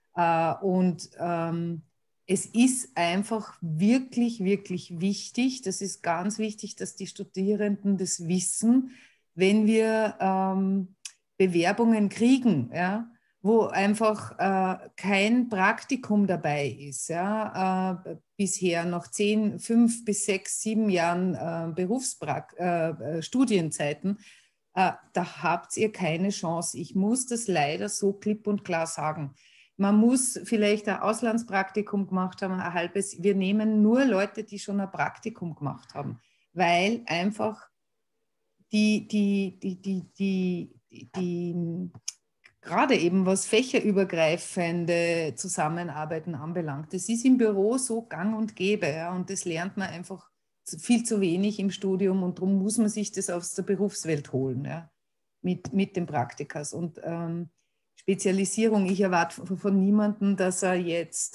Es ist einfach wirklich, wirklich wichtig, das ist ganz wichtig, dass die Studierenden das wissen, wenn wir Bewerbungen kriegen, ja, wo einfach kein Praktikum dabei ist, ja, bisher nach 10, 5 bis 6, 7 Jahren Studienzeiten, da habt ihr keine Chance. Ich muss das leider so klipp und klar sagen. man muss vielleicht ein Auslandspraktikum gemacht haben, ein halbes. Wir nehmen nur Leute, die schon ein Praktikum gemacht haben, weil einfach gerade eben was fächerübergreifende Zusammenarbeiten anbelangt, das ist im Büro so gang und gäbe, ja, und das lernt man einfach viel zu wenig im Studium und darum muss man sich das aus der Berufswelt holen, ja, mit den Praktikas. Und Spezialisierung, ich erwarte von niemandem, dass er jetzt,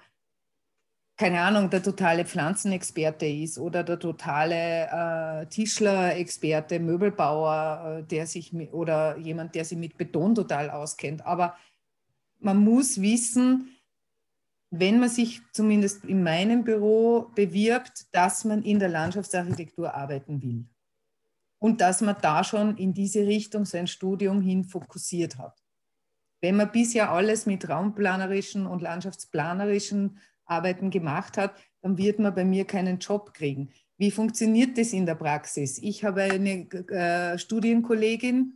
keine Ahnung, der totale Pflanzenexperte ist oder der totale Tischlerexperte, Möbelbauer, oder jemand, der sich mit Beton total auskennt. Aber man muss wissen, wenn man sich zumindest in meinem Büro bewirbt, dass man in der Landschaftsarchitektur arbeiten will. Und dass man da schon in diese Richtung sein Studium hin fokussiert hat. Wenn man bisher alles mit raumplanerischen und landschaftsplanerischen Arbeiten gemacht hat, dann wird man bei mir keinen Job kriegen. Wie funktioniert das in der Praxis? Ich habe eine Studienkollegin,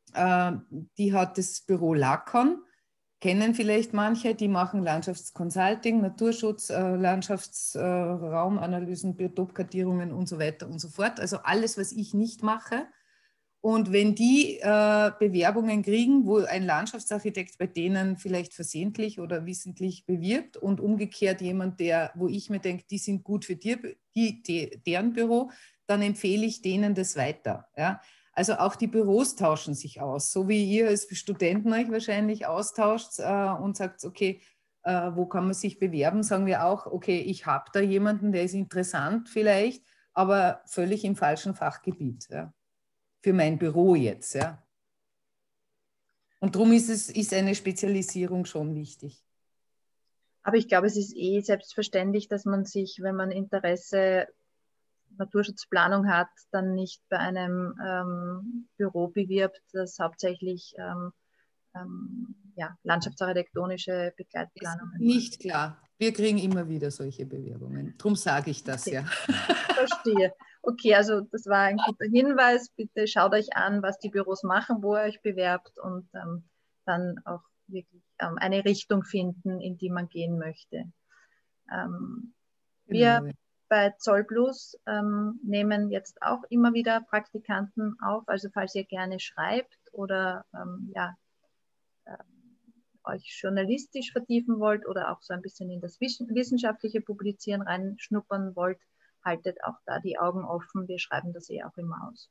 die hat das Büro Lackon, kennen vielleicht manche, die machen Landschaftsconsulting, Naturschutz, Landschaftsraumanalysen, Biotopkartierungen und so weiter und so fort. Also alles, was ich nicht mache. Und wenn die Bewerbungen kriegen, wo ein Landschaftsarchitekt bei denen vielleicht versehentlich oder wissentlich bewirbt und umgekehrt jemand, wo ich mir denke, die sind gut für deren Büro, dann empfehle ich denen das weiter. Ja? Also auch die Büros tauschen sich aus, so wie ihr als Studenten euch wahrscheinlich austauscht und sagt, okay, wo kann man sich bewerben, sagen wir auch, okay, ich habe da jemanden, der ist interessant vielleicht, aber völlig im falschen Fachgebiet. Ja? Für mein Büro jetzt, ja. Und darum ist eine Spezialisierung schon wichtig. Aber ich glaube, es ist selbstverständlich, dass man sich, wenn man Interesse Naturschutzplanung hat, dann nicht bei einem Büro bewirbt, das hauptsächlich landschaftsarchitektonische Begleitplanungen macht. Nicht klar. Wir kriegen immer wieder solche Bewerbungen. Darum sage ich das, okay. Ja. Verstehe. Okay, also das war ein guter Hinweis. Bitte schaut euch an, was die Büros machen, wo ihr euch bewerbt und dann auch wirklich eine Richtung finden, in die man gehen möchte. Wir bei Zollplus nehmen jetzt auch immer wieder Praktikanten auf. Also falls ihr gerne schreibt oder euch journalistisch vertiefen wollt oder auch so ein bisschen in das wissenschaftliche Publizieren reinschnuppern wollt, haltet auch da die Augen offen. Wir schreiben das auch immer aus.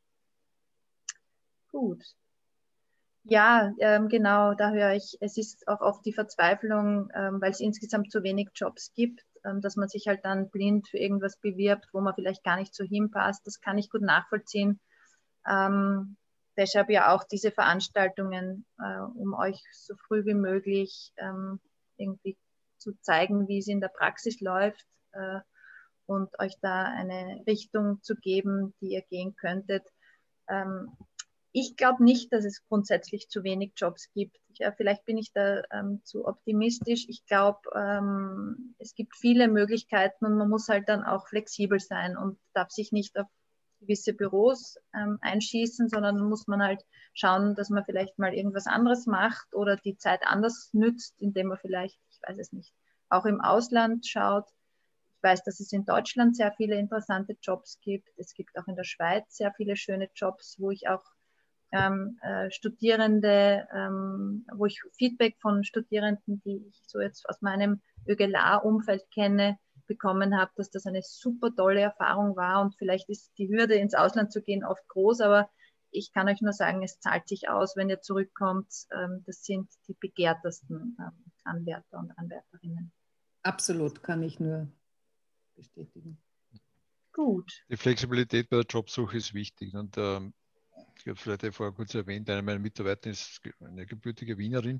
Gut. Ja, genau, da höre ich, es ist auch oft die Verzweiflung, weil es insgesamt zu wenig Jobs gibt, dass man sich halt dann blind für irgendwas bewirbt, wo man vielleicht gar nicht so hinpasst. Das kann ich gut nachvollziehen. Deshalb ja auch diese Veranstaltungen, um euch so früh wie möglich irgendwie zu zeigen, wie es in der Praxis läuft und euch da eine Richtung zu geben, die ihr gehen könntet. Ich glaube nicht, dass es grundsätzlich zu wenig Jobs gibt. Vielleicht bin ich da zu optimistisch. Ich glaube, es gibt viele Möglichkeiten und man muss halt dann auch flexibel sein und darf sich nicht auf gewisse Büros einschießen, sondern muss man halt schauen, dass man vielleicht mal irgendwas anderes macht oder die Zeit anders nützt, indem man vielleicht, ich weiß es nicht, auch im Ausland schaut. Ich weiß, dass es in Deutschland sehr viele interessante Jobs gibt. Es gibt auch in der Schweiz sehr viele schöne Jobs, wo ich auch Studierende, wo ich Feedback von Studierenden, die ich so jetzt aus meinem ÖGLA-Umfeld kenne, bekommen habe, dass das eine super tolle Erfahrung war und vielleicht ist die Hürde ins Ausland zu gehen oft groß, aber ich kann euch nur sagen, es zahlt sich aus, wenn ihr zurückkommt. Das sind die begehrtesten Anwärter und Anwärterinnen. Absolut, kann ich nur bestätigen. Gut. Die Flexibilität bei der Jobsuche ist wichtig und ich habe es vielleicht vorher kurz erwähnt, eine meiner Mitarbeiter ist eine gebürtige Wienerin,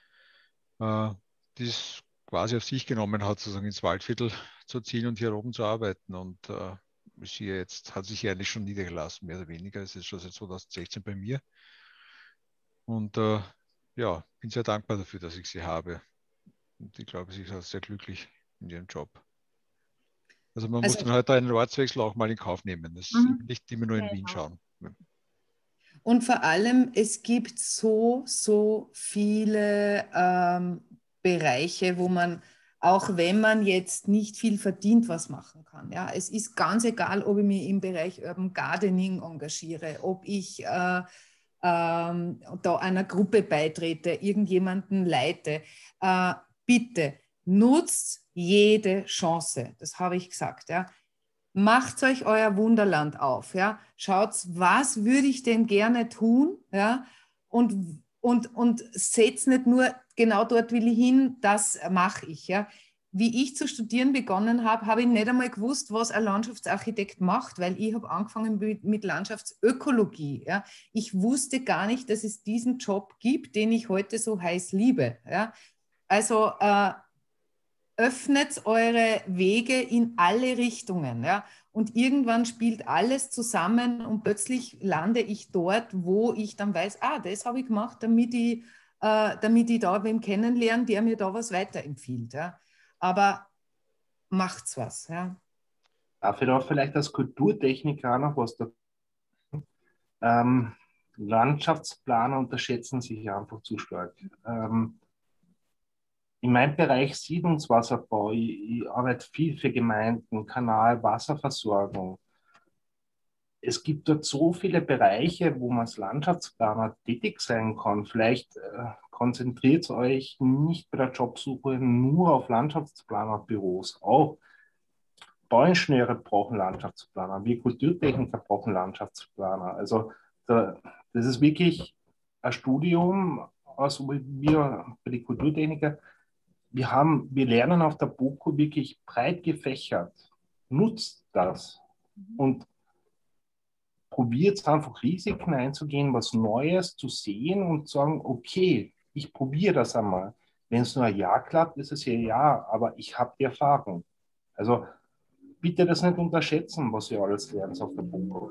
die es quasi auf sich genommen hat, sozusagen ins Waldviertel zu ziehen und hier oben zu arbeiten. Und sie jetzt hat sich eigentlich schon niedergelassen, mehr oder weniger. Es ist schon seit 2016 bei mir. Und bin sehr dankbar dafür, dass ich sie habe. Und ich glaube, sie ist auch sehr glücklich in ihrem Job. Also man muss dann halt einen Ortswechsel auch mal in Kauf nehmen. Das ist nicht immer nur in Wien schauen. Und vor allem, es gibt so viele Bereiche, wo man, auch wenn man jetzt nicht viel verdient, was machen kann. Ja? Es ist ganz egal, ob ich mich im Bereich Urban Gardening engagiere, ob ich da einer Gruppe beitrete, irgendjemanden leite. Bitte nutzt jede Chance. Das habe ich gesagt. Ja? Macht euch euer Wunderland auf. Ja? Schaut, was würde ich denn gerne tun? Ja? Und setzt nicht nur, genau dort will ich hin, das mache ich. Ja? Wie ich zu studieren begonnen habe, habe ich nicht einmal gewusst, was ein Landschaftsarchitekt macht, weil ich habe angefangen mit Landschaftsökologie. Ja? Ich wusste gar nicht, dass es diesen Job gibt, den ich heute so heiß liebe. Ja? Also öffnet eure Wege in alle Richtungen. Ja? Und irgendwann spielt alles zusammen und plötzlich lande ich dort, wo ich dann weiß, das habe ich gemacht, damit ich da wen kennenlerne, der mir da was weiterempfiehlt. Ja? Aber macht's was. Ja? Darf ich da vielleicht als Kulturtechniker auch noch was dazu? Landschaftsplaner unterschätzen sich einfach zu stark. In meinem Bereich Siedlungswasserbau, ich arbeite viel für Gemeinden, Kanal, Wasserversorgung. Es gibt dort so viele Bereiche, wo man als Landschaftsplaner tätig sein kann. Vielleicht konzentriert euch nicht bei der Jobsuche nur auf Landschaftsplanerbüros. Auch Bauingenieure brauchen Landschaftsplaner, wir Kulturtechniker brauchen Landschaftsplaner. Also das ist wirklich ein Studium, also wir bei den Kulturtechniker, wir lernen auf der BOKU wirklich breit gefächert. Nutzt das und probiert einfach Risiken einzugehen, was Neues zu sehen und zu sagen, okay, ich probiere das einmal. Wenn es nur ein Jahr klappt, ist es ja, aber ich habe die Erfahrung. Also bitte das nicht unterschätzen, was ihr alles lernt auf der BOKU.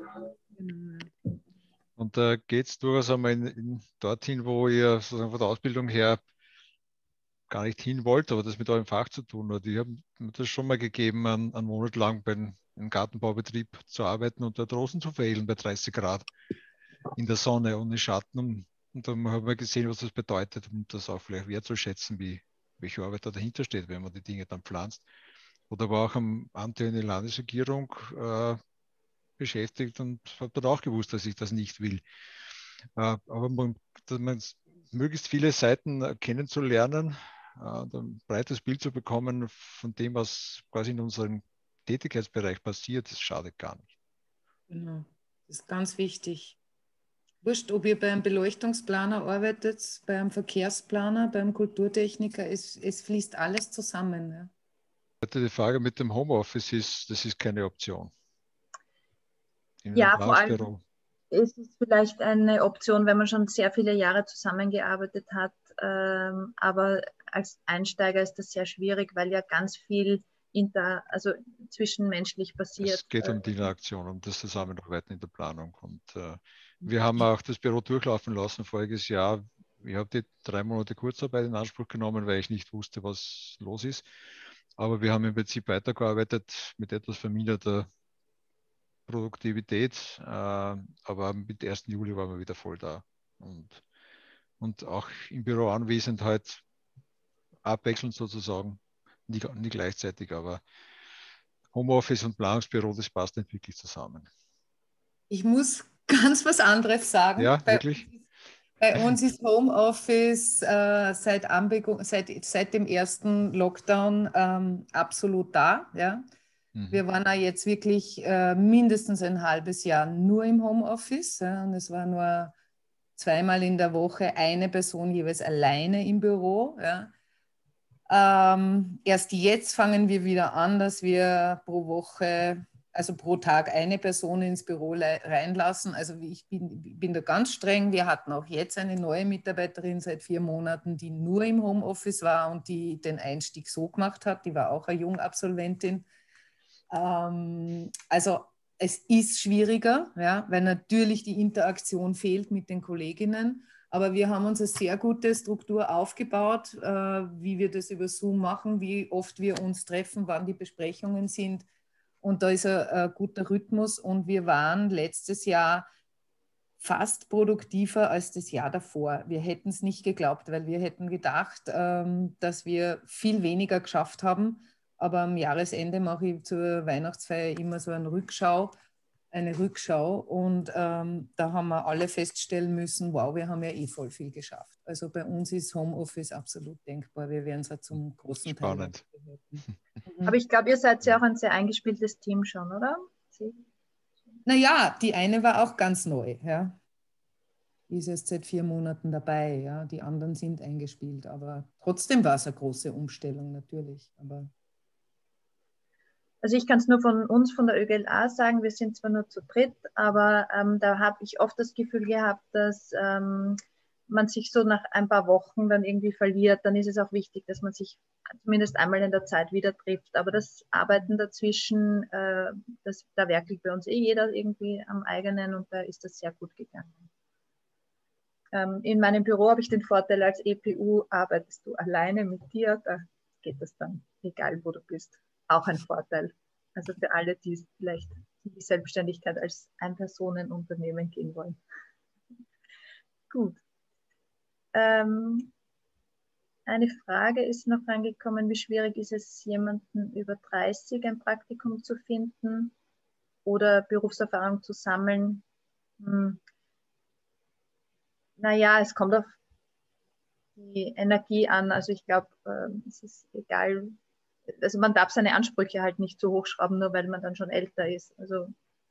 Und da geht es durchaus einmal dorthin, wo ihr sozusagen von der Ausbildung her gar nicht hin wollt, aber das mit eurem Fach zu tun hat. Ich habe mir das schon mal gegeben, einen Monat lang bei einem Gartenbaubetrieb zu arbeiten und dort Rosen zu verhehlen bei 30 Grad in der Sonne ohne Schatten. Und dann haben wir gesehen, was das bedeutet, um das auch vielleicht wertzuschätzen, welche Arbeit da dahinter steht, wenn man die Dinge dann pflanzt. Oder war auch am Amt in der Landesregierung beschäftigt und habe dann auch gewusst, dass ich das nicht will. Aber man möglichst viele Seiten kennenzulernen, ein breites Bild zu bekommen von dem, was quasi in unserem Tätigkeitsbereich passiert, das schadet gar nicht. Genau, das ist ganz wichtig. Wurscht, ob ihr beim Beleuchtungsplaner arbeitet, beim Verkehrsplaner, beim Kulturtechniker, es fließt alles zusammen. Ja. Die Frage mit dem Homeoffice das ist keine Option. Ja, vor allem ist es vielleicht eine Option, wenn man schon sehr viele Jahre zusammengearbeitet hat, aber als Einsteiger ist das sehr schwierig, weil ja ganz viel zwischenmenschlich passiert. Es geht um die Interaktion, um das Zusammenarbeiten in der Planung. Und wir haben auch das Büro durchlaufen lassen voriges Jahr. Ich habe die 3 Monate Kurzarbeit in Anspruch genommen, weil ich nicht wusste, was los ist. Aber wir haben im Prinzip weitergearbeitet mit etwas verminderter Produktivität. Aber mit 1. Juli waren wir wieder voll da. Und auch im Büro anwesend halt abwechselnd sozusagen, nie gleichzeitig, aber Homeoffice und Planungsbüro, das passt nicht wirklich zusammen. Ich muss ganz was anderes sagen. Ja, wirklich? Bei uns ist Homeoffice seit dem ersten Lockdown absolut da. Ja? Wir waren ja jetzt wirklich mindestens ein halbes Jahr nur im Homeoffice. Ja? Und es war nur 2-mal in der Woche eine Person jeweils alleine im Büro. Ja? Erst jetzt fangen wir wieder an, dass wir pro Woche, also pro Tag eine Person ins Büro reinlassen. Also ich bin da ganz streng. Wir hatten auch jetzt eine neue Mitarbeiterin seit 4 Monaten, die nur im Homeoffice war und die den Einstieg so gemacht hat. Die war auch eine Jungabsolventin. Also es ist schwieriger, ja, weil natürlich die Interaktion fehlt mit den Kolleginnen. Aber wir haben uns eine sehr gute Struktur aufgebaut, wie wir das über Zoom machen, wie oft wir uns treffen, wann die Besprechungen sind. Und da ist ein guter Rhythmus. Und wir waren letztes Jahr fast produktiver als das Jahr davor. Wir hätten es nicht geglaubt, weil wir hätten gedacht, dass wir viel weniger geschafft haben. Aber am Jahresende mache ich zur Weihnachtsfeier immer so eine Rückschau. Und da haben wir alle feststellen müssen, wow, wir haben ja eh voll viel geschafft. Also bei uns ist Homeoffice absolut denkbar. Wir werden es ja zum großen Teil. Spannend. Aber ich glaube, ihr seid ja auch ein sehr eingespieltes Team schon, oder? Naja, die eine war auch ganz neu. Ja. Die ist erst seit 4 Monaten dabei. Ja. Die anderen sind eingespielt. Aber trotzdem war es eine große Umstellung natürlich. Also ich kann es nur von uns, von der ÖGLA sagen, wir sind zwar nur zu dritt, aber da habe ich oft das Gefühl gehabt, dass man sich so nach ein paar Wochen dann irgendwie verliert. Dann ist es auch wichtig, dass man sich zumindest einmal in der Zeit wieder trifft. Aber das Arbeiten dazwischen, da werkelt bei uns jeder irgendwie am eigenen und da ist das sehr gut gegangen. In meinem Büro habe ich den Vorteil, als EPU arbeitest du alleine mit dir, da geht das dann, egal wo du bist. Auch ein Vorteil. Also für alle, die vielleicht in die Selbstständigkeit als Ein-Personen-Unternehmen gehen wollen. Gut. Eine Frage ist noch reingekommen, wie schwierig ist es, jemanden über 30 ein Praktikum zu finden oder Berufserfahrung zu sammeln? Naja, es kommt auf die Energie an. Also ich glaube, es ist egal. Also man darf seine Ansprüche halt nicht zu hoch schrauben, nur weil man dann schon älter ist. Also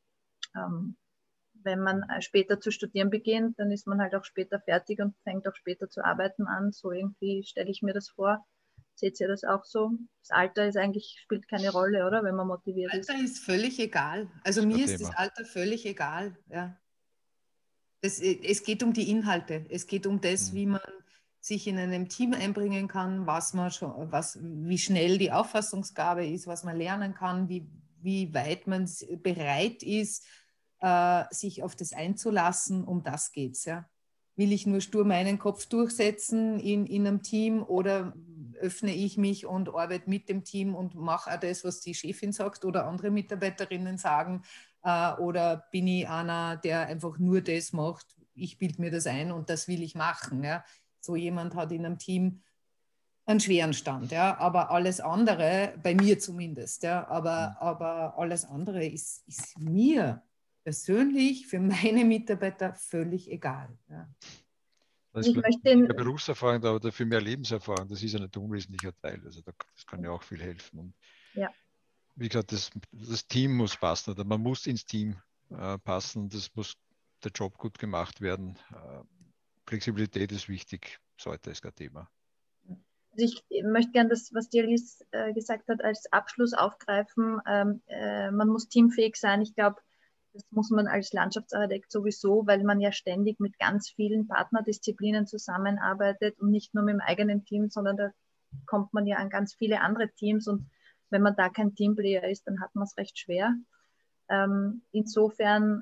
wenn man später zu studieren beginnt, dann ist man halt auch später fertig und fängt auch später zu arbeiten an. So irgendwie stelle ich mir das vor. Seht ihr das auch so? Das Alter ist eigentlich, spielt keine Rolle, oder? Wenn man motiviert ist. Alter ist völlig egal. Also mir ist das Alter völlig egal. Ja. Es geht um die Inhalte. Es geht um das, wie man sich in einem Team einbringen kann, wie schnell die Auffassungsgabe ist, was man lernen kann, wie weit man bereit ist, sich auf das einzulassen. Um das geht es. Ja. Will ich nur stur meinen Kopf durchsetzen in einem Team oder öffne ich mich und arbeite mit dem Team und mache auch das, was die Chefin sagt oder andere Mitarbeiterinnen sagen, oder bin ich einer, der einfach nur das macht, ich bilde mir das ein und das will ich machen. Ja. So jemand hat in einem Team einen schweren Stand, ja, aber alles andere, bei mir zumindest, ja, aber alles andere ist mir persönlich, für meine Mitarbeiter völlig egal. Ja. Das ist mehr Berufserfahrung da oder für mehr Lebenserfahrung, das ist ein nicht unwesentlicher Teil. Also das kann ja auch viel helfen. Und ja. Wie gesagt, das Team muss passen oder man muss ins Team passen, das muss der Job gut gemacht werden. Flexibilität ist wichtig, sollte es kein Thema. Also ich möchte gerne das, was die Alice gesagt hat, als Abschluss aufgreifen. Man muss teamfähig sein. Ich glaube, das muss man als Landschaftsarchitekt sowieso, weil man ja ständig mit ganz vielen Partnerdisziplinen zusammenarbeitet und nicht nur mit dem eigenen Team, sondern da kommt man ja an ganz viele andere Teams und wenn man da kein Teamplayer ist, dann hat man es recht schwer. Insofern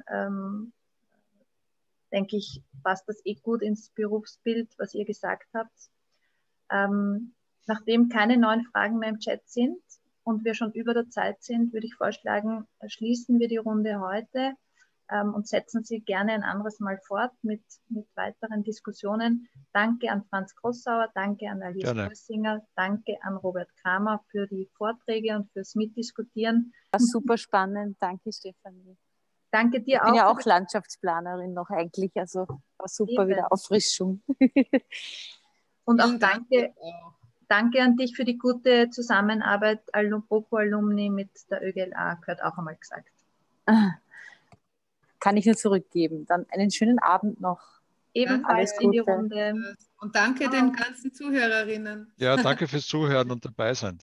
denke ich, passt das gut ins Berufsbild, was ihr gesagt habt. Nachdem keine neuen Fragen mehr im Chat sind und wir schon über der Zeit sind, würde ich vorschlagen, schließen wir die Runde heute und setzen Sie gerne ein anderes Mal fort mit weiteren Diskussionen. Danke an Franz Grossauer, danke an Alice Grössinger, danke an Robert Kramer für die Vorträge und fürs Mitdiskutieren. War super spannend, danke Stefanie. Danke dir auch. Ich bin ja auch Landschaftsplanerin noch eigentlich, also war super wieder Auffrischung. Und auch danke an dich für die gute Zusammenarbeit, BOKU-Alumni mit der ÖGLA, gehört auch einmal gesagt. Kann ich nur zurückgeben. Dann einen schönen Abend noch. Ebenfalls in die Runde. Und danke den ganzen Zuhörerinnen. Ja, danke fürs Zuhören und dabei sein.